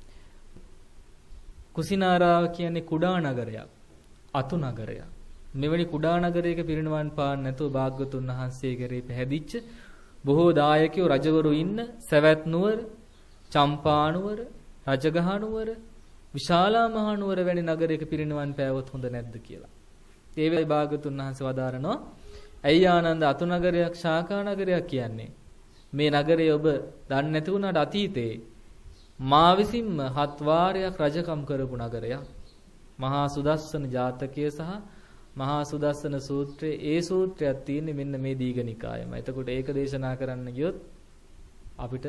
කුසිනාරාව කියන්නේ කුඩා නගරයක්, අතු නගරයක්. මෙවැනි කුඩා නගරයක පිරිනවන් පාන්න නැතුව භාග්‍යවතුන් වහන්සේ කරේ පැහැදිච්ච බොහෝ දායකයෝ රජවරු ඉන්න සවැත් නුවර, චම්පා නුවර, රජගහ නුවර, විශාලා මහ නුවර වැනි නගරයක පිරිනවන් පෑවොත් හොඳ නැද්ද කියලා. ඒ වෙලාවේ භාග්‍යවතුන් වහන්සේ වදාරනවා ඇයි ආනන්ද අතු නගරයක් ශාකා නගරයක් කියන්නේ? මේ නගරය ඔබ දන්නේ නැති වුණාට අතීතේ මා විසින්ම හත් වාරයක් රජකම් කරපු නගරයක්. මහා සුදස්සන ජාතකය සහ මහා සුදස්සන සූත්‍රයේ ඒ සූත්‍රයක් තියෙන්නේ මෙන්න මේ දීඝනිකායම. එතකොට ඒක දේශනා කරන්න ගියොත් අපිට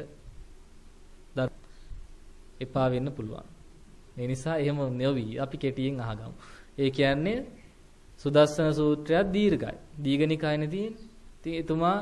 එපා වෙන්න පුළුවන්. ඒ නිසා එහෙම නොවි අපි කෙටියෙන් අහගමු. ඒ කියන්නේ සුදස්සන සූත්‍රයක් දීර්ඝයි. දීඝනිකායනේ තියෙන්නේ. එතුමා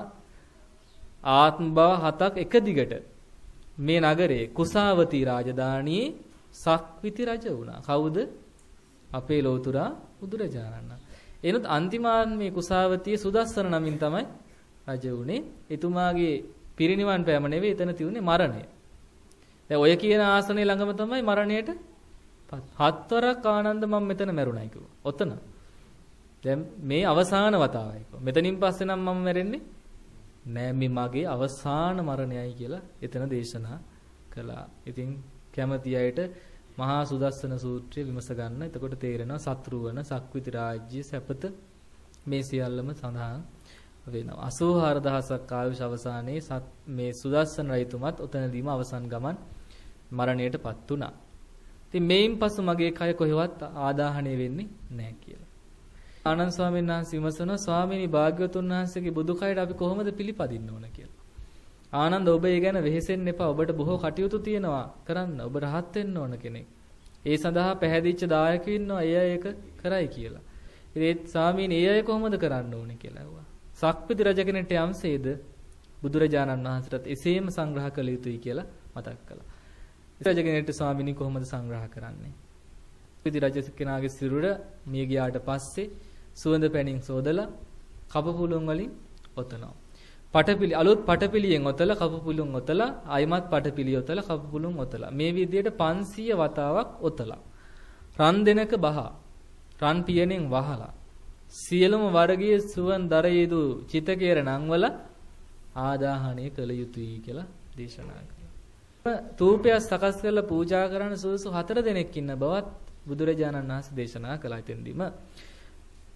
ආත්ම භව හතක් එක දිගට මේ නගරේ කුසාවති රාජධානියේ සක්විති රජ වුණා. කවුද? අපේ ලෝතුරා බුදුරජාණන්. එනොත් අන්තිමාන් මේ කුසාවතියේ සුදස්සන නමින් තමයි රජ වුණේ. එතුමාගේ පිරිනිවන් පෑම නෙවෙයි එතන තියුනේ මරණය. දැන් ඔය කියන ආසනයේ ළඟම තමයි මරණයට හත්වරක් ආනන්ද මම මෙතන මැරුණයි කිව්වා. ඔතන. දැන් මේ අවසාන වතාවයි කිව්වා. මෙතනින් පස්සේ නම් මම මැරෙන්නේ නෑ මේ මගේ අවසාන මරණයයි කියලා එතන දේශනා කළා. ඉතින් කැමති අයට මහා සුදස්සන සූත්‍රය විමස ගන්න. එතකොට තේරෙනවා සත්‍රුවන සක්විති රාජ්‍ය සැපත මේ සියල්ලම සඳහන් වෙනවා. අසූහාර දහසක් ආයුෂ අවසානයේ මේ සුදස්සන රජතුමත් ඔතනදීම අවසන් ගමන් මරණයටපත් වුණා. ඉතින් මේන් පසු මගේ කය කොහෙවත් ආදාහණය වෙන්නේ නැහැ කියලා. ආනන්ද ස්වාමීන් වහන්සේ විමසනවා ස්වාමීනි භාග්‍යවතුන් වහන්සේගේ බුදු කයට අපි කොහොමද පිළිපදින්න ඕන කියලා. ආනන්ද ඔබ ඒ ගැන වෙහෙසෙන්න එපා. ඔබට බොහෝ කටයුතු තියෙනවා කරන්න. ඔබ රහත් වෙන්න ඕන කෙනෙක්. ඒ සඳහා පැහැදිච්ච දායකයෝ ඉන්නවා. ඒ අය ඒක කරයි කියලා. ඉතින් ස්වාමීනි ඒ අය කොහොමද කරන්න ඕනේ කියලා ඇහුවා. සක්විති රජ කෙනෙක්ට යම්සේද බුදුරජාණන් වහන්සේට එසේම සංග්‍රහ කළ යුතුයි කියලා මතක් කළා. රජ කෙනෙක්ට ස්වාමීනි කොහොමද සංග්‍රහ කරන්නේ? සක්විති රජ කෙනාගේ සිරුර මිය ගියාට පස්සේ සුවඳ පැනින් සෝදලා කපපුලුන් වලින් ඔතනවා. පටපිලි අලුත් පටපිලියෙන් ඔතලා කපපුලුන් ඔතලා ආයිමත් පටපිලිය ඔතලා කපපුලුන් ඔතලා මේ විදිහට පන්සීය වතාවක් ඔතලා රන් දෙනක බහ රන් පියණෙන් වහලා සියලුම වර්ගයේ සුවන් දරයේදු චිතකේර නංවල ආදාහණය කළ යුතුයි කියලා දේශනා කළා. තූපය සකස් කරලා පූජා කරන සුසු හතර දෙනෙක් ඉන්න බවත් බුදුරජාණන් වහන්සේ දේශනා කළා. එතෙන්දීම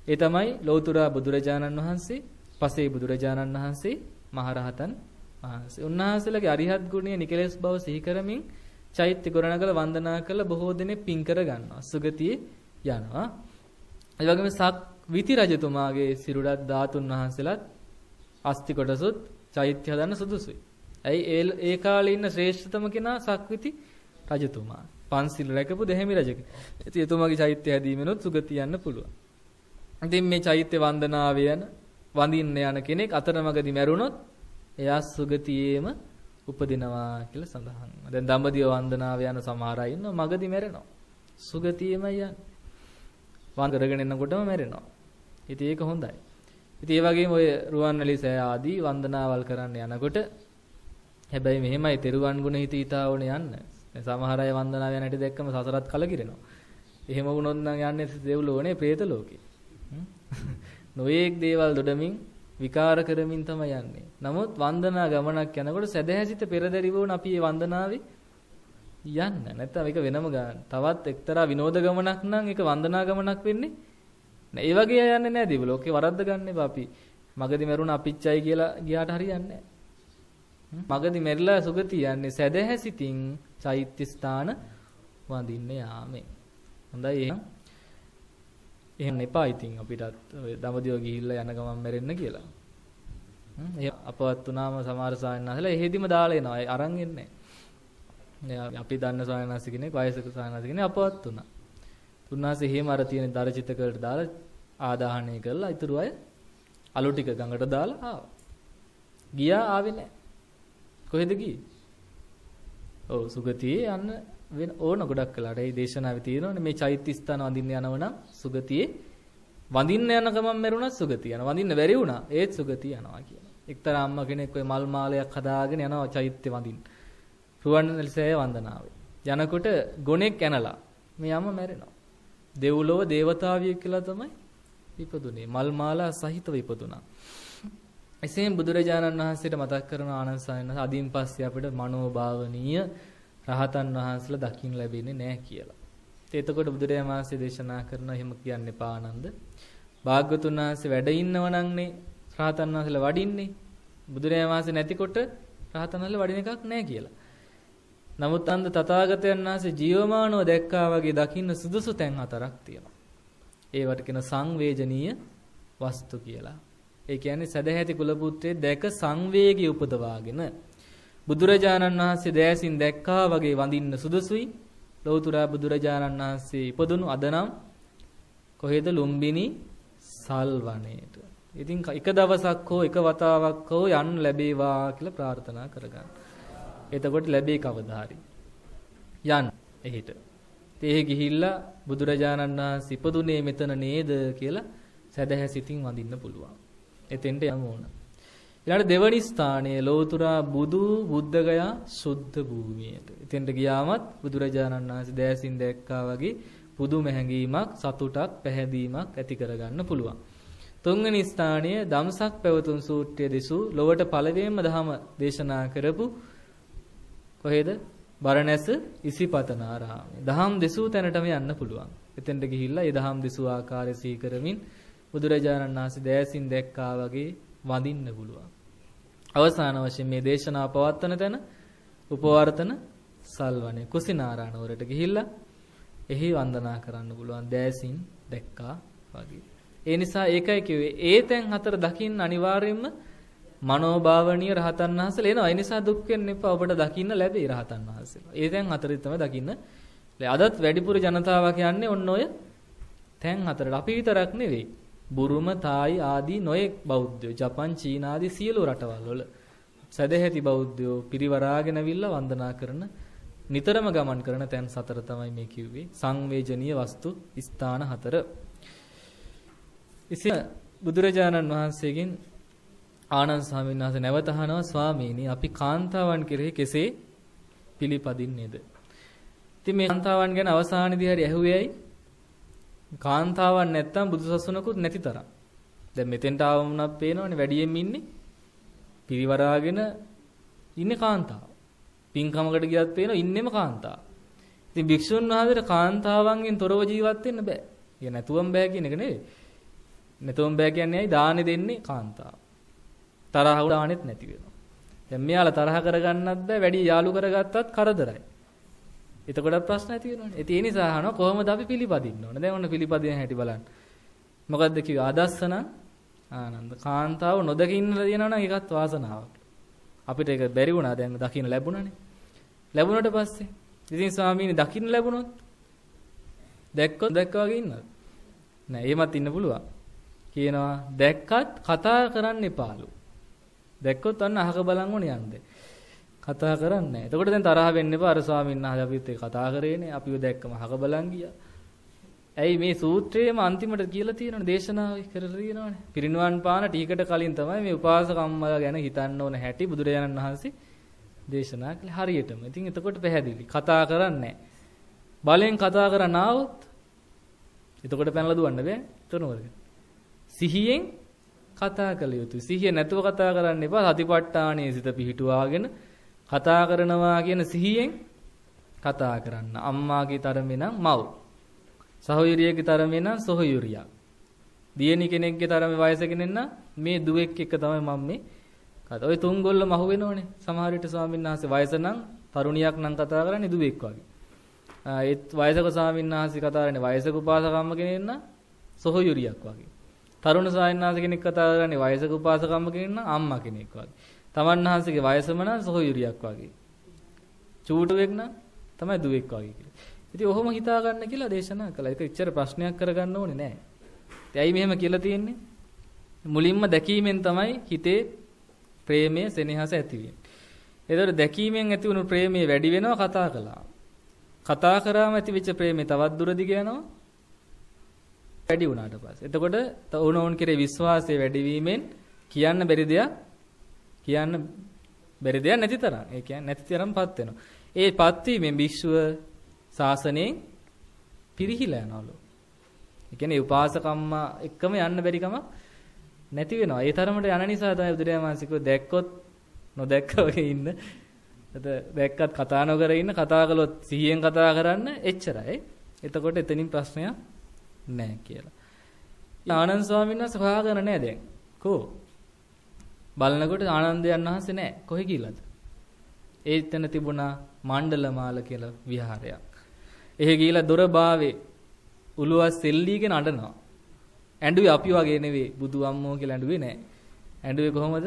ඒ තමයි ලෞතර බුදුරජාණන් වහන්සේ, පසේ බුදුරජාණන් වහන්සේ, මහරහතන් වහන්සේ. උන්වහන්සේලාගේ අරිහත් ගුණය නිකලස් බව සිහි කරමින් චෛත්‍ය ගොඩනගල වන්දනා කළ බොහෝ දෙනෙක් පින් කර ගන්නවා. සුගතියේ යනවා. ඒ වගේම සක් විති රජතුමාගේ සිරුරත් ධාතුන් වහන්සේලාත් අස්ති කොටසුත් චෛත්‍ය හදන්න සුදුසුයි. ඇයි ඒ ඒ කාලේ ඉන්න ශ්‍රේෂ්ඨතම කෙනා සක්විති රජතුමා. පන්සිල් රැකපු දෙහිමි රජක. ඉතින් එතුමාගේ චෛත්‍ය හැදීමෙනොත් සුගතිය යන්න පුළුවන්. ඉතින් මේ චෛත්‍ය වන්දනාවේ යන වඳින්න යන කෙනෙක් අතරමඟදී මැරුණොත් එයා සුගතියේම උපදිනවා කියලා සඳහන් වෙනවා. දැන් දඹදිව වන්දනාවේ යන සමහර අය ඉන්නවා මගදී මැරෙනවා. සුගතියේමයි යන්නේ. වන්ද කරගෙන එනකොටම මැරෙනවා. ඉතින් ඒක හොඳයි. ඉතින් ඒ වගේම ඔය රුවන්වැලි සෑ ආදී වන්දනාවල් කරන්න යනකොට හැබැයි මෙහෙමයි තෙරුවන් ගුණ හිත හිතා ඕනේ යන්න. සමහර අය වන්දනාව යන හැටි දැක්කම සසරත් කලකිරෙනවා. එහෙම වුණොත් නම් යන්නේ දෙව්ලෝනේ പ്രേත ලෝකේ. නොයේක් දේවල් දොඩමින් විකාර කරමින් තමයි යන්නේ. නමුත් වන්දනා ගමනක් යනකොට සදහැසිත පෙරදරි වුණ අපි මේ වන්දනාවේ යන්න. නැත්නම් ඒක වෙනම ගන්න. තවත් එක්තරා විනෝද ගමනක් නම් ඒක වන්දනා ගමනක් වෙන්නේ නෑ. ඒ වගේ අය යන්නේ නෑ දෙව්ලෝකේ වරද්ද ගන්න එපා අපි. මගදී මරුණ අපිච්චයි කියලා ගියාට හරියන්නේ නෑ. මගදී මෙරිලා සුගතිය යන්නේ සදහැසිතින් චෛත්‍ය ස්ථාන වඳින්න යාමේ. හොඳයි එහෙනම්. එහෙම එපා ඉතින් අපිටත් ඔය දඹදිව ගිහිල්ලා යන ගමන් මැරෙන්න කියලා. හ්ම් ඒ අපවත් වුණාම සමහර සායනහසලා එහෙදිම දාලා එනවා. ඒ අරන් එන්නේ නෑ. අපි දන්න සායනහස කෙනෙක් වයසක සායනහස කෙනෙක් අපවත් වුණා. තුන්වහන්සේ එහෙම අර තියෙන දරචිතකලට දාලා ආදාහනය කරලා ඊතුරු අය අලු ටික ගඟට දාලා ආවා. ගියා ආවේ නෑ. කොහෙද ගියේ? ඔව් සුගතියේ යන්න වෙන ඕන ගොඩක් කළාට ඒ දේශනාවේ තියෙනවනේ මේ චෛත්‍ය ස්ථාන වඳින්න යනව නම් සුගතියේ වඳින්න යන ගමන් මැරුණත් සුගතිය යනවා. වඳින්න බැරි වුණා ඒත් සුගතිය යනවා කියනවා. එක්තරා අම්මා කෙනෙක් ඔය මල් මාලයක් හදාගෙන යනවා චෛත්‍ය වඳින්න. රුවන්වැලිසෑය වන්දනාවේ. යනකොට ගොනෙක් ඇනලා මේ අම්ම මැරෙනවා. දෙව්ලොව දේවතාවියෙක් කියලා තමයි ඉපදුනේ. මල් මාලා සහිතව ඉපදුනා. එසේම බුදුරජාණන් වහන්සේට මතක් කරන ආනන්ද සායනස අදින් පස්සේ අපිට මනෝභාවනීය රහතන් වහන්සේලා දකින්න ලැබෙන්නේ නැහැ කියලා. එතකොට බුදුරජාණන් වහන්සේ දේශනා කරන එහෙම කියන්න එපා ආනන්ද. භාග්‍යවතුන් වහන්සේ වැඩ ඉන්නව නම්නේ රහතන් වහන්සේලා වඩින්නේ. බුදුරජාණන් වහන්සේ නැතිකොට රහතන් වහන්සේලා වඩින එකක් නැහැ කියලා. නමුත් අන්ද තථාගතයන් වහන්සේ ජීවමානව දැක්කා වගේ දකින්න සුදුසු තැන් හතරක් තියෙනවා. ඒවට කියන සංවේජනීය වස්තු කියලා. ඒ කියන්නේ සදහැති කුල පුත්‍රයේ දැක සංවේගී උපදවාගෙන බුදුරජාණන් වහන්සේ දෑසින් දැක්කා වගේ වඳින්න සුදුසුයි. ලෞතර බුදුරජාණන් වහන්සේ ඉපදුණු අදනම් කොහෙද ලුම්බිනි සල්වනේට. ඉතින් එක දවසක් හෝ එක වතාවක් හෝ යන්න ලැබේවා කියලා ප්‍රාර්ථනා කරගන්න. එතකොට ලැබේ කවදා හරි. යන්න එහෙට. තේ ගිහිල්ලා බුදුරජාණන් වහන්සේ ඉපදුනේ මෙතන නේද කියලා සදහැ සිතින් වඳින්න පුළුවන්. එතෙන්ට යමු ඕන. ඊළඟ දෙවනි ස්ථානයේ ලෝතුරා බුදු බුද්ධගයා සුද්ධ භූමියට. එතෙන්ට ගියාමත් බුදුරජාණන් වහන්සේ දෑසින් දැක්කා වගේ පුදුම හැඟීමක් සතුටක් පැහැදීමක් ඇති කරගන්න පුළුවන්. තුන්වෙනි ස්ථානයේ ධම්සක් පැවතුම් සූත්‍රය දෙසූ ලොවට පළවෙනිම දහම දේශනා කරපු කොහෙද? බරණැස ඉසිපතනාරාමයේ. දහම් දෙසූ තැනටම යන්න පුළුවන්. එතෙන්ට ගිහිල්ලා ඒ දහම් දෙසූ ආකාරය සිහි කරමින් බුදුරජාණන් වහන්සේ දෑසින් දැක්කා වගේ වඳින්න පුළුවන්. අවසාන වශයෙන් මේ දේශනාව පවත්වන තැන උපවර්තන සල්වනේ කුසිනාරානුවරට ගිහිල්ලා එහි වන්දනා කරන්න පුළුවන් දෑසින් දැක්කා වගේ. ඒ නිසා ඒකයි කිව්වේ ඒ තැන් හතර දකින්න අනිවාර්යයෙන්ම මනෝභාවනීය රහතන් වහන්සේලා එනවා. ඒ නිසා දුක් වෙන්න එපා. ඔබට දකින්න ලැබේ රහතන් වහන්සේලා. ඒ තැන් හතරේ තමයි දකින්න. අදත් වැඩිපුර ජනතාවක් යන්නේ ඔන්න ඔය තැන් හතරට. අපි විතරක් නෙවෙයි. බුරුම, තායි ආදී නොයෙක් බෞද්ධයෝ, ජපන්, චීන ආදී සියලු රටවල් වල සදැහැති බෞද්ධයෝ පිරිවරාගෙන අවිල්ලා වන්දනා කරන නිතරම ගමන් කරන තැන් සතර තමයි මේ කිව්වේ. සංවේජනීය වස්තු ස්ථාන හතර. ඉතින් බුදුරජාණන් වහන්සේගෙන් ආනන්ද ස්වාමීන් වහන්සේ නැවත අහනවා ස්වාමීනි අපි කාන්තාවන් කෙරෙහි කෙසේ පිළිපදින්නේද? ඉතින් මේ කාන්තාවන් ගැන අවසානයේදී හරි ඇහුවේයි කාන්තාවන් නැත්තම් බුදුසසුනකුත් නැති තරම්. දැන් මෙතෙන්ට ආවමුණක් පේනවනේ වැඩියෙන් ඉන්නේ පිරිවරාගෙන ඉන්නේ කාන්තාව. පින්කමකට ගියත් පේනවා ඉන්නෙම කාන්තාව. ඉතින් භික්ෂුන් වහන්සේට කාන්තාවන්ගෙන් තොරව ජීවත් වෙන්න බෑ. ඒක නැතුවම බෑ කියන එක නෙවෙයි. නැතුවම බෑ කියන්නේ ඇයි? දානේ දෙන්නේ කාන්තාව. තරහ උඩානෙත් නැති වෙනවා. දැන් මෙයාලා තරහ කරගන්නත් බෑ, වැඩි යාළු කරගත්තත් කරදරයි. එතකොට ප්‍රශ්න ඇති වෙනවනේ. ඒ නිසා අහනවා කොහොමද අපි පිළිපදින්න ඕන? දැන් ඔන්න පිළිපදින හැටි බලන්න. මොකද්ද කිව්වේ? ආදස්සන ආනන්ද. කාන්තාව නොදකින්න තියෙනවා නම් ඒකත් වාසනාවක්. අපිට ඒක බැරි වුණා. දැන් දකින්න ලැබුණානේ. ලැබුණාට පස්සේ ඉතින් ස්වාමීනි දකින්න ලැබුණොත් දැක්කොත් දැක්කා වගේ ඉන්නවද? නෑ, එහෙමත් ඉන්න පුළුවන්. කියනවා දැක්කත් කතා කරන්න එපාලු. දැක්කොත් අන්න අහක බලන් ඕනේ යන්නේ. කතා කරන්නේ නැහැ. එතකොට දැන් තරහ වෙන්න එපා. අර ස්වාමීන් වහන්සේ අපිත් ඒක කතා කරේනේ. අපිව දැක්කම අහක බලන් ගියා. ඇයි මේ සූත්‍රයේම අන්තිමට කියලා තියෙනවනේ, දේශනාවේ කරලා තියෙනවනේ. පිරිනිවන් පාන ටිකට කලින් තමයි මේ උපාසක අම්මලා ගැන හිතන්න ඕන හැටි බුදුරජාණන් වහන්සේ දේශනා කළේ හරියටම. ඉතින් එතකොට පැහැදිලි. කතා කරන්නේ නැහැ. බලෙන් කතා කරන්න ආවොත් එතකොට පැනලා දුවන්න බෑ. එතනවලද? සිහියෙන් කතා කළ යුතුයි. සිහිය නැතුව කතා කරන්න එපා. සතිපට්ඨානයේ සිත පිහිටුවාගෙන කතා කරනවා කියන සිහියෙන් කතා කරන්න. අම්මාගේ තරමේ නම් මව්. සහෝදරියගේ තරමේ නම් සොහොයුරියක්. දියණි කෙනෙක්ගේ තරමේ වයස කෙනෙක් නම් මේ දුවෙක් එක්ක තමයි මම මේ කතා. ඔය තුන් ගොල්ලම අහු වෙනවනේ. සමහර විට ස්වාමීන් වහන්සේ වයස නම් තරුණියක් නම් කතා කරන්නේ දුවෙක් වගේ. ඒත් වයසක ස්වාමීන් වහන්සේ කතා කරන්නේ වයසක උපාසකම්ම කෙනෙක් නම් සොහොයුරියක් වගේ. තරුණ ස්වාමීන් වහන්සේ කෙනෙක් කතා කරන්නේ වයසක උපාසකම්ම කෙනෙක් නම් අම්මා කෙනෙක් වගේ. තමන් වහන්සේගේ වයසම නම් සොහොයුරියක් වගේ. චූටුවෙක් නම් තමයි දුවෙක් වගේ කියලා. ඉතින් ඔහොම හිතා ගන්න කියලා දේශනා කළා. ඒක ඉච්චර ප්‍රශ්නයක් කරගන්න ඕනේ නෑ. ඒ ඇයි මෙහෙම කියලා තියෙන්නේ? මුලින්ම දැකීමෙන් තමයි හිතේ ප්‍රේමය සෙනෙහස ඇති වෙන්නේ. ඒතකොට දැකීමෙන් ඇති වුණු ප්‍රේමය වැඩි වෙනවා කතා කළා. කතා කරාම ඇති වෙච්ච ප්‍රේමය තවත් දුර දිග යනවා. වැඩි වුණාට පස්සේ. එතකොට තවුනෝන් කෙරේ විශ්වාසය වැඩි වීමෙන් කියන්න බැරි දෙයක් කියන්න බැරි දෙයක් නැති තරම්. ඒ කියන්නේ නැති තරම්පත් වෙනවා. ඒ පත් වීමෙන් භික්ෂුව ශාසනයෙන් පිරිහිලා යනවලු. ඒ කියන්නේ උපාසකම්මා එක්කම යන්න බැරි කම නැති වෙනවා. ඒ තරමට යන නිසා තමයි බුදුරජාණන් වහන්සේ කිව්ව දැක්කොත් නොදැක්ක වගේ ඉන්න. එත දැක්කත් කතා නොකර ඉන්න, කතා කළොත් සිහියෙන් කතා කරන්න එච්චරයි. එතකොට එතනින් ප්‍රශ්නයක් නැහැ කියලා. ආනන්ද ස්වාමීන් වහන්සේ හොයාගෙන නැහැ දැන්. කෝ බලනකොට ආනන්දයන් වහන්සේ නැහැ. කොහෙ ගිහලාද? ඒ තැන තිබුණා මණ්ඩලමාල කියලා විහාරයක්. එහෙ ගිහලා දොර බාවේ උළුවක් සෙල්ලීගෙන අඬනවා. ඇඬුවේ අපි වගේ නෙවෙයි, බුදු අම්මෝ කියලා ඇඬුවේ නැහැ. ඇඬුවේ කොහොමද?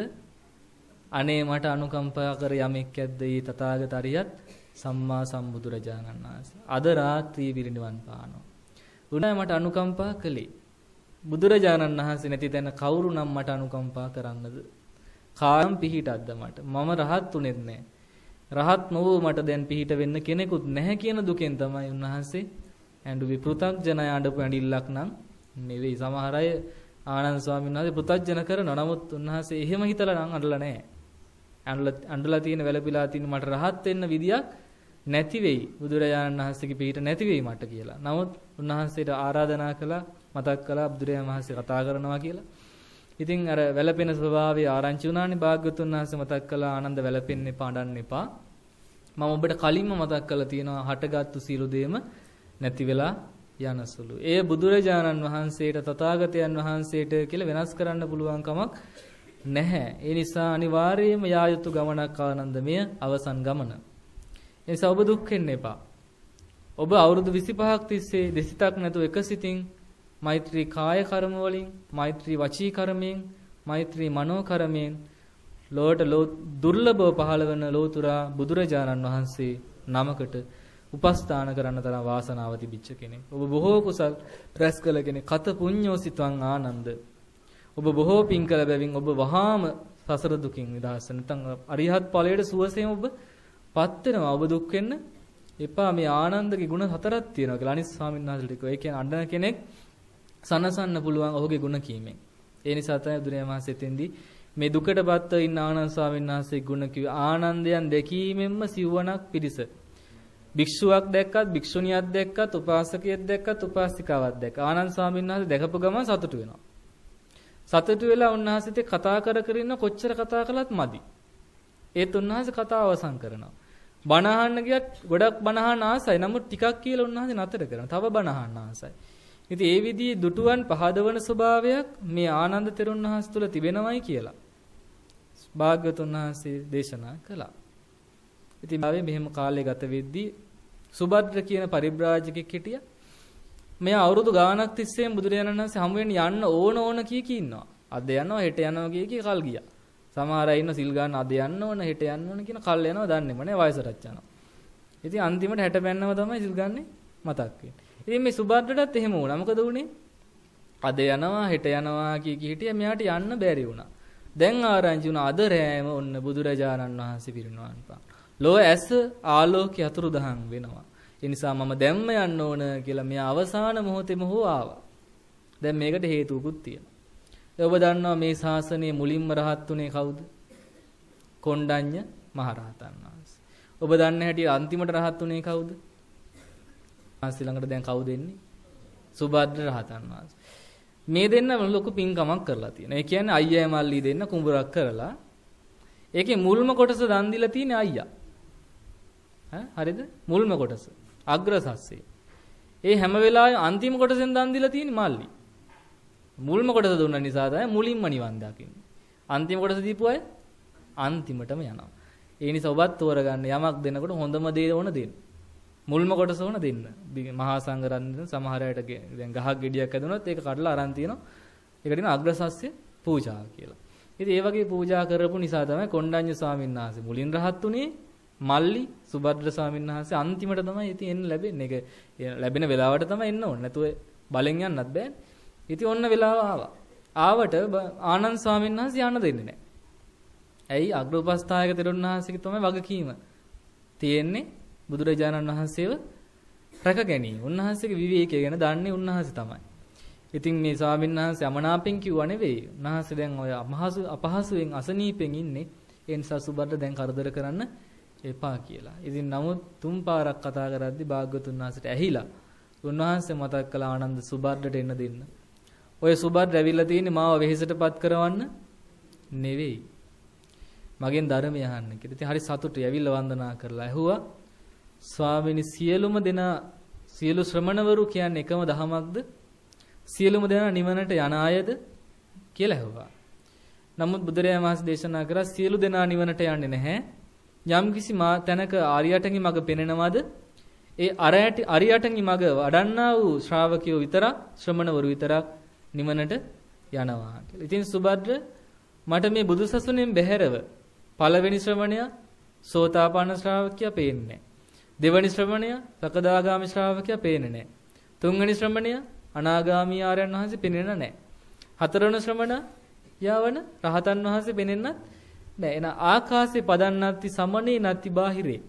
අනේ මට අනුකම්පා කර යමෙක් ඇද්ද ඊ තථාගත අරියත් සම්මා සම්බුදුරජාණන් වහන්සේ. අද රාත්‍රී පිරිනිවන් පානවා. උනා මට අනුකම්පා කළේ. බුදුරජාණන් වහන්සේ නැති තැන කවුරු නම් මට අනුකම්පා කරන්නද? කායම් පිහිටක්ද මට? මම රහත් උනේත් නැහැ. රහත් නොවූ මට දැන් පිහිට වෙන්න කෙනෙකුත් නැහැ කියන දුකෙන් තමයි උන්වහන්සේ ඇඬුවේ. පෘථග්ජනය අඬපු ඇඬිල්ලක් නම් නෙවෙයි. සමහර අය ආනන්ද ස්වාමීන් වහන්සේ පෘථග්ජන කරනවා. නමුත් උන්වහන්සේ එහෙම හිතලා නම් අඬලා නැහැ. අඬලා අඬලා තියෙන වැළපිලා තියෙන මට රහත් වෙන්න විදියක් නැති වෙයි. බුදුරජාණන් වහන්සේගේ පිහිට නැති වෙයි මට කියලා. නමුත් උන්වහන්සේට ආරාධනා කළා, මතක් කළා බුදුරජාණන් වහන්සේ කතා කරනවා කියලා. ඉතින් අර වැළපෙන ස්වභාවය ආරංචි වුණානේ. භාග්‍යවතුන් වහන්සේ මතක් කළා ආනන්ද වැළපෙන්න එපා, අඬන්න එපා. මම ඔබට කලින්ම මතක් කළා තියෙනවා හටගත්තු සියලු දේම නැති වෙලා යනසුළු. ඒ බුදුරජාණන් වහන්සේට තථාගතයන් වහන්සේට කියලා වෙනස් කරන්න පුළුවන් කමක් නැහැ. ඒ නිසා අනිවාර්යයෙන්ම යා යුතු ගමනක් ආනන්දමය අවසන් ගමන. ඒ නිසා ඔබ දුක් වෙන්න එපා. ඔබ අවුරුදු විසිපහක් තිස්සේ දෙසිතක් නැතුව එකසිතින් මෛත්‍රී කාය කර්ම වලින්, මෛත්‍රී වචී කර්මයෙන්, මෛත්‍රී මනෝ කර්මයෙන් ලෝට දුර්ලභව පහළ වෙන ලෝතුරා බුදුරජාණන් වහන්සේ නමකට උපස්ථාන කරන්න තරම් වාසනාව තිබිච්ච කෙනෙක්. ඔබ බොහෝ කුසල් රැස් කළ කෙනෙක්. කත පුඤ්ඤෝසිතං ආනන්ද. ඔබ බොහෝ පින් කළ බැවින් ඔබ වහාම සසර දුකින් නිදහස් වෙන. නැත්නම් අරිහත් ඵලයට සුවසෙම ඔබ පත් වෙනවා. ඔබ දුක් වෙන්න එපා. මේ ආනන්දගේ ගුණ හතරක් තියෙනවා කියලා අනිත් ස්වාමීන් වහන්සේට කිව්වා. ඒ කියන්නේ අඬන කෙනෙක් සනසන්න පුළුවන් ඔහුගේ ගුණ කීමෙන්. ඒ නිසා තමයි බුදුරජාණන් වහන්සේ එතෙන්දී මේ දුකටපත් ඉන්න ආනන්ද ස්වාමීන් වහන්සේ ගුණ කිව්වේ. ආනන්දයන් දැකීමෙන්ම සිව්වණක් පිරිස. භික්ෂුවක් දැක්කත්, භික්ෂුණියක් දැක්කත්, උපාසකයෙක් දැක්කත්, උපාසිකාවක් දැක්ක. ආනන්ද ස්වාමීන් වහන්සේ දැකපු ගමන් සතුටු වෙනවා. සතුටු වෙලා උන්වහන්සේට කතා කර කර ඉන්න කොච්චර කතා කළත් මදි. ඒත් උන්වහන්සේ කතාව අවසන් කරනවා. බණ අහන්න ගියත් ගොඩක් බණ අහන්න ආසයි. නමුත් ටිකක් කියලා උන්වහන්සේ නතර කරනවා. තව බණ අහන්න ආසයි. ඉතින් ඒ විදිහේ දුටුවන් පහදවන ස්වභාවයක් මේ ආනන්ද තෙරුන් වහන්සේ තුල තිබෙනවයි කියලා භාග්‍යවතුන් වහන්සේ දේශනා කළා. ඉතින් ආවේ මෙහෙම කාලය ගත වෙද්දී සුභද්‍ර කියන පරිබ්‍රාජකෙක් හිටියා. මෙයා අවුරුදු ගාණක් තිස්සේම බුදුරජාණන් වහන්සේ හමු වෙන්න යන්න ඕන ඕන කිය කී ඉන්නවා. අද යනවා හෙට යනවා කිය කී කල් ගියා. සමහර අය ඉන්න සිල් ගන්න අද යන්න ඕන හෙට යන්න ඕන කියන කල් යනවා දන්නේම නෑ වයසටත් යනවා. ඉතින් අන්තිමට හැට පැන්නම තමයි සිල් ගන්නේ මතක් වෙන්නේ. ඉතින් මේ සුභද්‍රටත් එහෙම වුණා. මොකද උනේ? අද යනවා හෙට යනවා කිය කී හිටියා මෙයාට යන්න බැරි වුණා. දැන් ආරංචි වුණා අද රෑම ඔන්න බුදුරජාණන් වහන්සේ පිරිනවන්න පාන. ලෝ ඇස ආලෝකය අතුරුදහන් වෙනවා. ඒ නිසා මම දැම්ම යන්න ඕන කියලා මෙයා අවසාන මොහොතේම හෝ ආවා. දැන් මේකට හේතුකුත් තියෙනවා. ඔබ දන්නවා මේ ශාසනයේ මුලින්ම රහත් උනේ කවුද? කොණ්ඩඤ්ඤ මහරහතන් වහන්සේ. ඔබ දන්න හැටි අන්තිමට රහත් උනේ කවුද? ආසි ළඟට දැන් කවුද එන්නේ? සුභද්‍ර රහතන් වහන්සේ. මේ දෙන්න ලොකු පින්කමක් කරලා තියෙනවා. ඒ කියන්නේ අයියා මල්ලි දෙන්න කුඹුරක් කරලා ඒකේ මුල්ම කොටස දන් දීලා තියෙන්නේ අයියා. ඈ හරිද? මුල්ම කොටස. අග්‍රසස්සේ. ඒ හැම වෙලාවෙම අන්තිම කොටසෙන් දන් දීලා තියෙන්නේ මල්ලි. මුල්ම කොටස දුන්න නිසා තමයි මුලින්ම නිවන් දකින්නේ. අන්තිම කොටස දීපු අය අන්තිමටම යනවා. ඒ නිසා ඔබත් තෝරගන්න යමක් දෙනකොට හොඳම දේ ඕන දෙන්න. මුල්ම කොටස ඕන දෙන්න. මහා සංඝරත්නය සමහර අයට දැන් ගහක් ගෙඩියක් ඇදුනොත් ඒක කඩලා අරන් තියනවා. ඒකට කියන අග්‍රසස්ය පූජා කියලා. ඉතින් ඒ වගේ පූජා කරපු නිසා තමයි කොණ්ඩඤ්ඤ ස්වාමීන් වහන්සේ මුලින් රහත් උනේ. මල්ලි සුභද්‍ර ස්වාමීන් වහන්සේ අන්තිමට තමයි ඉතින් එන්න ලැබෙන්නේ. ඒක ලැබෙන වෙලාවට තමයි එන්න ඕනේ. නැතුව බලෙන් යන්නත් බෑ. ඉතින් ඔන්න වෙලාව ආවා. ආවට ආනන්ද ස්වාමීන් වහන්සේ යන්න දෙන්නේ නැහැ. ඇයි? අග්‍රෝපස්ථායක තෙරුන් වහන්සේගේ තමයි වගකීම තියෙන්නේ බුදුරජාණන් වහන්සේව රැක ගැනීම. උන්වහන්සේගේ විවේකය ගැන දන්නේ උන්වහන්සේ තමයි. ඉතින් මේ ස්වාමීන් වහන්සේ අමනාපෙන් කිව්වා නෙවෙයි. උන්වහන්සේ දැන් ඔය අපහසු අපහසුයෙන් අසනීපෙන් ඉන්නේ. ඒ නිසා සුබද්ද දැන් කරදර කරන්න එපා කියලා. ඉතින් නමුත් තුන් පාරක් කතා කරද්දී භාග්‍යවතුන් වහන්සේට ඇහිලා උන්වහන්සේ මතක් කළ ආනන්ද සුබද්දට එන්න දෙන්න. ඔය සුබද්ද ඇවිල්ලා තියෙන්නේ මාව වෙහෙසටපත් කරවන්න නෙවෙයි. මගෙන් ධර්මය අහන්න කියලා. ඉතින් හරි සතුටුයි. ඇවිල්ලා වන්දනා කරලා ඇහුවා ස්වාමීනි සියලුම දෙනා සියලු ශ්‍රමණවරු කියන්නේ එකම දහමක්ද? සියලුම දෙනා නිවනට යන අයද කියලා ඇහුවා. නමුත් බුදුරජාණන් වහන්සේ දේශනා කරා සියලු දෙනා නිවනට යන්නේ නැහැ. යම්කිසි තැනක ආර්යයන්ගේ මඟ පෙනෙනවද? ඒ ආර්යයන්ගේ මඟ වඩන්නා වූ ශ්‍රාවකයෝ විතරක් ශ්‍රමණවරු විතරක් නිවනට යනවා කියලා. ඉතින් සුබද්‍ර මට මේ බුදුසසුනෙන් බැහැරව පළවෙනි ශ්‍රමණයා සෝතාපන්න ශ්‍රාවකයා පේන්නේ නැහැ. දෙවෙනි ශ්‍රමණයා සකදාගාමි ශ්‍රාවකයා පේන්නේ නැහැ. තුන්වෙනි ශ්‍රමණයා අනාගාමී ආර්යයන් වහන්සේ පෙනෙන්නේ නැහැ. හතරවෙනි ශ්‍රමණයා යවන රහතන් වහන්සේ පෙනෙන්නත් නැහැ. එන ආකාශේ පදන්නත්ති සමනේ නැති බාහිරේ.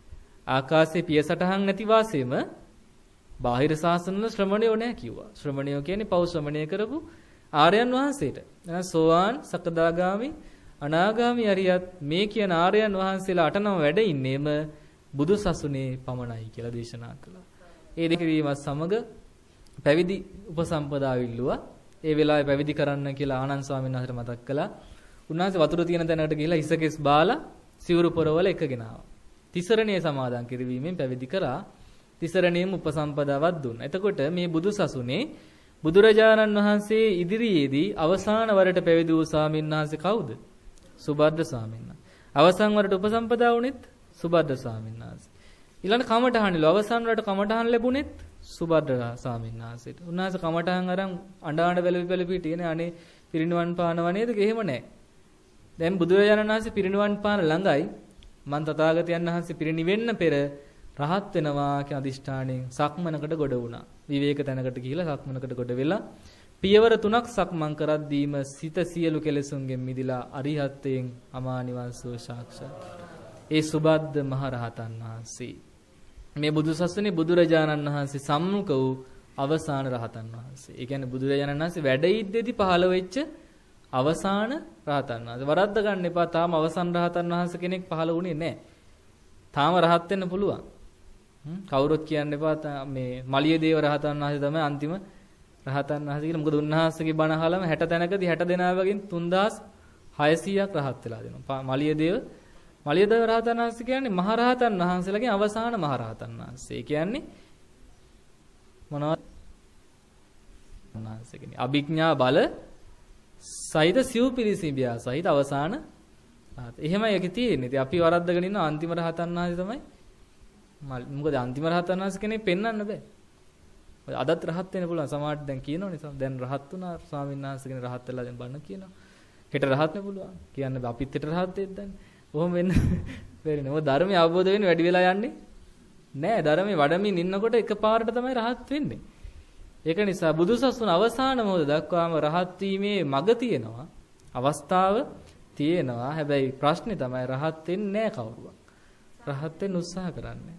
ආකාශේ පිය සටහන් නැති වාසෙම බාහිර ශාසනවල ශ්‍රමණයෝ නැහැ කිව්වා. ශ්‍රමණයෝ කියන්නේ පෞ ශ්‍රමණය කරපු ආර්යයන් වහන්සේට. එහෙනම් සෝවාන් සකදාගාමි අනාගාමි අරියත් මේ කියන ආර්යයන් වහන්සේලා අටනම වැඩ ඉන්නේම බුදු සසුනේ පමණයි කියලා දේශනා කළා. ඒ දෙක වීමත් සමග පැවිදි උපසම්පදා විල්ලුවා. ඒ වෙලාවේ පැවිදි කරන්න කියලා ආනන්ද ස්වාමීන් වහන්සේට මතක් කළා. උන්වහන්සේ වතුර තියෙන තැනකට ගිහිලා ඉසකෙස් බාලා සිවුරු පොරවල එකගෙන ආවා. තිසරණේ සමාදන් කිරීමෙන් පැවිදි කරා. තිසරණේම උපසම්පදාවක් දුන්නා. එතකොට මේ බුදු සසුනේ බුදුරජාණන් වහන්සේ ඉදිරියේදී අවසාන වරට පැවිදි වූ ස්වාමීන් වහන්සේ කවුද? සුබද්ද ස්වාමීන් වහන්සේ. අවසාන වරට උපසම්පදා වුණෙත් සුබද්ද ස්වාමීන් වහන්සේ. ඊළඟ කමඨහණිලු අවසාන වරට කමඨහන් ලැබුණෙත් සුබද්ද ස්වාමීන් වහන්සේට. උන්වහන්සේ කමඨහන් අරන් අඬ අඬ වැළපි වැළපි හිටියනේ අනේ පිරිනිවන් පානව නේද? එහෙම නැහැ. දැන් බුදුරජාණන් වහන්සේ පිරිනිවන් පාන ළඟයි. මන් තථාගතයන් වහන්සේ පිරිනිවෙන්න පෙර රහත් වෙනවා කියන අදිෂ්ඨාණයෙන් සක්මනකට ගොඩ වුණා. විවේක තැනකට ගිහිලා සක්මනකට ගොඩ වෙලා පියවර තුනක් සක්මන් කරද්දීම සිත සියලු කෙලෙසුන්ගෙන් මිදිලා අරිහත්යෙන් අමා නිවන් සුව සාක්ෂාත්. ඒ සුබද්ද මහ රහතන් වහන්සේ මේ බුදුසසුනේ බුදුරජාණන් වහන්සේ සම්මුඛ වූ අවසාන රහතන් වහන්සේ. ඒ කියන්නේ බුදුරජාණන් වහන්සේ වැඩ ඉද්දේදී පහළ වෙච්ච අවසාන රහතන් වහන්සේ. වරද්ද ගන්න එපා. තාම අවසාන රහතන් වහන්සේ කෙනෙක් පහළ වුණේ නැහැ. තාම රහත් වෙන්න පුළුවන්. කවුරුත් කියන්න එපා මේ මලියදේව රහතන් වහන්සේ තමයි අන්තිම රහතන් වහන්සේ කියලා. මොකද උන්වහන්සේගේ බණ අහලම හැට තැනකදී හැට දෙනා වගේන් තුන්දාස් හයසීයක් රහත් වෙලා දෙනවා. මලියදේව මලියදේව රහතන් වහන්සේ කියන්නේ මහ රහතන් වහන්සේලාගේ අවසාන මහ රහතන් වහන්සේ. ඒ කියන්නේ මොනවද? උන්වහන්සේගෙනි. අභිඥා බල සහිත සිව් පිළිසිඹියා සහිත අවසාන රහත. එහෙමයි ඒකේ තියෙන්නේ. ඉතින් අපි වරද්දගෙන ඉන්න අන්තිම රහතන් වහන්සේ තමයි. මොකද අන්තිම රහතන් වහන්සේ කෙනෙක් පෙන්වන්න බෑ. අදත් රහත් වෙන්න පුළුවන්. සමහරට දැන් කියනවනේ දැන් රහත් වුණා ස්වාමීන් වහන්සේ කෙනෙක් රහත් වෙලා දැන් බණ කියනවා. හෙට රහත් වෙන්න පුළුවන්. කියන්නේ අපිත් හෙට රහත් වෙද්දන්නේ. කොහොම වෙන්න බැරිනේ. මොකද ධර්මය අවබෝධ වෙන්නේ වැඩි වෙලා යන්නේ නෑ. ධර්මයේ වඩමින් ඉන්නකොට එකපාරට තමයි රහත් වෙන්නේ. ඒක නිසා බුදුසසුන අවසාන මොහොත දක්වාම රහත් වීමේ මඟ තියෙනවා. අවස්ථාව තියෙනවා. හැබැයි ප්‍රශ්නේ තමයි රහත් වෙන්නේ නෑ කවුරුවත්. රහත් වෙන්න උත්සාහ කරන්නේ.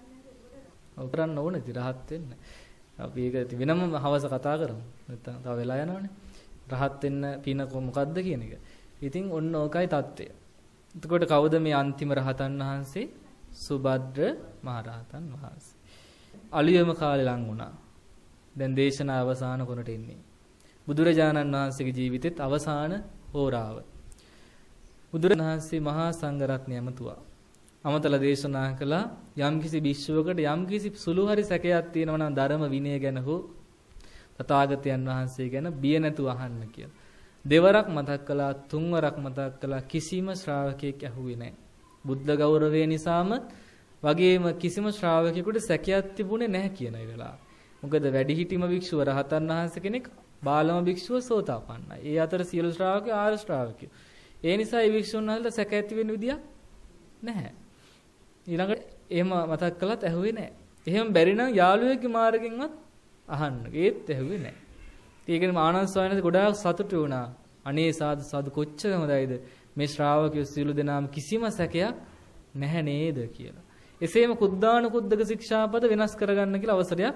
ඔව් කරන්න ඕනේ ඉතින් රහත් වෙන්න. අපි ඒක වෙනම හවස කතා කරමු. නැත්තම් තව වෙලා යනවනේ. රහත් වෙන්න පින මොකද්ද කියන එක. ඉතින් ඔන්න ඕකයි தත්ත්වය. එතකොට කවුද මේ අන්තිම රහතන් වහන්සේ? සුභද්‍ර මහරහතන් වහන්සේ. අලියම කාලේ ලඟ වුණා. දැන් දේශනා අවසාන කොනට එන්නේ. බුදුරජාණන් වහන්සේගේ ජීවිතෙත් අවසාන හෝරාව. බුදුරජාණන් වහන්සේ මහා සංඝරත්නය ඇමතුවා. අමතලා දේශනා කළා යම්කිසි භික්ෂුවකට යම්කිසි සුළු හරි සැකයක් තියෙනවා නම් ධර්ම විනය ගැන හෝ තථාගතයන් වහන්සේ ගැන බිය නැතුව අහන්න කියලා. දෙවරක් මතක් කළා, තුන්වරක් මතක් කළා. කිසිම ශ්‍රාවකයෙක් ඇහුවේ නැහැ. බුද්ධ ගෞරවය නිසාම වගේම කිසිම ශ්‍රාවකයෙකුට සැකයක් තිබුණේ නැහැ කියන වෙලාව. මොකද වැඩිහිටිම භික්ෂුව රහතන් වහන්සේ කෙනෙක්, බාලම භික්ෂුව සෝතාපන්නයි. ඒ අතර සියලු ශ්‍රාවකයෝ ආර්ය ශ්‍රාවකයෝ. ඒ නිසා මේ භික්ෂුන් වහන්සේලා සැක ඇති වෙන්න විදියක් නැහැ. ඊළඟට එහෙම මතක් කළත් ඇහුවේ නැහැ. එහෙම බැරි නම් යාළුවෙක්ගේ මාර්ගෙන්වත් අහන්න. ඒත් ඇහුවේ නැහැ. ඒකෙන් ආනන්ද ස්වාමීන් වහන්සේ ගොඩාක් සතුටු වුණා. අනේ සාදු සාදු කොච්චර හොඳයිද මේ ශ්‍රාවකයෝ සියලු දෙනාම කිසිම සැකයක් නැහැ නේද කියලා. එසේම කුද්දානුකුද්දක ශික්ෂාපද වෙනස් කරගන්න කියලා අවසරයක්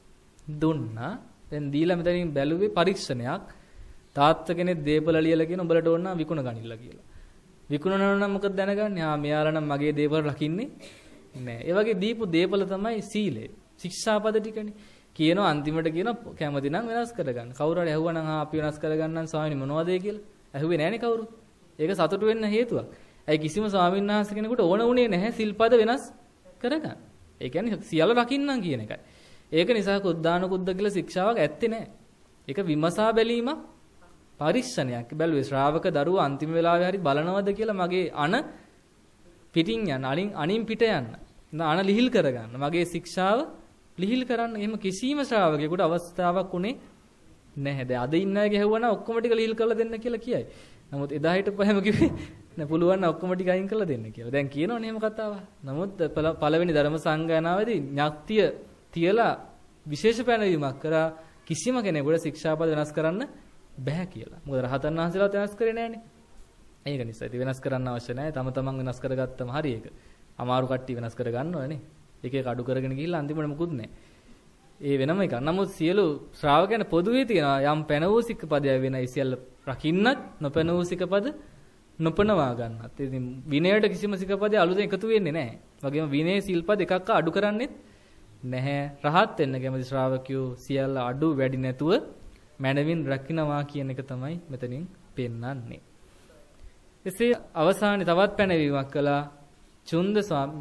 දුන්නා. දැන් දීලා මෙතනින් බැලුවේ පරීක්ෂණයක්. තාත්ත කෙනෙක් දීපල ලියලා කියන උඹලට ඕන නම් විකුණ ගනින්න කියලා. විකුණනවා නම් මොකද දැනගන්නේ? ආ මෙයාලා නම් මගේ දීපල රකින්නේ නෑ. ඒ වගේ දීපු දීපල තමයි සීලය. ශික්ෂාපද ටිකනේ. කියනවා අන්තිමට කියන කැමති නම් වෙනස් කරගන්න. කවුරු හරි ඇහුවා නම් ආ අපි වෙනස් කරගන්නම් ස්වාමීනි මොනවද ඒ කියලා. ඇහුවේ නෑනේ කවුරුත්. ඒක සතුටු වෙන්න හේතුවක්. ඇයි කිසිම ස්වාමීන් වහන්සේ කෙනෙකුට ඕන උනේ නැහැ සිල්පද වෙනස් කරගන්න. ඒ කියන්නේ සියල්ල රකින්නම් කියන එකයි. ඒක නිසා කුද්දානුකුද්ද කියලා ශික්ෂාවක් ඇත්තේ නැහැ. ඒක විමසා බැලීමක් පරික්ෂණයක්. බැලුවේ ශ්‍රාවක දරුවා අන්තිම වෙලාවේ හරි බලනවද කියලා මගේ අන පිටින් යන අනින් අනින් පිට යන්න. අන ලිහිල් කරගන්න. මගේ ශික්ෂාව ලිහිල් කරන්න. එහෙම කිසිම ශ්‍රාවකයෙකුට අවස්ථාවක් උනේ නැහැ. දැන් අද ඉන්න අය ගැහුවා ඔක්කොම ටික ලිහිල් කරලා දෙන්න කියලා කියයි. නමුත් එදා හිටපුවම කිව්වේ නෑ පුළුවන් නම් ඔක්කොම ටික අයින් කරලා දෙන්න කියලා. දැන් කියනවනේ එහෙම කතාව. නමුත් පළවෙනි ධර්ම සංගායනාවේදී ඥාක්තිය තියලා විශේෂ පැනවීමක් කරා කිසිම කෙනෙකුට ශික්ෂාපද වෙනස් කරන්න බෑ කියලා. මොකද රහතන් වහන්සේලාත් වෙනස් කරේ නෑනේ. ඒක නිසා ඉතින් වෙනස් කරන්න අවශ්‍ය නෑ. තම තමන් වෙනස් කරගත්තම හරි ඒක. අමාරු කට්ටිය වෙනස් කර ගන්න ඕනේ. එක එක අඩු කරගෙන ගිහිල්ලා අන්තිමට මොකුත් නෑ. ඒ වෙනම එකක්. නමුත් සියලු ශ්‍රාවකයන් පොදුවේ තියෙනවා යම් පැනවූ සික්කපදයක් වෙනයි සියල්ල රකින්නත් නොපැනවූ සික්කපද නොපනවා ගන්නත්. ඉතින් විනයට කිසිම සික්කපදයක් අලුතෙන් එකතු වෙන්නේ නැහැ. වගේම විනය සිල්පද එකක් අඩු කරන්නේත් නැහැ. රහත් වෙන්න කැමති ශ්‍රාවකයෝ සියල්ල අඩු වැඩි නැතුව මනවින් රකින්නවා කියන එක තමයි මෙතනින් පෙන්වන්නේ. එසේ අවසානයේ තවත් පැනවීමක් කළා චුන්ද ස්වාමී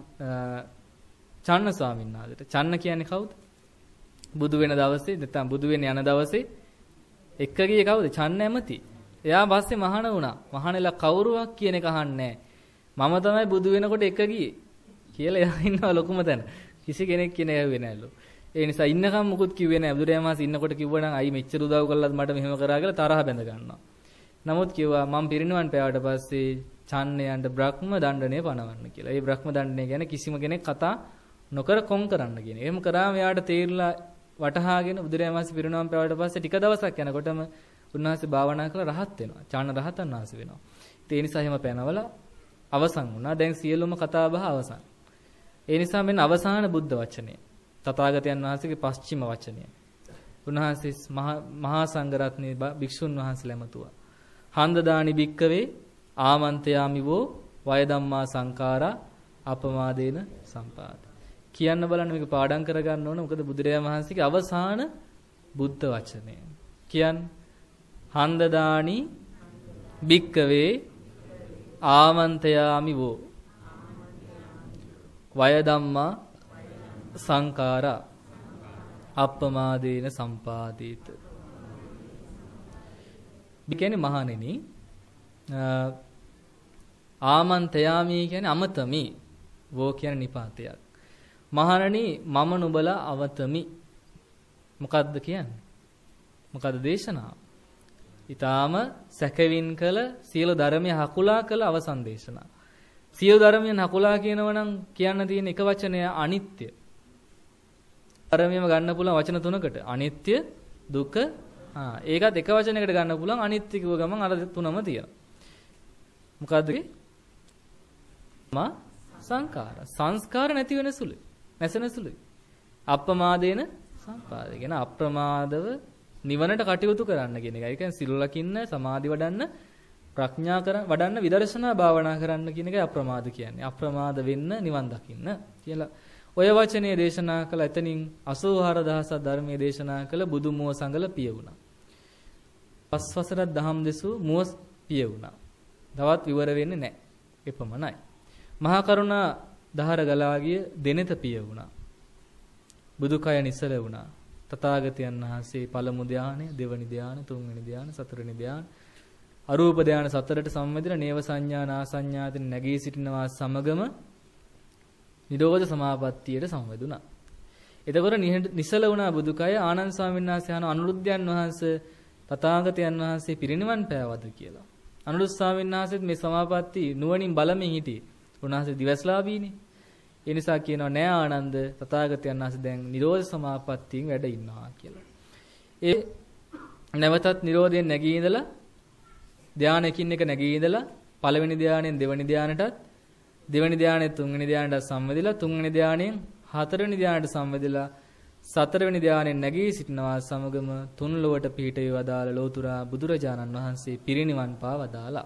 චන්න ස්වාමීන් වහන්සේට. චන්න කියන්නේ කවුද? බුදු වෙන දවසේ නැත්නම් බුදු වෙන යන දවසේ එක්ක ගියේ කවුද? චන්න ඇමති. එයා පස්සේ මහාන වුණා. මහානෙලා කවුරුවක් කියන එක අහන්නේ මම තමයි බුදු වෙනකොට එක ගියේ කියලා එයා ඉන්නවා ලොකුම තැන. කිසි කෙනෙක් කියන ඇහුවේ නැලු. ඒ නිසා ඉන්නකම් මුකුත් කිව්වේ නැහැ. බුදුරජාණන් වහන්සේ ඉන්නකොට කිව්වනම් අයි මෙච්චර උදව් කළාද මට මෙහෙම කරා කියලා තරහ බැඳ ගන්නවා. නමුත් කිව්වා මම පිරිනිවන් පෑවට පස්සේ චන්නයන්ට බ්‍රහ්ම දණ්ඩනය පනවන්න කියලා. ඒ බ්‍රහ්ම දණ්ඩනය ගැන කිසිම කෙනෙක් කතා නොකර කොන් කරන්න කියන. එහෙම කරාම එයාට තේරිලා වටහාගෙන බුදුරජාණන් වහන්සේ පිරිනිවන් පෑවට පස්සේ ටික දවසක් යනකොටම උන්වහන්සේ භාවනා කරලා රහත් වෙනවා. චාන රහතන් වහන්සේ වෙනවා. ඒ නිසා එහෙම පැනවල අවසන් වුණා. දැන් සියලුම කතා බහ අවසන්. ඒ නිසා මෙන්න අවසාන බුද්ධ වචනය. තථාගතයන් වහන්සේගේ පස්චිම වචනය. උන්වහන්සේ මහා සංඝරත්නයේ භික්ෂුන් වහන්සේලා ඇමතුවා. හන්දදානි භික්කවේ ආමන්ත්‍යාමිවෝ වය ධම්මා සංඛාරා අපමාදේන සම්පාද. කියන්න බලන්න මේක පාඩම් කරගන්න ඕන. මොකද බුදුරජාණන් වහන්සේගේ අවසාන බුද්ධ වචනය. කියන්නේ හන්දදානි භික්කවේ ආමන්ත්‍යාමිවෝ වය ධම්මා සංඛාරා අප්පමාදේන සම්පාදේත. කියන්නේ මහණෙනි ආමන්තයාමි කියන්නේ අමතමි. වෝ කියන්නේ නිපාතයක්. මහණෙනි මම නුඹලා අවතමි. මොකද්ද කියන්නේ? මොකද්ද දේශනාව? ඊටාම සැකවින් කළ සියලු ධර්මයේ හකුලා කළ අවසන් දේශනාව. සියලු ධර්මයන් හකුලා කියනව නම් කියන්න තියෙන එක වචනය අනිත්‍ය. ධර්මයේම ගන්න පුළුවන් වචන තුනකට. අනිත්‍ය, දුක, ආ ඒකත් එක වචනයකට ගන්න පුළුවන්. අනිත්‍ය කිව්ව ගමන් අර තුනම තියෙනවා. මොකද්ද? මා සංකාර. සංස්කාර නැති වෙන සුළුයි. නැසෙන සුළුයි. අප්‍රමාදේන සම්පාදේ. කියන අප්‍රමාදව නිවනට කටයුතු කරන්න කියන එකයි. ඒ කියන්නේ සිල් ලකින්න, සමාධි වඩන්න, ප්‍රඥා කර වඩන්න, විදර්ශනා භාවනා කරන්න කියන එකයි අප්‍රමාද කියන්නේ. අප්‍රමාද වෙන්න නිවන් දකින්න කියලා. ඔය වචනේ දේශනා කළ එතනින් අසූ හාර දහසක් ධර්මයේ දේශනා කළ බුදු මුව සංගල පිය වුණා. පස් වසරක් දහම් දෙසූ මුව පිය වුණා. තවත් විවර වෙන්නේ නැහැ. එපමණයි. මහා කරුණා දහර ගලා ගිය දෙනෙත පිය වුණා. බුදු කය නිසල වුණා. තථාගතයන් වහන්සේ පළමු ධානය, දෙවනි ධානය, තුන්වෙනි ධානය, සතරවෙනි ධානය, අරූප ධානය සතරට සම්වැදිලා නේව සංඥා නාසඤ්ඤාතින් නැගී සිටිනවා සමගම නිරෝධ සමාපත්තියට සම්වැදුණා. එතකොට නිසල වුණා බුදු කය. ආනන්ද ස්වාමීන් වහන්සේ අහන අනුරුද්ධයන් වහන්සේ තථාගතයන් වහන්සේ පිරිනිවන් පෑවද කියලා. අනුරුද්ධ ස්වාමීන් වහන්සේත් මේ සමාපatti නුවණින් බලමින් හිටියේ. උන්වහන්සේ දිවස්ලාභීනේ. ඒ නිසා කියනවා නෑ ආනන්ද තථාගතයන් වහන්සේ දැන් නිරෝධ සමාපත්තියෙන් වැඩ ඉන්නවා කියලා. ඒ නැවතත් නිරෝධයෙන් නැගී ඉඳලා ධානයකින් එක නැගී ඉඳලා පළවෙනි ධානයෙන් දෙවෙනි ධානයටත් දෙවෙනි ධානයෙන් තුන්වෙනි ධානයට සම්වැදිලා තුන්වෙනි ධානයෙන් හතරවෙනි ධානයට සම්වැදිලා සතරවෙනි ධානයෙන් නැගී සිටිනවා සමගම තුන් ලොවට පිහිටේ වදාළ ලෝතුරා බුදුරජාණන් වහන්සේ පිරිනිවන් පාවදාලා.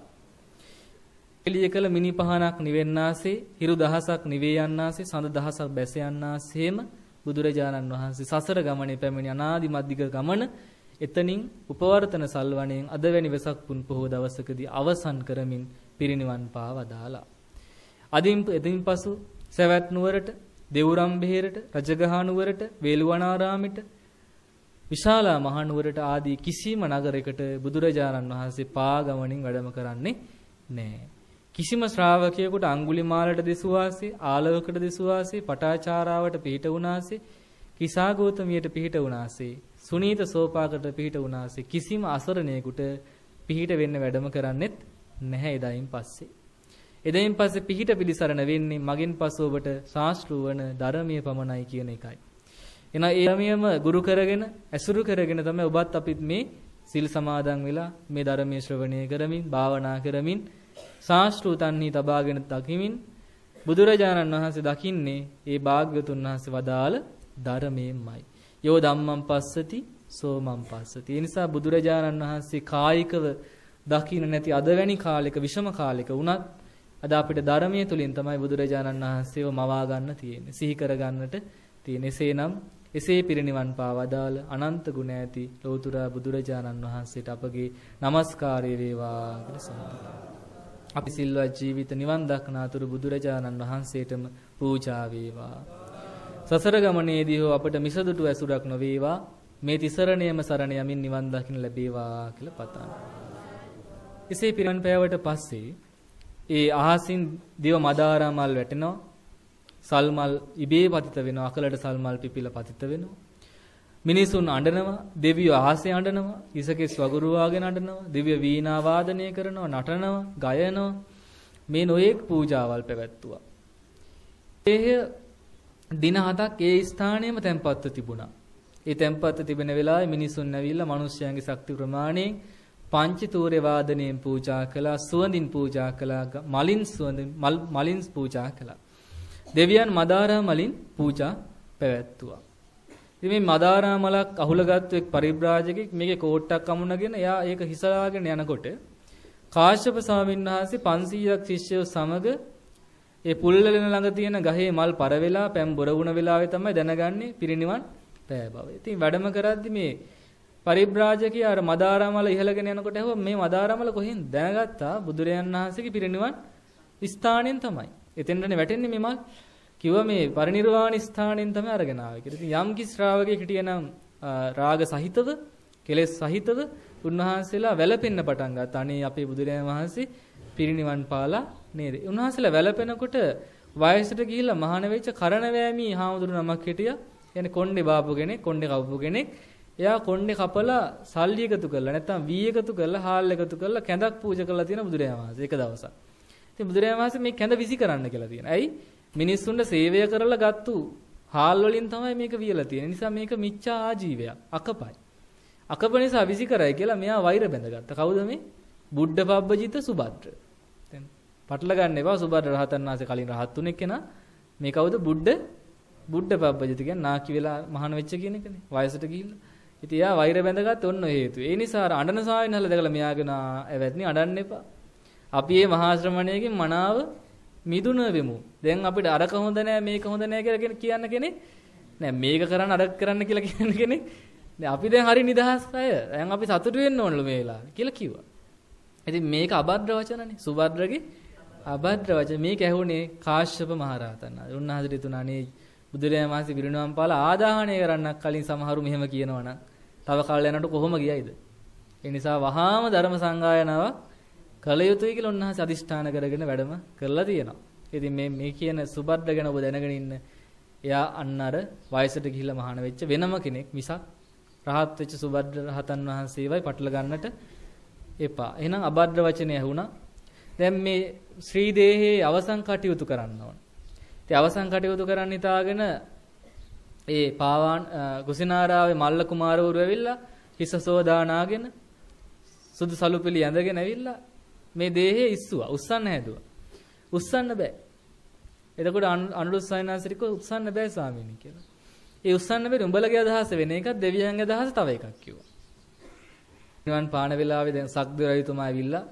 එළිය කළ මිනි පහනක් නිවෙන්නාසේ, හිරු දහසක් නිවේ යන්නාසේ, සඳ දහසක් බැස යන්නාසේම බුදුරජාණන් වහන්සේ සසර ගමනේ පැමිණි අනාදිමත් දිග ගමන එතනින් උපවර්තන සල්වණයෙන් අද වැනි වෙසක් පුන් පොහොව දවසකදී අවසන් කරමින් පිරිනිවන් පාවදාලා. අදින් එදින් පසු සවැත් නුවරට, දෙවුරම් බෙහෙරට, රජගහ නුවරට, වේළුවනාරාමෙට, විශාලා මහ නුවරට ආදී කිසිම නගරයකට බුදුරජාණන් වහන්සේ පාගමනින් වැඩම කරන්නේ නැහැ. කිසිම ශ්‍රාවකයෙකුට අඟුලිමාලට දෙසුවාසේ, ආලවකට දෙසුවාසේ, පටාචාරාවට පිහිට වුණාසේ, කිසాగෞතමියට පිහිට වුණාසේ, සුනීත සෝපාකට පිහිට වුණාසේ කිසිම අසරණයෙකුට පිහිට වෙන්න වැඩම කරන්නෙත් නැහැ එදායින් පස්සේ. එදායින් පස්සේ පිහිට පිළිසරණ වෙන්නේ මගෙන් පස්ව ඔබට ශාස්ත්‍රූවන ධර්මීය පමණයි කියන එකයි. එන ඒ ධර්මියම ගුරු කරගෙන, ඇසුරු කරගෙන තමයි ඔබත් අපිත් මේ සිල් සමාදන් වෙලා මේ ධර්මයේ ශ්‍රවණය කරමින්, භාවනා කරමින්, ශාස්ත්‍රූතන්හි තබාගෙන දකිමින් බුදුරජාණන් වහන්සේ දකින්නේ ඒ භාග්‍යවතුන් වහන්සේ වදාළ ධර්මයෙන්මයි. යෝ ධම්මං පස්සති සෝ මං පස්සති. ඒ නිසා බුදුරජාණන් වහන්සේ කායිකව දකින්න නැති අද වැනි කාලෙක, විෂම කාලෙක වුණත් අද අපිට ධර්මයේ තුලින් තමයි බුදුරජාණන් වහන්සේව මවා ගන්න තියෙන්නේ, සිහි කර ගන්නට තියෙන්නේ. එසේනම් එසේ පිරිනිවන් පාවදාල අනන්ත ගුණ ඇති ලෝතුරා බුදුරජාණන් වහන්සේට අපගේ নমස්කාරය වේවා කියලා සම්පූර්ණ. අපි සිල්වත් ජීවිත නිවන් දක්නාතුරු බුදුරජාණන් වහන්සේටම පූජා වේවා. සසර ගමනේදී හෝ අපට මිසදුටු ඇසුරක් නොවේවා. මේ තිසරණයම සරණ යමින් නිවන් දකින්න ලැබේවා කියලා පතනවා. එසේ පිරිනිවන් පෑවට පස්සේ ඒ අහසින් දිව මදාරා මල් වැටෙනවා. සල් මල් ඉබේ පතිත වෙනවා. අකලට සල් මල් පිපිලා පතිත වෙනවා. මිනිසුන් අඬනවා, දෙවියෝ අහසේ අඬනවා, ඉසකෙස් වගුරු වාගෙන අඬනවා, දිව්‍ය වීණා වාදනය කරනවා, නටනවා, ගයනවා. මේ නොයෙක් පූජාවල් පැවැත්තුවා. ඒ දින හතක් ඒ ස්ථානයේම තැන්පත්ව තිබුණා. ඒ තැන්පත්ව තිබෙන වෙලාවේ මිනිසුන් ඇවිල්ලා මිනිස්යාගේ ශක්ති ප්‍රමාණයෙන් පංචතූර්ය වාදනයෙන් පූජා කළා, සුවඳින් පූජා කළා, මලින් සුවඳින් මලින් පූජා කළා. දෙවියන් මදාරා මලින් පූජා පැවැත්තුවා. ඉතින් මේ මදාරා මලක් අහුලගත්තු එක් පරිබ්‍රාජකෙක් මේකේ කෝට්ටක් අමුණගෙන එයා ඒක හිසලාගෙන යනකොට කාශ්‍යප ස්වාමීන් වහන්සේ පන්සීයක් ශිෂ්‍යයෝ සමග ඒ පුල්ලලන ළඟ තියෙන ගහේ මල් පර වෙලා පැම් බොර වුණ වෙලාවේ තමයි දැනගන්නේ පිරිනිවන් පෑ බව. ඉතින් වැඩම කරද්දි මේ පරිබ්‍රාජකයා අර මදාරා මල ඉහළගෙන යනකොට ඇහුවා මේ මදාරා මල කොහෙන්ද දැනගත්තා? බුදුරයන් වහන්සේගේ පිරිනිවන් ස්ථානයෙන් තමයි. එතෙන්ටනේ වැටෙන්නේ මේ මල්. කිව්වා මේ පරිනිර්වාණ ස්ථානයෙන් තමයි අරගෙන ආවේ කියලා. ඉතින් යම් කිසි ශ්‍රාවකයෙක් හිටියනම් රාග සහිතව කෙලෙස් සහිතව උන්වහන්සේලා වැළපෙන්න පටන් ගත්තා. අනේ අපේ බුදුරජාණන් වහන්සේ පිරිනිවන් පාලා නේද? උන්වහන්සේලා වැළපෙනකොට වයසට ගිහිල්ලා මහාන වෙච්ච කරණවැමි හාමුදුරු නමක් හිටියා. කියන්නේ කොණ්ඩේ බාපු කෙනෙක්, කොණ්ඩේ කවපු කෙනෙක්. එයා කොණ්ඩේ කපලා සල්ලි එකතු කරලා නැත්නම් වී එකතු කරලා හාල් එකතු කරලා කැඳක් පූජා කරලා තියෙන බුදුරජාණන් වහන්සේ එක දවසක්. ඉතින් බුදුරජාණන් වහන්සේ මේ කැඳ විසි කරන්න කියලා තියෙනවා. ඇයි? මිනිස්සුන්ට සේවය කරලා ගත්තු හාල් වලින් තමයි මේක වියලා තියෙන්නේ. නිසා මේක මිච්ඡා ආජීවයක්. අකපයි. අකප නිසා විසි කරයි කියලා මෙයා වෛර බැඳගත්තා. කවුද මේ? බුද්ධ පබ්බජිත සුභද්‍ර. දැන් පටල ගන්න එපා. සුභද්‍ර රහතන් වහන්සේ කලින් රහත් තුනෙක් කෙනා. මේ කවුද? බුද්ධ බුද්ධ පබ්බජිත කියන්නේ නාකි වෙලා මහාන වෙච්ච කියන එකනේ. වයසට ගිහිල්ලා. ඉතින් එයා වෛර බැඳගත්ත ඔන්න හේතුව. ඒ නිසා අර අඬන සාවිනහල දැකලා මෙයාගෙන ඇවැත්නි අඬන්න එපා. අපි මේ මහා ශ්‍රමණයගෙන් මනාව මිදුන වෙමු. දැන් අපිට අරක හොඳ නෑ මේක හොඳ නෑ කියලා කියන්න කෙනෙක් නෑ. මේක කරන්න අරක කරන්න කියලා කියන්න කෙනෙක් නෑ. අපි දැන් හරි නිදහස් අය. දැන් අපි සතුටු වෙන්න ඕනලු මේ වෙලාවේ කියලා කිව්වා. ඉතින් මේක අබද්ද්‍ර වචනනේ. සුභද්‍රගේ අබද්ද්‍ර වචන. මේක ඇහුනේ කාශ්‍යප මහ රහතන් වහන්සේ. උන්වහන්සේට තුනනේ බුදුරජාණන් වහන්සේ විරිණුවම් පාලා ආදාහණය කරන්නක් කලින් සමහරු මෙහෙම කියනවනම් තව කාල යනකොට කොහොම ගියයිද? ඒ නිසා වහාම ධර්ම සංගායනාවක් කළ යුතුයි කියලා උන්වහන්සේ අදිෂ්ඨාන කරගෙන වැඩම කරලා තියෙනවා. ඉතින් මේ මේ කියන සුබද්ද ගැන ඔබ දැනගෙන ඉන්න. එයා අන්න අර වයසට ගිහිල්ලා මහාන වෙච්ච වෙනම කෙනෙක් මිසක් රහත් වෙච්ච සුබද්ද රහතන් වහන්සේවයි පටල ගන්නට එපා. එහෙනම් අබද්ද වචනේ ඇහුණා. දැන් මේ ශ්‍රී දේහේ අවසන් කටයුතු කරන්න ඕන. ඉතින් අවසන් කටයුතු කරන්න හිතාගෙන ඒ පාවාන් කුසිනාරාවේ මල්ල කුමාරවරු ඇවිල්ලා හිස සෝදානාගෙන සුදු සලුපිලි ඇඳගෙන ඇවිල්ලා මේ දේහේ ඉස්සුවා. උස්සන්න හැදුවා. උස්සන්න බෑ. එතකොට අනුරුද්ධ සයනාසිරික උස්සන්න බෑ ස්වාමීනි කියලා. ඒ උස්සන්න බැරි උඹලගේ අදහස වෙන එකක් දෙවියන්ගේ අදහස තව එකක් කිව්වා. නිවන් පාන වෙලාවේ දැන් සක්දේ රජතුමා ඇවිල්ලා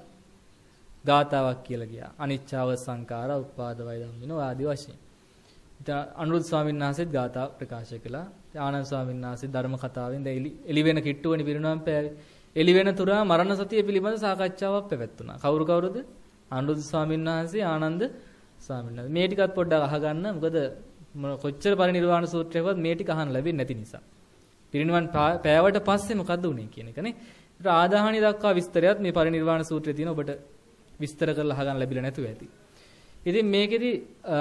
ගාතාවක් කියලා ගියා. අනිච්චව සංඛාර උපාද වය ධම්මිනෝ ආදි වශයෙන්. ඉතින් අනුරුද්ධ ස්වාමීන් වහන්සේත් ගාථා ප්‍රකාශ කළා. ආනන්ද ස්වාමීන් වහන්සේ ධර්ම කතාවෙන් දැන් එලි වෙන කිට්ටුවනේ පිරිනවම් පෑවේ. එලි වෙන තුරා මරණ සතිය පිළිබඳ සාකච්ඡාවක් පැවැත්තුණා. කවුරු කවුරුද? අනුරුද්ධ ස්වාමීන් වහන්සේ, ආනන්ද ස්වාමීන් වහන්සේ. මේ ටිකත් පොඩ්ඩක් අහගන්න. මොකද කොච්චර පරිනිර්වාණ සූත්‍රයකවත් මේ ටික අහන්න ලැබෙන්නේ නැති නිසා. පිරිනිවන් පෑවට පස්සේ මොකද්ද උනේ කියන එකනේ. ඒක ආදාහණි දක්වා විස්තරයත් මේ පරිනිර්වාණ සූත්‍රයේ තියෙන ඔබට විස්තර කරලා අහගන්න ලැබිලා නැතුව ඇති. ඉතින් මේකෙදි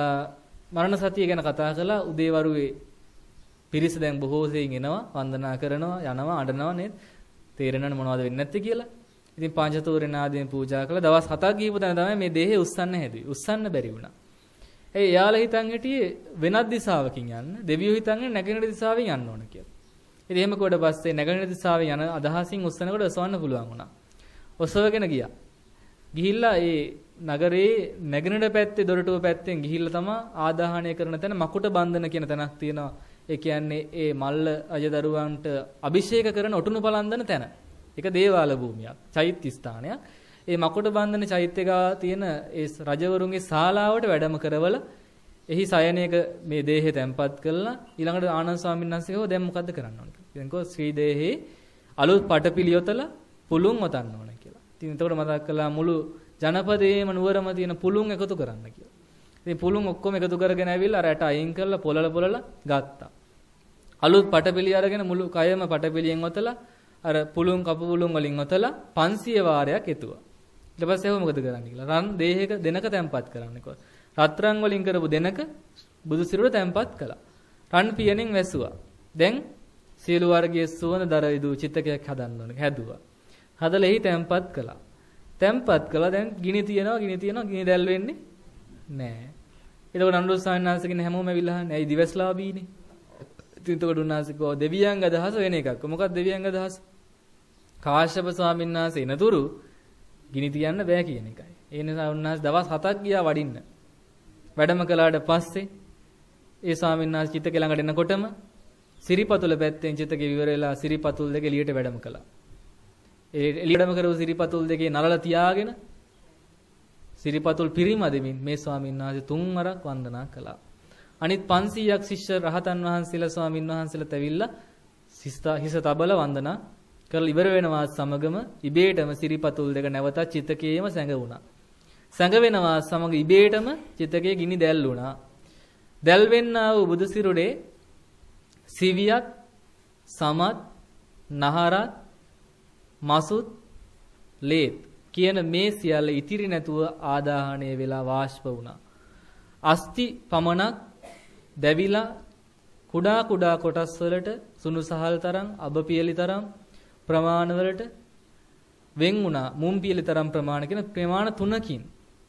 මරණ සතිය ගැන කතා කළා. උදේවරුේ පිරිස දැන් බොහෝ සෙයින් එනවා, වන්දනා කරනවා, යනවා, අඬනවා නේද? තේරෙනවනේ මොනවද වෙන්නේ නැත්තේ කියලා. ඉතින් පංචතෝරණ ආදීන් පූජා කළා. දවස් හතක් ගිහපු තැන තමයි මේ දේහය උස්සන්න හැදුවේ. උස්සන්න බැරි වුණා. ඒ යාලා හිතන් හිටියේ වෙනත් දිශාවකින් යන්න. දෙවියෝ හිතන්නේ නැගෙනහිර දිශාවෙන් යන්න ඕන කියලා. ඉතින් එහෙම කොට පස්සේ නැගෙනහිර දිශාවෙන් යන අදහසින් උස්සනකොට ඔසවන්න පුළුවන් වුණා. ඔසවගෙන ගියා. ගිහිල්ලා ඒ නගරේ නැගෙනහිර පැත්තේ දොරටුව පැත්තෙන් ගිහිල්ලා තමයි ආදාහණය කරන තැන මකුට බන්ධන කියන තැනක් තියෙනවා. ඒ කියන්නේ ඒ මල්ල රජදරුවන්ට අභිෂේක කරන ඔටුනු පලන්දන තැන. ඒක දේවාල භූමියක්, චෛත්‍ය ස්ථානයක්. ඒ මකුට බන්ධන චෛත්‍යගා තියෙන ඒ රජවරුන්ගේ ශාලාවට වැඩම කරවල එහි සයනයක මේ දේහය තැන්පත් කළා. ඊළඟට ආනන්ද ස්වාමීන් වහන්සේ කිව්වා දැන් මොකද්ද කරන්න ඕන කියලා. ඉතින් කිව්වා ශ්‍රී දේහේ අලුත් පටපිලියොතල පුළුන් වතන්න ඕන කියලා. ඉතින් එතකොට මතක් කළා මුළු ජනපදයේම නුවරම තියෙන පුළුන් එකතු කරන්න කියලා. ඉතින් පුළුන් ඔක්කොම එකතු කරගෙන ඇවිල්ලා රැට අයින් කරලා පොළල පොළල ගත්තා. අලුත් පටපිලිය අරගෙන මුළු කයම පටපිලියෙන් ඔතලා අර පුළුන් කපු පුළුන් වලින් ඔතලා පන්සිය වාරයක් එතුවා. ඊට පස්සේ ඒක මොකද කරන්නේ කියලා. රන් දේහයක දෙනක තැම්පත් කරන්න කිව්වා. රත්රන් වලින් කරපු දෙනක බුදු සිරුර තැම්පත් කළා. රන් පියණින් වැසුවා. දැන් සියලු වර්ගයේ සුවඳ දර විදු චිත්තකයක් හදන්න ඕනේ. හැදුවා. හදලා එහි තැම්පත් කළා. තැම්පත් කළා දැන් ගිනි තියනවා ගිනි තියනවා ගිනි දැල් වෙන්නේ නැහැ. එතකොට අනුරුද්ධ ස්වාමීන් වහන්සේගෙන හැමෝම ඇවිල්ලා අහන්නේ ඇයි දිවස්ලාභීනේ? ඉතින් එතකොට උන්වහන්සේ කිව්වා දෙවියන්ගේ අදහස වෙන එකක්. මොකක්ද දෙවියන්ගේ අදහස? කාශ්‍යප ස්වාමීන් වහන්සේ එනතුරු ගිනි තියන්න බෑ කියන එකයි. ඒ නිසා උන්වහන්සේ දවස් හතක් ගියා වඩින්න. වැඩම කළාට පස්සේ ඒ ස්වාමීන් වහන්සේ චිත්තක ළඟට එනකොටම සිරිපතුල පැත්තෙන් චිත්තක විවර වෙලා සිරිපතුල් දෙක එළියට වැඩම කළා. ඒ එළියටම කරව සිරිපතුල් දෙකේ නලල තියාගෙන සිරිපතුල් පිරිමදෙමින් මේ ස්වාමීන් වහන්සේ තුන් වරක් වන්දනා කළා. අනිත් පන්සීයක් ශිෂ්‍ය රහතන් වහන්සේලා ස්වාමීන් වහන්සේලාත් ඇවිල්ලා හිස තබල වන්දනා කරලා ඉවර වෙනවා සමගම ඉබේටම සිරිපතුල් දෙක නැවතත් චිතකයේම සැඟවුණා. සැඟ වෙනවා සමග ඉබේටම චිතකයේ ගිනි දැල් වුණා. දැල් වෙන්නා වූ බුදු සිරුරේ සිවියත් සමත් නහරත් මසුත්, ලේත් කියන මේ සියල්ල ඉතිරි නැතුව ආදාහණය වෙලා වාෂ්ප වුණා. අස්ති පමණක් දැවිලා කුඩා කුඩා කොටස් වලට සුණු සහල් තරම්, අබ පියලි තරම් ප්‍රමාණ වලට වෙන් වුණා. මුම් පියලි තරම් ප්‍රමාණ කියන ප්‍රමාණ තුනකින්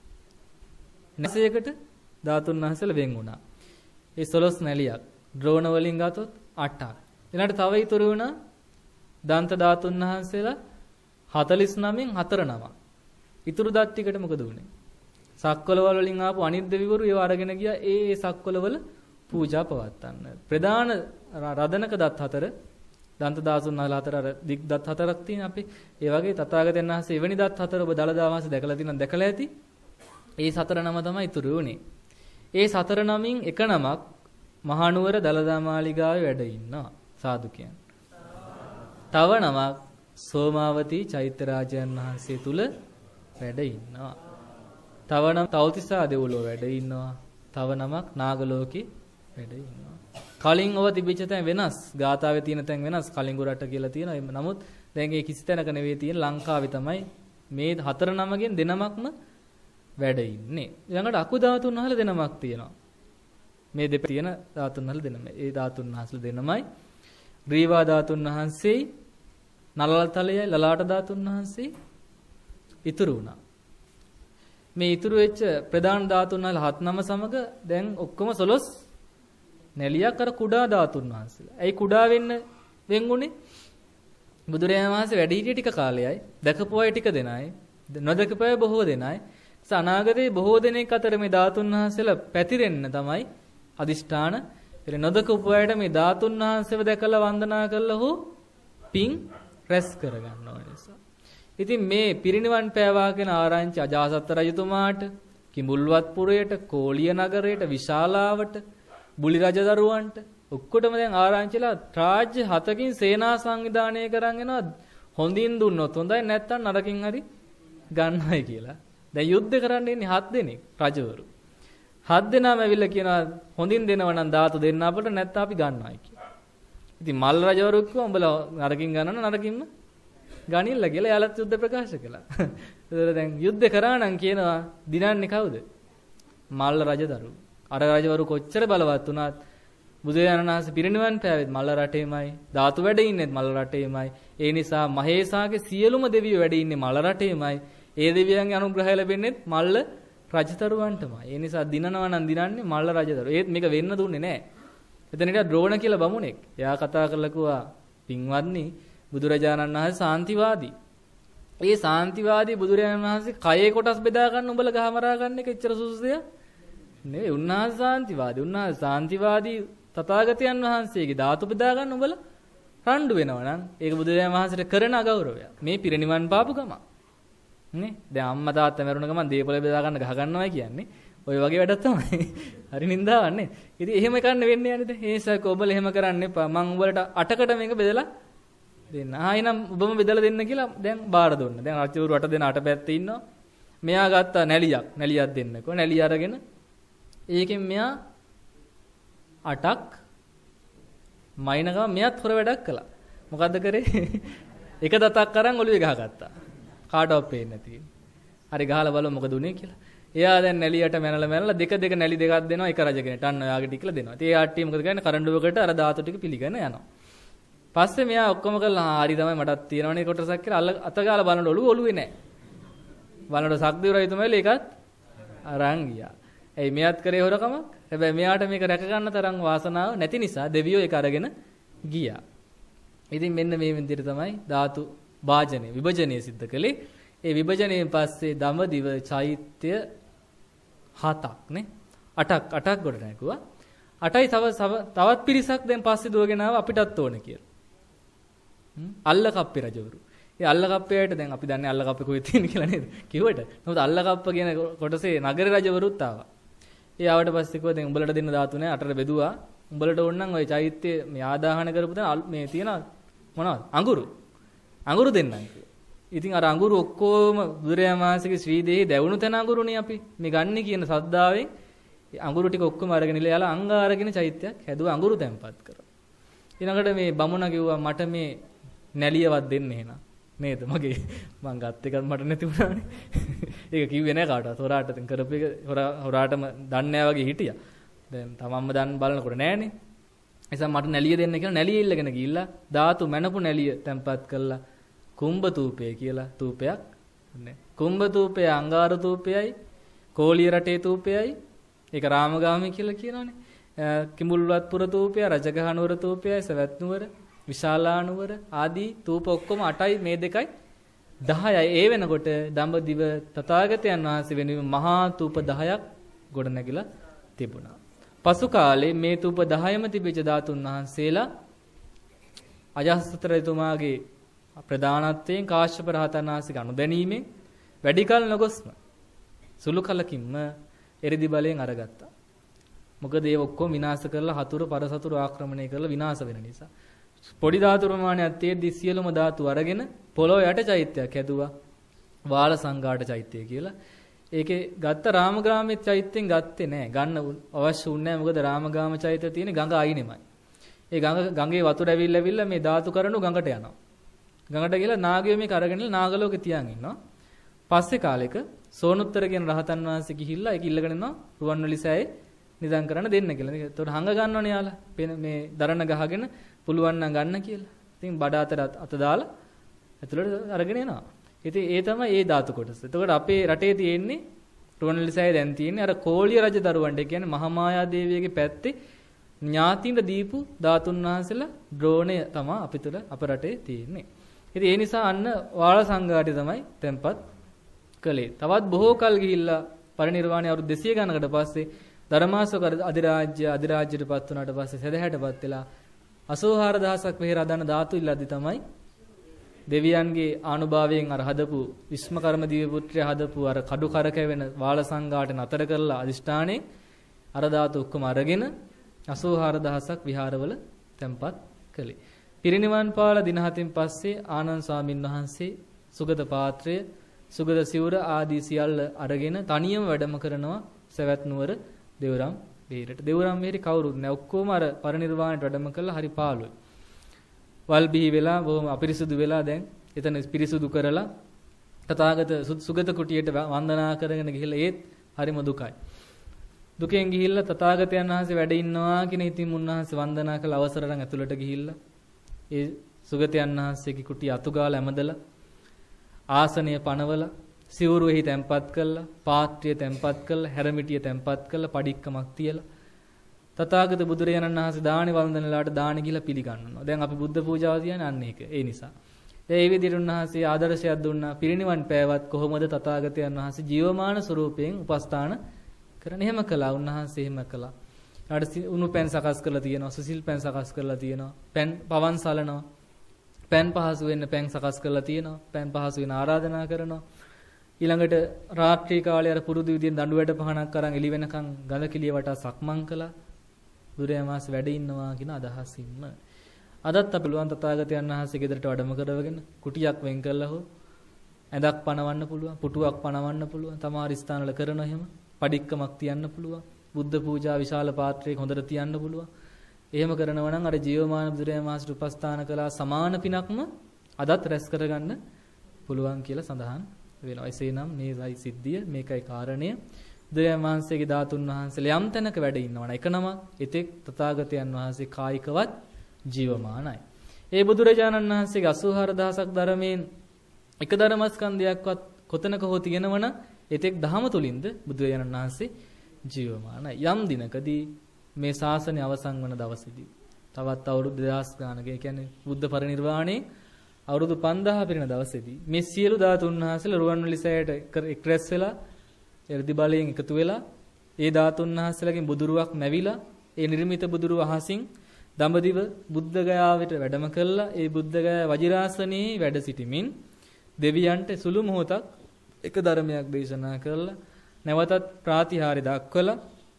නැසයකට ධාතුන් වහන්සේලා වෙන් වුණා. ඒ සොළොස් නැලියක් ද්‍රෝණ වලින් ගත්තොත් අටක්. ඊළඟට තව ඉතුරු වුණා දන්ත ධාතුන් වහන්සේලා හතළිස් නවයෙන් හතර නමක්. ඉතුරු දත් ටිකට මොකද වුනේ? සක්වලවල වලින් ආපු අනිත් දෙවිවරු ඒව අරගෙන ගියා ඒ ඒ සක්වලවල පූජා පවත්වන්න. ප්‍රධාන රදනක දත් හතර දන්ත ධාතුන් හතර අර දිග් දත් හතරක් තියෙන අපි. ඒ වගේ තථාගතයන් වහන්සේ එවැනි දත් හතර ඔබ දලදා වහන්සේ දැකලා තියෙනවා දැකලා ඇති. ඒ සතර නම තමයි ඉතුරු වුනේ. ඒ සතර නමින් එක නමක් මහනුවර දලදා මාලිගාවේ වැඩ ඉන්නවා සාදු කියන්නේ. තව නමක් සෝමාවතී චෛත්‍ය රාජයන් වහන්සේ තුල වැඩ ඉන්නවා. තව නම තවතිසා දෙව්ලොව වැඩ ඉන්නවා. තව නමක් නාගලෝකේ වැඩ ඉන්නවා. කලින් ඔව තිබිච්ච තැන් වෙනස්. ගාථාවේ තියෙන තැන් වෙනස්. කලින්ගු රට කියලා තියෙනවා. නමුත් දැන් ඒ කිසි තැනක නෙවෙයි තියෙන ලංකාවේ තමයි මේ හතර නමගෙන් දෙනමක්ම වැඩ ඉන්නේ. ඊළඟට අකු ධාතුන් වහන්සේ දෙනමක් තියෙනවා. මේ දෙපැත්තේ තියෙන ධාතුන් වහන්සේ දෙනම. ඒ ධාතුන් වහන්සේ දෙනමයි ග්‍රීවා ධාතුන් වහන්සේයි නලලතලයයි ලලාට ධාතුන් වහන්සේ ඉතුරු වුණා. මේ ඉතුරු වෙච්ච ප්‍රධාන ධාතුන් වහන්සේ හත් නම සමග දැන් ඔක්කොම සොළොස් නැලියක් අර කුඩා ධාතුන් වහන්සේලා. ඇයි කුඩා වෙන්න වෙන්ුනේ? බුදුරජාණන් වහන්සේ වැඩ හිටිය ටික කාලයයි, දැකපු අය ටික දෙනයි, නොදකපු අය බොහෝ දෙනයි. අනාගතයේ බොහෝ දෙනෙක් අතර මේ ධාතුන් වහන්සේලා පැතිරෙන්න තමයි අදිෂ්ඨාන. ඒ නොදකපු අයට මේ ධාතුන් වහන්සේව දැකලා වන්දනා කළා හෝ පින් රැස් කරගන්න ඕන නිසා. ඉතින් මේ පිරිනිවන් පෑවා කියන ආරංචි අජාසත් රජතුමාට, කිඹුල්වත් පුරයට, කෝලිය නගරයට, විශාලාවට, බුලි රජදරුවන්ට ඔක්කොටම දැන් ආරංචිලා රාජ්‍ය හතකින් සේනා සංවිධානය කරන් එනවා. හොඳින් දුන්නොත් හොඳයි, නැත්නම් නරකින් හරි ගන්නයි කියලා. දැන් යුද්ධ කරන්න ඉන්නේ හත් දෙනෙක් රජවරු. හත් දෙනාම ඇවිල්ලා කියනවා හොඳින් දෙනව නම් ධාතු දෙන්න අපට, නැත්නම් අපි ගන්නවයි කියලා. ඉතින් මල් රජවරු කිව්වා උඹලා නරකින් ගන්නන නරකින්ම ගනින්න කියලා යාලත් යුද්ධ ප්‍රකාශ කළා. ඒතර දැන් යුද්ධ කරා නම් කියනවා දිනන්නේ කවුද? මල් රජදරු. අර රජවරු කොච්චර බලවත් වුණත් බුදුරජාණන් වහන්සේ පිරිනිවන් පෑවෙත් මල්ල රටේමයි, ධාතු වැඩ ඉන්නෙත් මල්ල රටේමයි. ඒ නිසා මහේසාගේ සියලුම දෙවියෝ වැඩ ඉන්නේ මල්ල රටේමයි. ඒ දෙවියන්ගේ අනුග්‍රහය ලැබෙන්නේ මල්ල රජතරුවන්ටමයි. ඒ නිසා දිනනවා නම් දිනන්නේ මල්ල රජදරු. ඒත් මේක වෙන්න දුන්නේ නැහැ. එතන හිටියා ද්‍රෝණ කියලා බමුණෙක්. එයා කතා කරලා කිව්වා පින්වත්නි බුදුරජාණන් වහන්සේ සාන්තිවාදී. ඒ සාන්තිවාදී බුදුරජාණන් වහන්සේ කයේ කොටස් බෙදා ගන්න උඹලා ගහමරා ගන්න එක එච්චර සුසුසු දෙයක් නෙවෙයි. උන්වහන්සේ සාන්තිවාදී. උන්වහන්සේ සාන්තිවාදී තථාගතයන් වහන්සේගේ ධාතු බෙදා ගන්න උඹලා රණ්ඩු වෙනවා නම් ඒක බුදුරජාණන් වහන්සේට කරන අගෞරවය. මේ පිරිනිවන් පාපු ගම. නේ? දැන් අම්මා තාත්තා මැරුණ ගමන් දීපල බෙදා ගන්න ගහ ගන්නවා කියන්නේ ඔය වගේ වැඩක් තමයි. හරි නින්දාවන්නේ. ඉතින් එහෙම කරන්න වෙන්නේ නැද්ද? ඒ නිසා ඔබලා එහෙම කරන්න එපා. මම උඹලට අටකට මේක බෙදලා දෙන්න. ආයෙනම් ඔබම බෙදලා දෙන්න කියලා දැන් බාර දුන්න. දැන් රජවරු අට දෙනා අට පැත්තේ ඉන්නවා. මෙයා ගත්තා නැලියක්. නැලියක් දෙන්නකෝ. නැලිය අරගෙන ඒකෙන් මෙයා අටක් මයින්ගම මෙයාත් හොර වැඩක් කළා. මොකද්ද කරේ? එක දතක් අරන් ඔළුවේ ගහගත්තා. කාටවත් පේන්නේ නැති. හරි ගහලා බලමු මොකද උනේ කියලා. එයා දැන් නැලියට මැනලා මැනලා දෙක දෙක නැලි දෙකක් දෙනවා එක රජගෙනට. අන්න ඔයාගේ ටික කියලා දෙනවා. ඉතින් ඒ ආට්ටිය මොකද කරන්නේ? කරඬුවකට අර ධාතු ටික පිළිගෙන යනවා. පස්සේ මෙයා ඔක්කොම කළා හරි තමයි මටත් තියෙනවනේ කොටසක් කියලා අල්ල අතගාලා බලනකොට ඔළුව ඔළුවේ නැහැ. බලනකොට සක්දේව රජතුමාලා ඒකත් අරන් ගියා. එයි මෙයාත් කරේ හොරකමක්. හැබැයි මෙයාට මේක රැක ගන්න තරම් වාසනාව නැති නිසා දෙවියෝ ඒක අරගෙන ගියා. ඉතින් මෙන්න මේ විදිහට තමයි ධාතු වාජනය විභජනය සිද්ධ කළේ. ඒ විභජනයෙන් පස්සේ දඹදිව චෛත්‍ය හතක් නේ අටක් අටක් ගොඩ නැගුවා. අටයි තව තවත් පිරිසක් දැන් පස්සේ දුවගෙන ආව අපිටත් ඕන කියලා. අල්ලකප්පේ රජවරු. ඒ අල්ලකප්පේට දැන් අපි දන්නේ අල්ලකප්පේ කොහෙද තියෙන්නේ කියලා නේද? කිව්වට. නමුත් අල්ලකප්ප කියන කොටසේ නගර රජවරුත් ආවා. ඒ ආවට පස්සේ කිව්වා දැන් උඹලට දෙන්න ධාතු නැහැ අටට බෙදුවා. උඹලට ඕන නම් ওই චෛත්‍ය මේ ආදාහන කරපු තැන මේ තියෙන මොනවද? අඟුරු. අඟුරු දෙන්නම් කිව්වා. ඉතින් අර අඟුරු ඔක්කොම බුදුරජාණන් වහන්සේගේ ශ්‍රී දේහි දැවුණු තැන අඟුරුනේ අපි මේ ගන්නේ කියන සද්දාවෙන් අඟුරු ටික ඔක්කොම අරගෙන ඉලලා අංග අරගෙන චෛත්‍යයක් හැදුවා අඟුරු තැන්පත් කරා. ඊළඟට මේ බමුණා කිව්වා මට මේ නැලියවත් දෙන්න එහෙනම්. නේද? මගේ මං ගත්ත එකත් මට නැති වුණානේ. ඒක කිව්වේ නෑ කාටවත්. හොරාට දැන් කරපු එක හොරා හොරාටම දන්නේ නෑ වගේ හිටියා. දැන් තමන්ම දන්න බලනකොට නෑනේ. එසා මට නැලිය දෙන්න කියලා නැලිය ඉල්ලගෙන ගිහිල්ලා ධාතු මැනපු නැලිය තැම්පත් කළා කුම්භ තූපය කියලා තූපයක් නේ. කුම්භ තූපය අංගාර තූපයයි කෝලිය රටේ තූපයයි ඒක රාමගාමී කියලා කියනවානේ. කිඹුල්වත්පුර තූපය, රජගහනුවර තූපයයි, සවැත් නුවර, විශාලානුවර ආදී තූප ඔක්කොම අටයි මේ දෙකයි දහයයි. ඒ වෙනකොට දඹදිව තථාගතයන් වහන්සේ වෙනුවෙන් මහා තූප දහයක් ගොඩ නැගිලා තිබුණා. පසු කාලේ මේ තූප දහයම තිබිච්ච ධාතුන් වහන්සේලා අජාසත් රජතුමාගේ ප්‍රධානත්වයෙන් කාශ්‍යප රහතන් වහන්සේගේ අනුදැනීමෙන් වැඩි කල නොගොස්ම සුළු කලකින්ම එරිදි බලයෙන් අරගත්තා. මොකද ඒ ඔක්කොම විනාශ කරලා හතුරු පරසතුරු ආක්‍රමණය කරලා විනාශ වෙන නිසා. පොඩි ධාතු ප්‍රමාණයක් තියෙද්දි සියලුම ධාතු අරගෙන පොළොව යට චෛත්‍යයක් හැදුවා. වාල සංඝාට චෛත්‍ය කියලා. ඒකේ ගත්ත රාමගාමී චෛත්‍යයෙන් ගත්තේ නෑ. ගන්න අවශ්‍ය වුණේ නෑ. මොකද රාමගාම චෛත්‍ය තියෙන්නේ ගඟ අයිනෙමයි. ඒ ගඟ ගඟේ වතුර ඇවිල්ලා ඇවිල්ලා මේ ධාතු කරණු ගඟට යනවා. ගඟට ගිහලා නාගයෝ මේක අරගෙන නාගලෝකේ තියන් ඉන්නවා. පස්සේ කාලෙක සෝනුත්තර කියන රහතන් වහන්සේ ගිහිල්ලා ඒක ඉල්ලගෙන යනවා රුවන්වැලිසෑයේ නිදන් කරන්න දෙන්න කියලා. ඒකට හංග ගන්නවනේ යාලා. මේ දරණ ගහගෙන පුළුවන් නම් ගන්න කියලා. ඉතින් බඩ අතර අත දාලා ඇතුළට අරගෙන එනවා. ඉතින් ඒ තමයි ඒ ධාතු කොටස. එතකොට අපේ රටේ තියෙන්නේ රුවන්වැලිසෑයේ දැන් තියෙන්නේ අර කෝලිය රජ දරුවන්ට කියන්නේ මහාමායා දේවියගේ පැත්තේ ඥාතින්ට දීපු ධාතුන් වහන්සේලා ද්‍රෝණය තමයි අපි තුල අප රටේ තියෙන්නේ. ඉතින් ඒ නිසා අන්න වාල සංඝාටි තමයි tempat කළේ. තවත් බොහෝ කල් ගිහිල්ලා පරිණිරවාණය අවුරුදු දෙසිය ගණනකට පස්සේ ධර්මාශෝක අධිරාජ්‍ය අධිරාජ්‍යයටපත් වුණාට පස්සේ සදහැටපත් වෙලා අසූහාර දහසක් වෙහෙර අදන ධාතු ඉල්ලද්දි තමයි දෙවියන්ගේ ආනුභාවයෙන් අර හදපු විශ්මකර්ම දිව්‍ය පුත්‍රය හදපු අර කඩු කරකැවෙන වාල සංඝාට නතර කරලා අදිෂ්ඨානේ අර ධාතු ඔක්කොම අරගෙන අසූහාර දහසක් විහාරවල තැන්පත් කළේ. පිරිනිවන් පාල දින හතින් පස්සේ ආනන්ද ස්වාමීන් වහන්සේ සුගත පාත්‍රය සුගත සිවුර ආදී සියල්ල අරගෙන තනියම වැඩම කරනවා සවැත් නුවර දෙවරම් බේරට. දෙවරම් බේරි කවුරුත් නැහැ. ඔක්කොම අර පරිනිර්වාණයට වැඩම කළා හරි පාළුයි. වල් බිහි වෙලා බොහොම අපිරිසුදු වෙලා දැන් එතන පිරිසුදු කරලා තථාගත සුගත කුටියට වන්දනා කරගෙන ගිහිල්ලා ඒත් හරිම දුකයි. දුකෙන් ගිහිල්ලා තථාගතයන් වහන්සේ වැඩ ඉන්නවා කියන ඉතින් උන්වහන්සේ වන්දනා කළ අවසරයෙන් ඇතුළට ගිහිල්ලා ඒ සුගතයන් වහන්සේගේ කුටිය අතුගාලා ඇමදලා ආසනය පනවලා සිවුරුෙහි තැම්පත් කළා පාත්‍රය තැම්පත් කළා හැරමිටිය තැම්පත් කළා පඩික්කමක් තියලා තථාගත බුදුරජාණන් වහන්සේ දානි වන්දනලාට දානි කියලා පිළිගන්නවා. දැන් අපි බුද්ධ පූජාව කියන්නේ අන්න ඒක. ඒ නිසා. ඒ විදිහට උන්වහන්සේ ආදර්ශයක් දුන්නා. පිරිනිවන් පෑවත් කොහොමද තථාගතයන් වහන්සේ ජීවමාන ස්වරූපයෙන් උපස්ථාන කරන එහෙම කළා. උන්වහන්සේ එහෙම කළා. ඊට උණු පෑන් සකස් කරලා තියෙනවා. සුසිල් පෑන් සකස් කරලා තියෙනවා. පෑන් පවන් සලනවා. පෑන් පහසු වෙන්න පෑන් සකස් කරලා තියෙනවා. පෑන් පහසු වෙන ආරාධනා කරනවා. ඊළඟට රාත්‍රී කාලේ අර පුරුදු විදියෙන් දඬු වැට පහනක් අරන් එළි වෙනකන් ගල කිලිය වටා සක්මන් කළා. බුදුරජාණන් වැඩ ඉන්නවා කියන අදහසින්ම අදත් අපි පුළුවන් තථාගතයන් වහන්සේ ගෙදරට වැඩම කරවගෙන කුටියක් වෙන් කළා හෝ ඇඳක් පනවන්න පුළුවන් පුටුවක් පනවන්න පුළුවන් තමාර ස්ථානවල කරන එහෙම පඩික්කමක් තියන්න පුළුවන් බුද්ධ පූජා විශාල පාත්‍රයක හොඳට තියන්න පුළුවන් එහෙම කරනවා නම් අර ජීවමාන බුදුරජාණන් වහන්සේට උපස්ථාන කළා සමාන පිනක්ම අදත් රැස් කරගන්න පුළුවන් කියලා සඳහන් වෙනවා. එසේනම් මේයි සිද්ධිය මේකයි කාරණය. බුදුරජාණන් වහන්සේගේ ධාතුන් වහන්සේලා යම් තැනක වැඩ ඉන්නවනේ එක නම එතෙක් තථාගතයන් වහන්සේ කායිකවත් ජීවමානයි. ඒ බුදුරජාණන් වහන්සේගේ අසූහාර දහසක් ධර්මයෙන් එක ධර්මස්කන්ධයක්වත් කොතනක හෝ තියෙනවන එතෙක් දහම තුලින්ද බුදුරජාණන් වහන්සේ ජීවමානයි. යම් දිනකදී මේ ශාසනය අවසන් වන දවසේදී තවත් අවුරුදු දෙදහස් ගානක ඒ කියන්නේ බුද්ධ පරිනිර්වාණයේ අවුරුදු පන්දාහ පිරෙන දවසේදී මේ සියලු ධාතුන් වහන්සේලා රුවන්වැලිසෑයට එක්රැස් වෙලා එර්දි බලයෙන් එකතු වෙලා ඒ ධාතුන් වහන්සේලාගෙන් බුදුරුවක් නැවිලා ඒ නිර්මිත බුදුරුව අහසින් දඹදිව බුද්ධගයාවට වැඩම කළා. ඒ බුද්ධගයා වජිරාසනයේ වැඩ සිටිමින් දෙවියන්ට සුළු මොහොතක් එක ධර්මයක් දේශනා කළා. නැවතත් ප්‍රාතිහාර්ය දක්වලා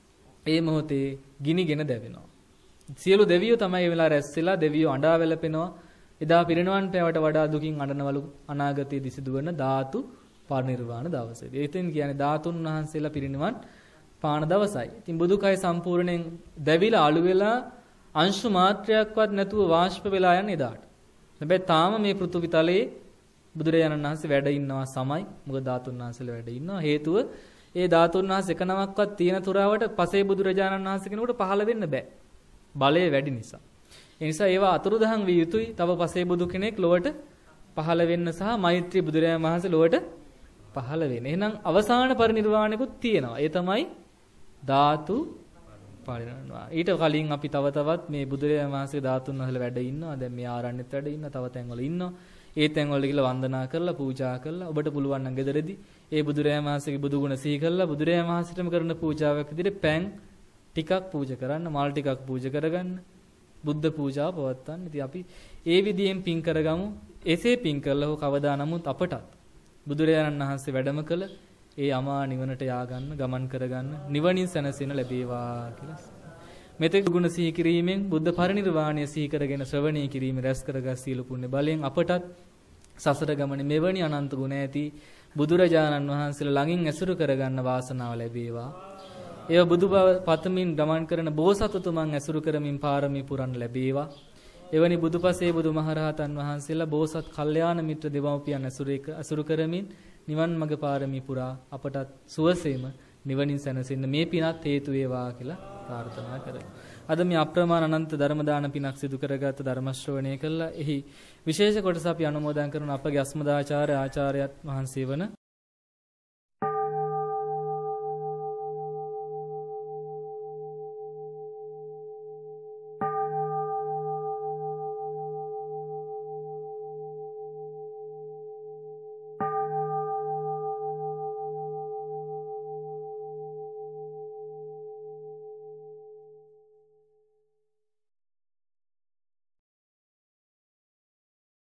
ඒ මොහොතේ ගිනිගෙන දැවෙනවා. සියලු දෙවියෝ තමයි ඒ වෙලාව රැස් වෙලා දෙවියෝ අඬා වැළපෙනවා. එදා පිරිනවන් පෑවට වඩා දුකින් අඬනවලු අනාගතයේ දිසිදුවන ධාතු පරිනිර්වාණ දවසේදී. ඒතෙන් කියන්නේ ධාතුන් වහන්සේලා පිරිනිවන් පාන දවසයි. ඉතින් බුදුකය සම්පූර්ණයෙන් දැවිලා අළු වෙලා අංශු මාත්‍රයක්වත් නැතුව වාෂ්ප වෙලා යන එදාට. හැබැයි තාම මේ පෘථුවි තලයේ බුදුරජාණන් වහන්සේ වැඩ ඉන්නවා සමයි. මොකද ධාතුන් වහන්සේලා වැඩ ඉන්නවා. හේතුව ඒ ධාතුන් වහන්සේ එක නමක්වත් තියෙන තුරාවට පසේ බුදුරජාණන් වහන්සේ කෙනෙකුට පහළ වෙන්න බෑ. බලය වැඩි නිසා. ඒ නිසා ඒවා අතුරුදහන් විය යුතුයි. තව පසේ බුදු කෙනෙක් ලොවට පහළ වෙන්න සහ මෛත්‍රී බුදුරජාණන් වහන්සේ ලොවට පහළ වෙන්න. එහෙනම් අවසාන පරිනිර්වාණයකුත් තියෙනවා. ඒ තමයි ධාතු පරිනිර්වාණය. ඊට කලින් අපි තව තවත් මේ බුදුරජාණන් වහන්සේගේ ධාතුන් වහන්සේලා වැඩ ඉන්නවා. දැන් මේ ආරණ්‍යෙත් වැඩ ඉන්නවා. තව තැන්වල ඉන්නවා. ඒ තැන්වල ගිහලා වන්දනා කරලා පූජා කරලා ඔබට පුළුවන් නම් ගෙදරදී ඒ බුදුරජාණන් වහන්සේගේ බුදු ගුණ සිහි කරලා බුදුරජාණන් වහන්සේටම කරන පූජාවක් විදිහට පැන් ටිකක් පූජා කරන්න, මල් ටිකක් පූජා කරගන්න, බුද්ධ පූජාව පවත්වන්න. ඉතින් අපි ඒ විදිහෙන් පින් කරගමු. එසේ පින් කළා හෝ කවදා නමුත් අපටත් බුදුරජාණන් වහන්සේ වැඩම කළ ඒ අමා නිවනට යාගන්න, ගමන් කරගන්න, නිවනින් සැනසෙන ලැබේවා කියලා. මෙතෙක් ගුණ සිහි කිරීමෙන් බුද්ධ පරිනිර්වාණය සිහි කරගෙන ශ්‍රවණය කිරීම රැස් කරගත් සීල පුණ්‍ය බලයෙන් අපටත් සසර ගමනේ මෙවැනි අනන්ත ගුණ ඇති බුදුරජාණන් වහන්සේලා ළඟින් ඇසුරු කරගන්න වාසනාව ලැබේවා. ඒව බුදු බව පතමින් ගමන් කරන බෝසතුතුමන් ඇසුරු කරමින් පාරමී පුරන්න ලැබේවා. එවැනි බුදුපසේ බුදුමහරහතන් වහන්සේලා බෝසත් කල්යාණ මිත්‍ර දෙවෝපියන් ඇසුරු කරමින් නිවන් මඟ පාරමී පුරා අපටත් සුවසේම නිවනින් සැනසෙන්න මේ පිනත් හේතු වේවා කියලා ප්‍රාර්ථනා කරමු. අද මේ අප්‍රමාණ අනන්ත ධර්ම දාන පිනක් සිදු කරගත් ධර්ම ශ්‍රවණය කළා. එහි විශේෂ කොටස අපි අනුමෝදන් කරන අපගේ අස්මදාචාර්ය ආචාර්යත් වහන්සේ වන